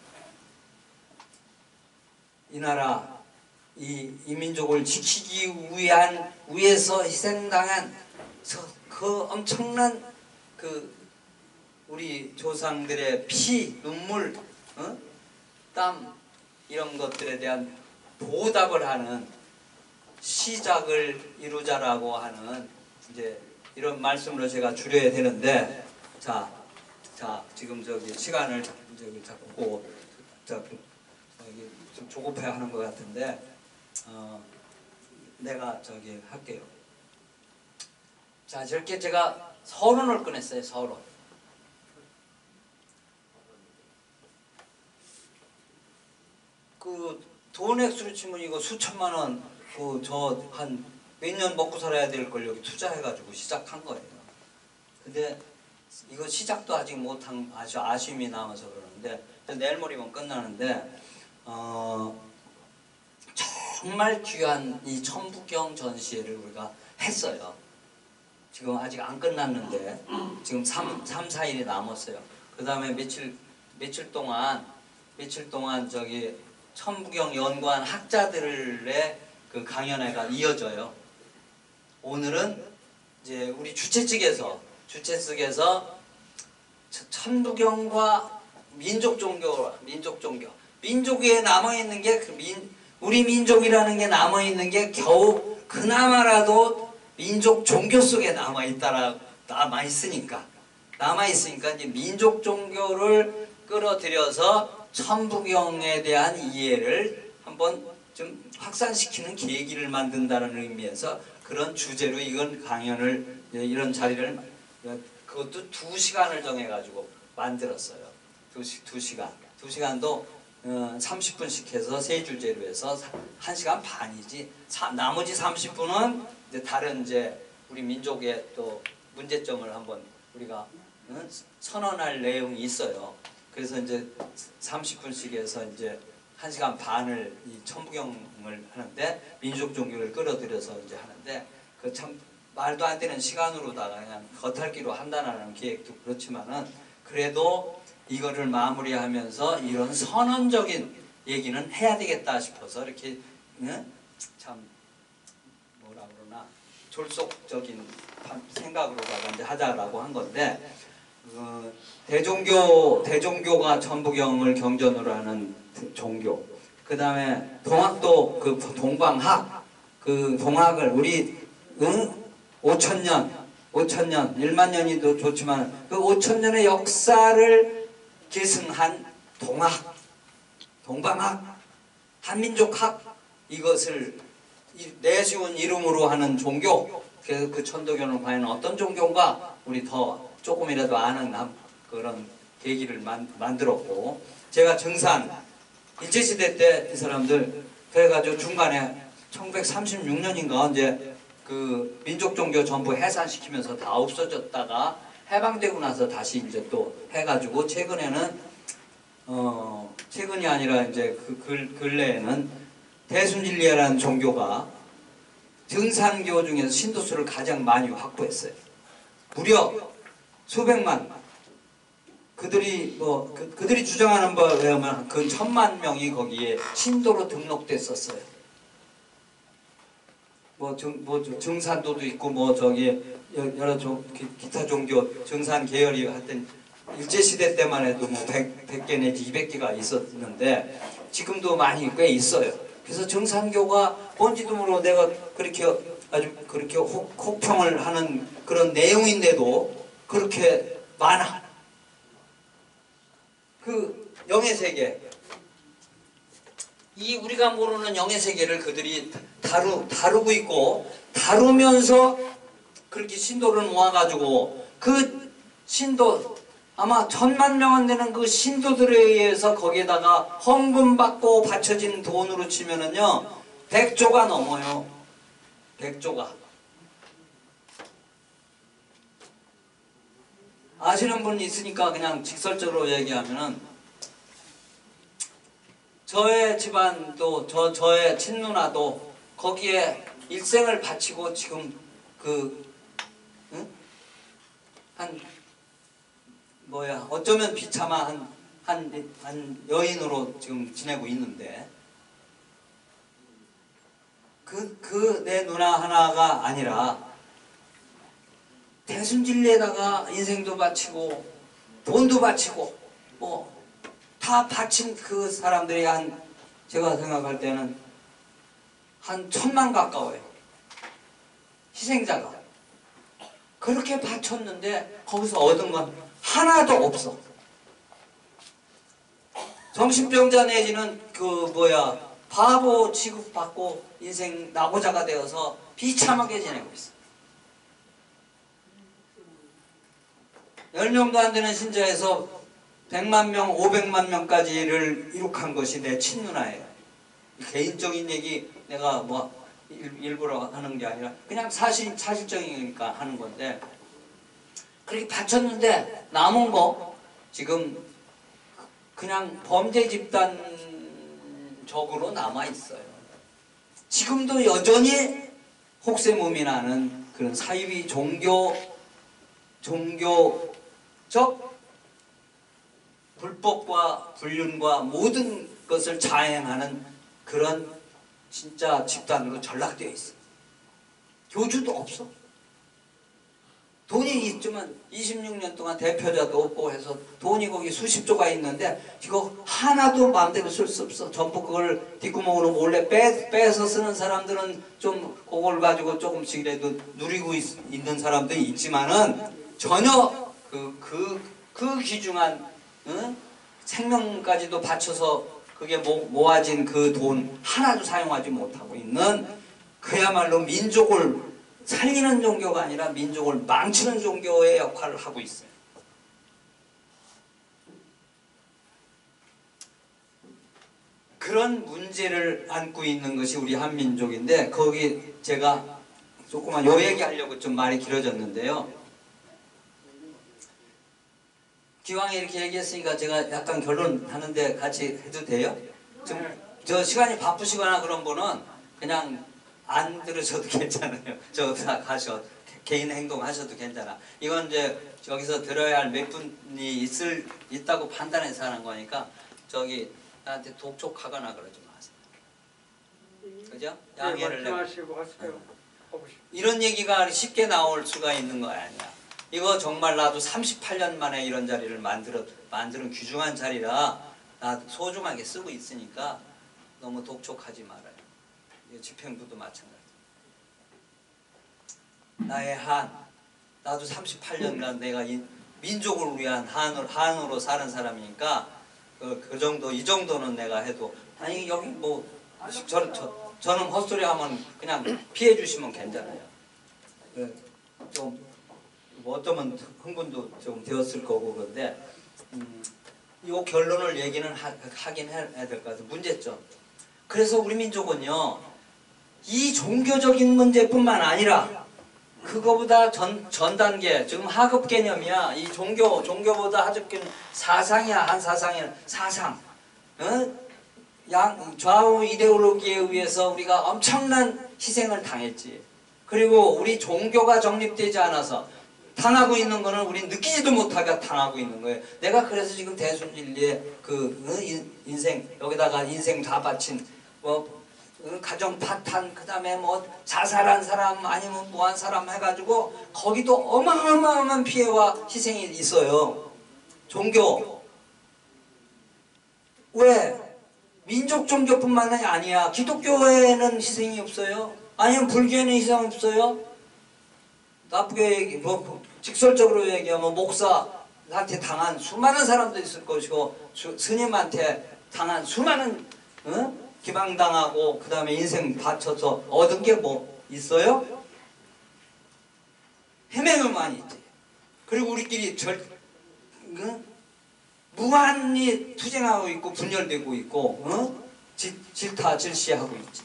이 나라 이 민족을 지키기 위해서 희생당한 그 엄청난 우리 조상들의 피, 눈물, 땀 이런 것들에 대한 보답을 하는 시작을 이루자라고 하는 이제 이런 말씀으로 제가 줄여야 되는데 자 지금 저기 시간을 자꾸 좀 조급해 하는 것 같은데 내가 할게요. 자 저렇게 제가 서론을 꺼냈어요. 서론. 돈 액수로 치면 이거 수천만 원 저 한 몇 년 먹고 살아야 될 걸 여기 투자해가지고 시작한 거예요. 근데 이거 시작도 아직 못한 아주 아쉬움이 남아서 그러는데 내일 모레면 끝나는데 정말 귀한 이 천부경 전시회를 우리가 했어요. 지금 아직 안 끝났는데 지금 3, 4일이 남았어요. 그 다음에 며칠 동안 저기 천부경 연구한 학자들의 그 강연회가 이어져요. 오늘은 이제 우리 주최 측에서 천부경과 민족 종교 민족에 남아 있는 게 우리 민족이라는 게 남아 있는 게 겨우 그나마라도 민족 종교 속에 남아 있으니까 이제 민족 종교를 끌어들여서 천부경에 대한 이해를 한번 좀 확산시키는 계기를 만든다는 의미에서 그런 주제로 이건 강연을 이런 자리를 그것도 2시간을 정해가지고 만들었어요. 2시간도 30분씩 해서 세 주제로 해서 1시간 반이지. 나머지 30분은 이제 다른 이제 우리 민족의 또 문제점을 한번 우리가 선언할 내용이 있어요. 그래서 이제 30분씩 해서 이제 1시간 반을 이 천부경을 하는데 민족 종교를 끌어들여서 이제 하는데 그 참 말도 안 되는 시간으로다가 그냥 겉핥기로 한다는 계획도 그렇지만은 그래도 이거를 마무리하면서 이런 선언적인 얘기는 해야 되겠다 싶어서 이렇게 참 뭐라 그러나 졸속적인 생각으로다가 이제 하자라고 한 건데 대종교가 천부경을 경전으로 하는 종교. 그 다음에 동학도 동방학 그 동학을 우리 5천년 1만 년이도 좋지만 그 5천년의 역사를 계승한 동학, 동방학, 한민족학 이것을 내세운 이름으로 하는 종교. 그래서 그 천도교는 과연 어떤 종교인가 우리 더 조금이라도 아는 그런 계기를 만들었고, 제가 증산 일제시대 때 이 사람들 그래가지고 중간에 1936년인가 언제 그 민족종교 전부 해산시키면서 다 없어졌다가 해방되고 나서 다시 이제 또 해가지고 최근에는 최근이 아니라 이제 그 근래에는 대순진리라는 종교가 증산교 중에서 신도수를 가장 많이 확보했어요. 무려 수백만. 그들이 그들이 주장하는 바에 의하면 그 1000만 명이 거기에 신도로 등록됐었어요. 증산도도 있고 여러 기타 종교 증산 계열이 하여튼 일제시대 때만 해도 100개 내지 200개가 있었는데 지금도 많이 꽤 있어요. 그래서 증산교가 뭔지도 모르고 내가 그렇게 아주 그렇게 혹평을 하는 그런 내용인데도 그렇게 많아. 그 영의 세계, 이 우리가 모르는 영의 세계를 그들이 다루고 있고, 다루면서 그렇게 신도를 모아가지고 그 신도 아마 1000만 명은 되는 그 신도들에 의해서 거기에다가 헌금받고 바쳐진 돈으로 치면은요 100조가 넘어요. 100조가. 아시는 분 있으니까 그냥 직설적으로 얘기하면은 저의 집안도 저의 친누나도 거기에 일생을 바치고 지금 어쩌면 비참한 한 여인으로 지금 지내고 있는데 내 누나 하나가 아니라 대순진리에다가 인생도 바치고 돈도 바치고 다 바친 그 사람들이 제가 생각할 때는 한 1000만 가까워요. 희생자가. 그렇게 바쳤는데 거기서 얻은 건 하나도 없어. 정신병자 내지는 바보 취급받고 인생 낙오자가 되어서 비참하게 지내고 있어. 10명도 안 되는 신자에서 100만 명, 500만 명까지를 이룩한 것이 내 친누나예요. 개인적인 얘기 내가 일부러 하는 게 아니라 그냥 사실적이니까 하는 건데, 그렇게 바쳤는데 남은 거 지금 그냥 범죄 집단적으로 남아 있어요. 지금도 여전히 혹세무민하는 그런 사이비 종교적 불법과 불륜과 모든 것을 자행하는 그런 진짜 집단으로 전락되어 있어. 교주도 없어. 돈이 있지만 26년 동안 대표자도 없고 해서 돈이 거기 수십조가 있는데 이거 하나도 마음대로 쓸 수 없어. 전부 그걸 뒷구멍으로 몰래 빼서 쓰는 사람들은 좀 그걸 가지고 조금씩이라도 누리고 있는 사람도 있지만은 전혀 그 귀중한 생명까지도 바쳐서 그게 모아진 그 돈 하나도 사용하지 못하고 있는 그야말로 민족을 살리는 종교가 아니라 민족을 망치는 종교의 역할을 하고 있어요. 그런 문제를 안고 있는 것이 우리 한민족인데, 거기 제가 조그만 요 얘기하려고 좀 말이 길어졌는데요. 기왕에 이렇게 얘기했으니까 제가 약간 결론하는데 같이 해도 돼요? 저 시간이 바쁘시거나 그런 분은 그냥 안 들으셔도 괜찮아요. 개인 행동하셔도 괜찮아. 이건 이제 여기서 들어야 할 몇 분이 있다고 판단해서 하는 거니까 나한테 독촉하거나 그러지 마세요. 그죠? 양해를 말씀하시고 하세요. 이런 얘기가 쉽게 나올 수가 있는 거 아니야. 이거 정말 나도 38년 만에 이런 자리를 만드는 귀중한 자리라 나 소중하게 쓰고 있으니까 너무 독촉하지 말아요. 집행부도 마찬가지. 나의 한, 나도 38년간 내가 민족을 위한 한으로 사는 사람이니까 그 정도, 이 정도는 내가 해도, 아니 여기 뭐 저는 헛소리 하면 그냥 피해 주시면 괜찮아요. 좀 뭐 어쩌면 흥분도 좀 되었을 거고. 그런데 이 결론을 얘기는 하긴 해야 될 것 같아요. 문제점. 그래서 우리 민족은요, 이 종교적인 문제뿐만 아니라 그거보다 전 단계, 지금 하급 개념이야. 이 종교보다 하급 개념, 사상이야. 한 사상이야. 사상. 좌우 이데올로기에 의해서 우리가 엄청난 희생을 당했지. 그리고 우리 종교가 정립되지 않아서 당하고 있는 거는 우린 느끼지도 못하게 당하고 있는 거예요. 내가 그래서 지금 대순진리에 인생, 여기다가 인생 다 바친 가정 파탄, 그 다음에 뭐 자살한 사람 아니면 뭐한 사람 해가지고 거기도 어마어마한 피해와 희생이 있어요. 종교. 왜? 민족 종교뿐만 아니야. 기독교에는 희생이 없어요. 아니면 불교에는 희생 없어요. 나쁘게 직설적으로 얘기하면 목사한테 당한 수많은 사람도 있을 것이고 스님한테 당한 수많은 기방당하고 그 다음에 인생 바쳐서 얻은 게 뭐 있어요? 헤매면만 있지. 그리고 우리끼리 무한히 투쟁하고 있고 분열되고 있고 질타 질시하고 있지.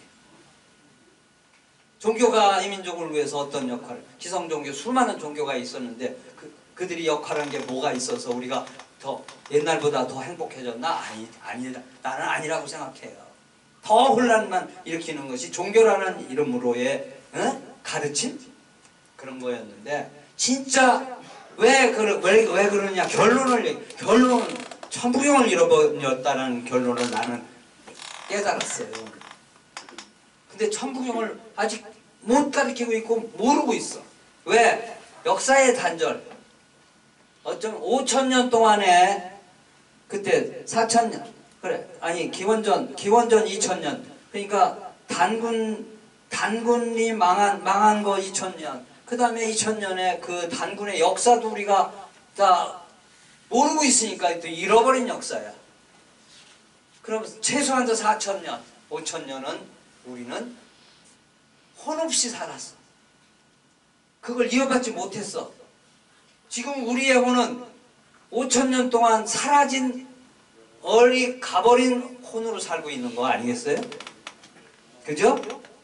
종교가 이 민족을 위해서 어떤 역할을, 기성종교 수많은 종교가 있었는데 그들이 역할한 게 뭐가 있어서 우리가 더 옛날보다 더 행복해졌나? 아니다. 나는 아니라고 생각해요. 더 혼란만 일으키는 것이 종교라는 이름으로의 가르침? 그런 거였는데 진짜 왜 그러냐? 결론은 천부경을 잃어버렸다는 결론을 나는 깨달았어요. 근데 천부경을 아직 못 가르치고 있고 모르고 있어. 왜? 역사의 단절. 어쩌면 5,000년 동안에 그때 4,000년 그래 아니 기원전 2,000년 그러니까 단군이 망한 거 2,000년 그 다음에 2,000년에 그 단군의 역사도 우리가 다 모르고 있으니까 또 잃어버린 역사야. 그럼 최소한도 4,000년 5,000년은 우리는 혼없이 살았어. 그걸 이어받지 못했어. 지금 우리의 혼은 5,000년 동안 사라진 가버린 혼으로 살고 있는 거 아니겠어요? 그죠?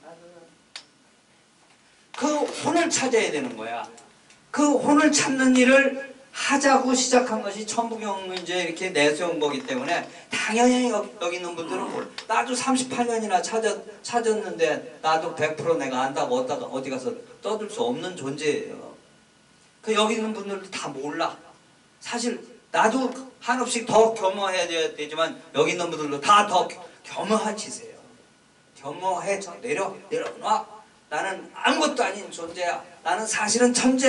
그 혼을 찾아야 되는 거야. 그 혼을 찾는 일을 하자고 시작한 것이 천부경 이제 이렇게 내세운 거기 때문에 당연히 여기 있는 분들은 나도 38년이나 찾았는데 나도 100% 내가 안다고 어디 가서 떠들 수 없는 존재예요. 그 여기 있는 분들도 다 몰라. 사실 나도 한없이 더 겸허해야 되지만 여기 있는 분들도 다 더 겸허해지세요. 겸허해져 내려놔. 나는 아무것도 아닌 존재야. 나는 사실은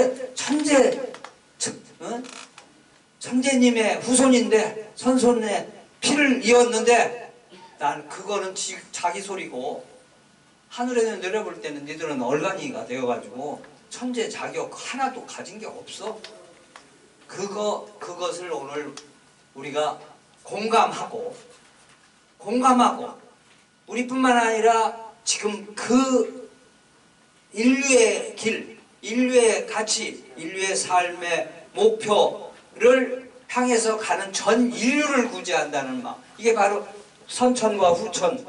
천재님의 후손인데 선손의 피를 이었는데 난 그거는 자기 소리고 하늘에는 내려볼 때는 니들은 얼간이가 되어가지고 천재 자격 하나도 가진 게 없어. 그것을 오늘 우리가 공감하고 우리뿐만 아니라 지금 그 인류의 길, 인류의 가치, 인류의 삶의 목표를 향해서 가는 전 인류를 구제한다는 마음. 이게 바로 선천과 후천.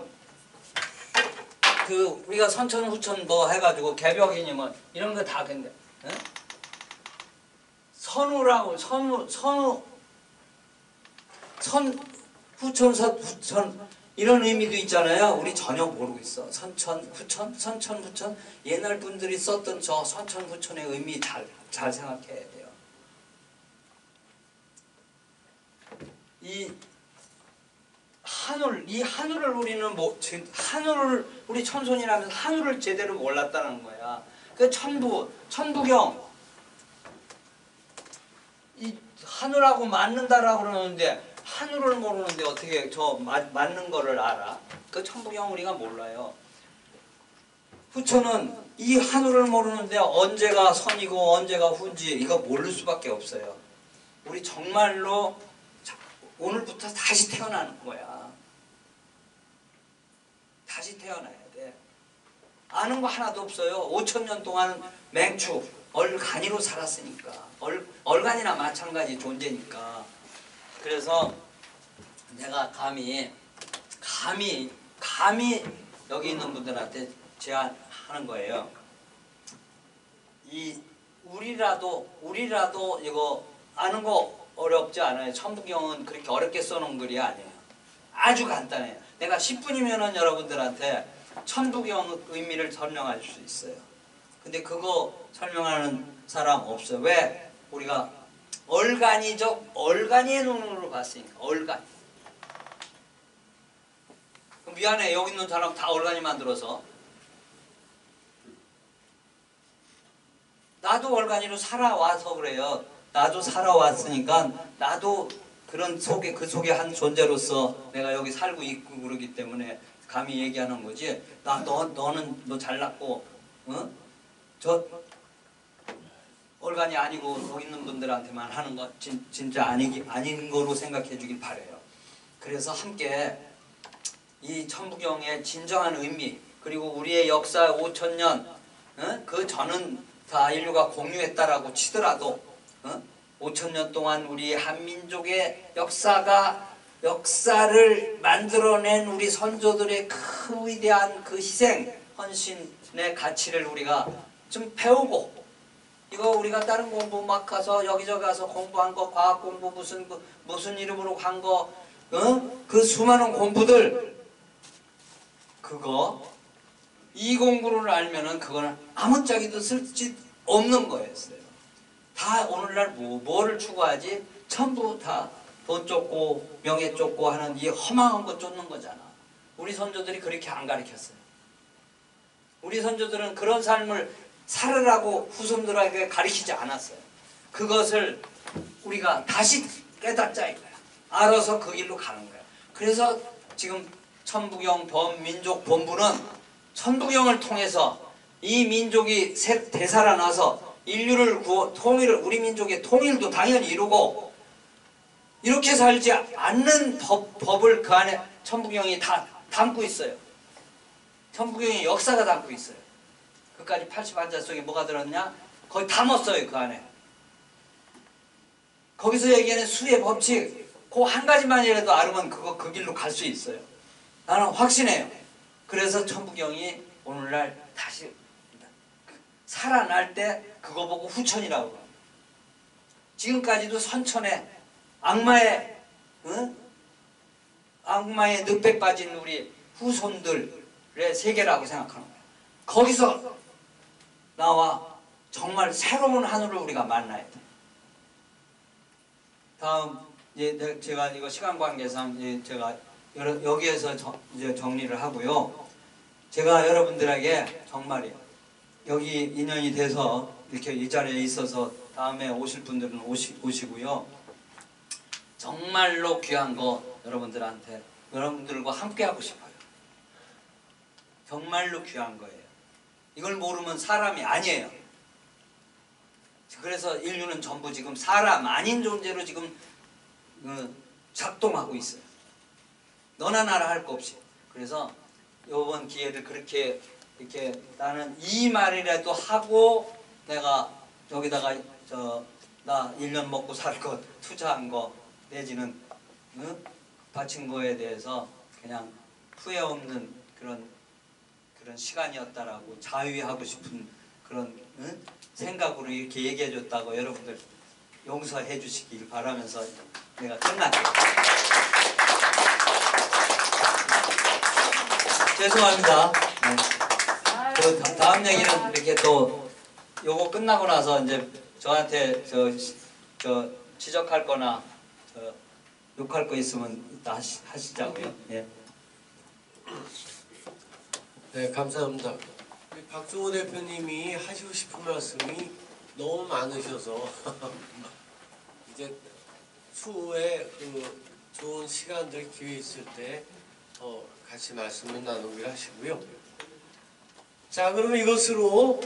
우리가 선천 후천 뭐 해가지고 개벽이니면 이런 거 다 근데 선후라고 후천 이런 의미도 있잖아요. 우리 전혀 모르고 있어. 선천 후천 옛날 분들이 썼던 저 선천 후천의 의미 잘 생각해야 돼요. 이 한울을 우리는 우리 천손이라면서 한울을 제대로 몰랐다는 거야. 그 천부경 이 한울하고 맞는다라고 그러는데 한울을 모르는데 어떻게 저 맞는 거를 알아? 그 천부경 우리가 몰라요. 후천은 이 하늘을 모르는데 언제가 선이고 언제가 후인지 이거 모를 수밖에 없어요. 우리 정말로 오늘부터 다시 태어나는 거야. 다시 태어나야 돼. 아는 거 하나도 없어요. 5,000년 동안 맹추, 얼간이로 살았으니까. 얼간이나 마찬가지 존재니까. 그래서 내가 감히 여기 있는 분들한테 제안하는 거예요. 우리라도 이거 아는 거 어렵지 않아요. 천부경은 그렇게 어렵게 써놓은 글이 아니에요. 아주 간단해요. 내가 10분이면은 여러분들한테 천부경 의미를 설명할 수 있어요. 근데 그거 설명하는 사람 없어요. 왜? 우리가 얼간이의 눈으로 봤으니까. 얼간. 미안해, 여기 있는 사람 다 얼간이 만들어서. 나도 얼간이로 살아와서 그래요. 나도 살아왔으니까 나도 그 속에 한 존재로서 내가 여기 살고 있고 그러기 때문에 감히 얘기하는 거지. 너 잘났고, 저 얼간이 아니고 여기 있는 분들한테만 하는 거 진짜 아닌 거로 생각해 주길 바래요. 그래서 함께 이 천부경의 진정한 의미, 그리고 우리의 역사 5,000년, 그 전은 다 인류가 공유했다라고 치더라도 5,000년 동안 우리 한민족의 역사를 만들어낸 우리 선조들의 그 위대한 그 희생, 헌신의 가치를 우리가 좀 배우고, 이거 우리가 다른 공부 막 가서 여기저기 가서 공부한 거, 과학 공부 무슨 이름으로 간 거, 그 수많은 공부들, 이 공부를 알면은 그거는 아무짝에도 쓸지 없는 거였어요. 다 오늘날 뭐를 추구하지? 전부 다 돈 쫓고 명예 쫓고 하는 이 허망한 거 쫓는 거잖아. 우리 선조들이 그렇게 안 가르쳤어요. 우리 선조들은 그런 삶을 살으라고 후손들에게 가르치지 않았어요. 그것을 우리가 다시 깨닫자 이거야. 알아서 그 길로 가는 거야. 그래서 지금 천부경 범민족 본부는 천부경을 통해서 이 민족이 되살아나서 인류를 우리 민족의 통일도 당연히 이루고, 이렇게 살지 않는 법을 그 안에 천부경이 다 담고 있어요. 천부경의 역사가 담고 있어요. 그까지 80한자 속에 뭐가 들었냐? 거의 담았어요. 그 안에. 거기서 얘기하는 수의 법칙, 그 한 가지만이라도 알으면 그 길로 갈 수 있어요. 나는 확신해요. 그래서 천부경이 오늘날 다시 살아날 때 그거 보고 후천이라고 합니다. 지금까지도 선천에 악마의 늪에 빠진 우리 후손들의 세계라고 생각하는 거예요. 거기서 나와 정말 새로운 하늘을 우리가 만나야 돼. 다음 이제 제가 이거 시간 관계상 제가 여기에서 이제 정리를 하고요. 제가 여러분들에게 정말이요, 여기 인연이 돼서 이렇게 이 자리에 있어서 다음에 오실 분들은 오시고요. 정말로 귀한 거 여러분들과 함께 하고 싶어요. 정말로 귀한 거예요. 이걸 모르면 사람이 아니에요. 그래서 인류는 전부 지금 사람 아닌 존재로 지금 작동하고 있어요. 너나 나나 할 거 없이. 그래서 이번 기회를 그렇게 이렇게 나는 이 말이라도 하고 내가 여기다가 나 1년 먹고 살 것 투자한 거 내지는 바친 거에 대해서 그냥 후회 없는 그런 시간이었다라고 자유하고 싶은 그런 생각으로 이렇게 얘기해 줬다고 여러분들 용서해 주시길 바라면서 내가 끝날게요. 죄송합니다. 그 다음 얘기는 이렇게 또 요거 끝나고 나서 이제 저한테 저 지적할 거나 욕할 거 있으면 이따 하시자고요. 예. 네, 감사합니다. 우리 박종호 대표님이 하시고 싶은 말씀이 너무 많으셔서 이제 추후에 그 좋은 시간들 기회 있을 때 같이 말씀을 나누기로 하시고요. 자, 그러면 이것으로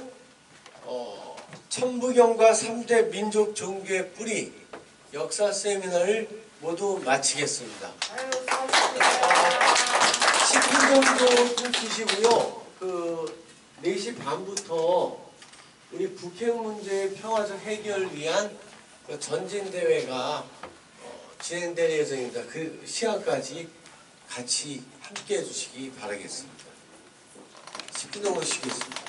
천부경과 3대 민족 종교의 뿌리 역사 세미나를 모두 마치겠습니다. 10분 정도 끊기시고요. 4시 반부터 우리 북핵 문제의 평화적 해결을 위한 그 전진대회가 진행될 예정입니다. 그 시간까지 같이 함께 해주시기 바라겠습니다. 10분 정도 쉬겠습니다.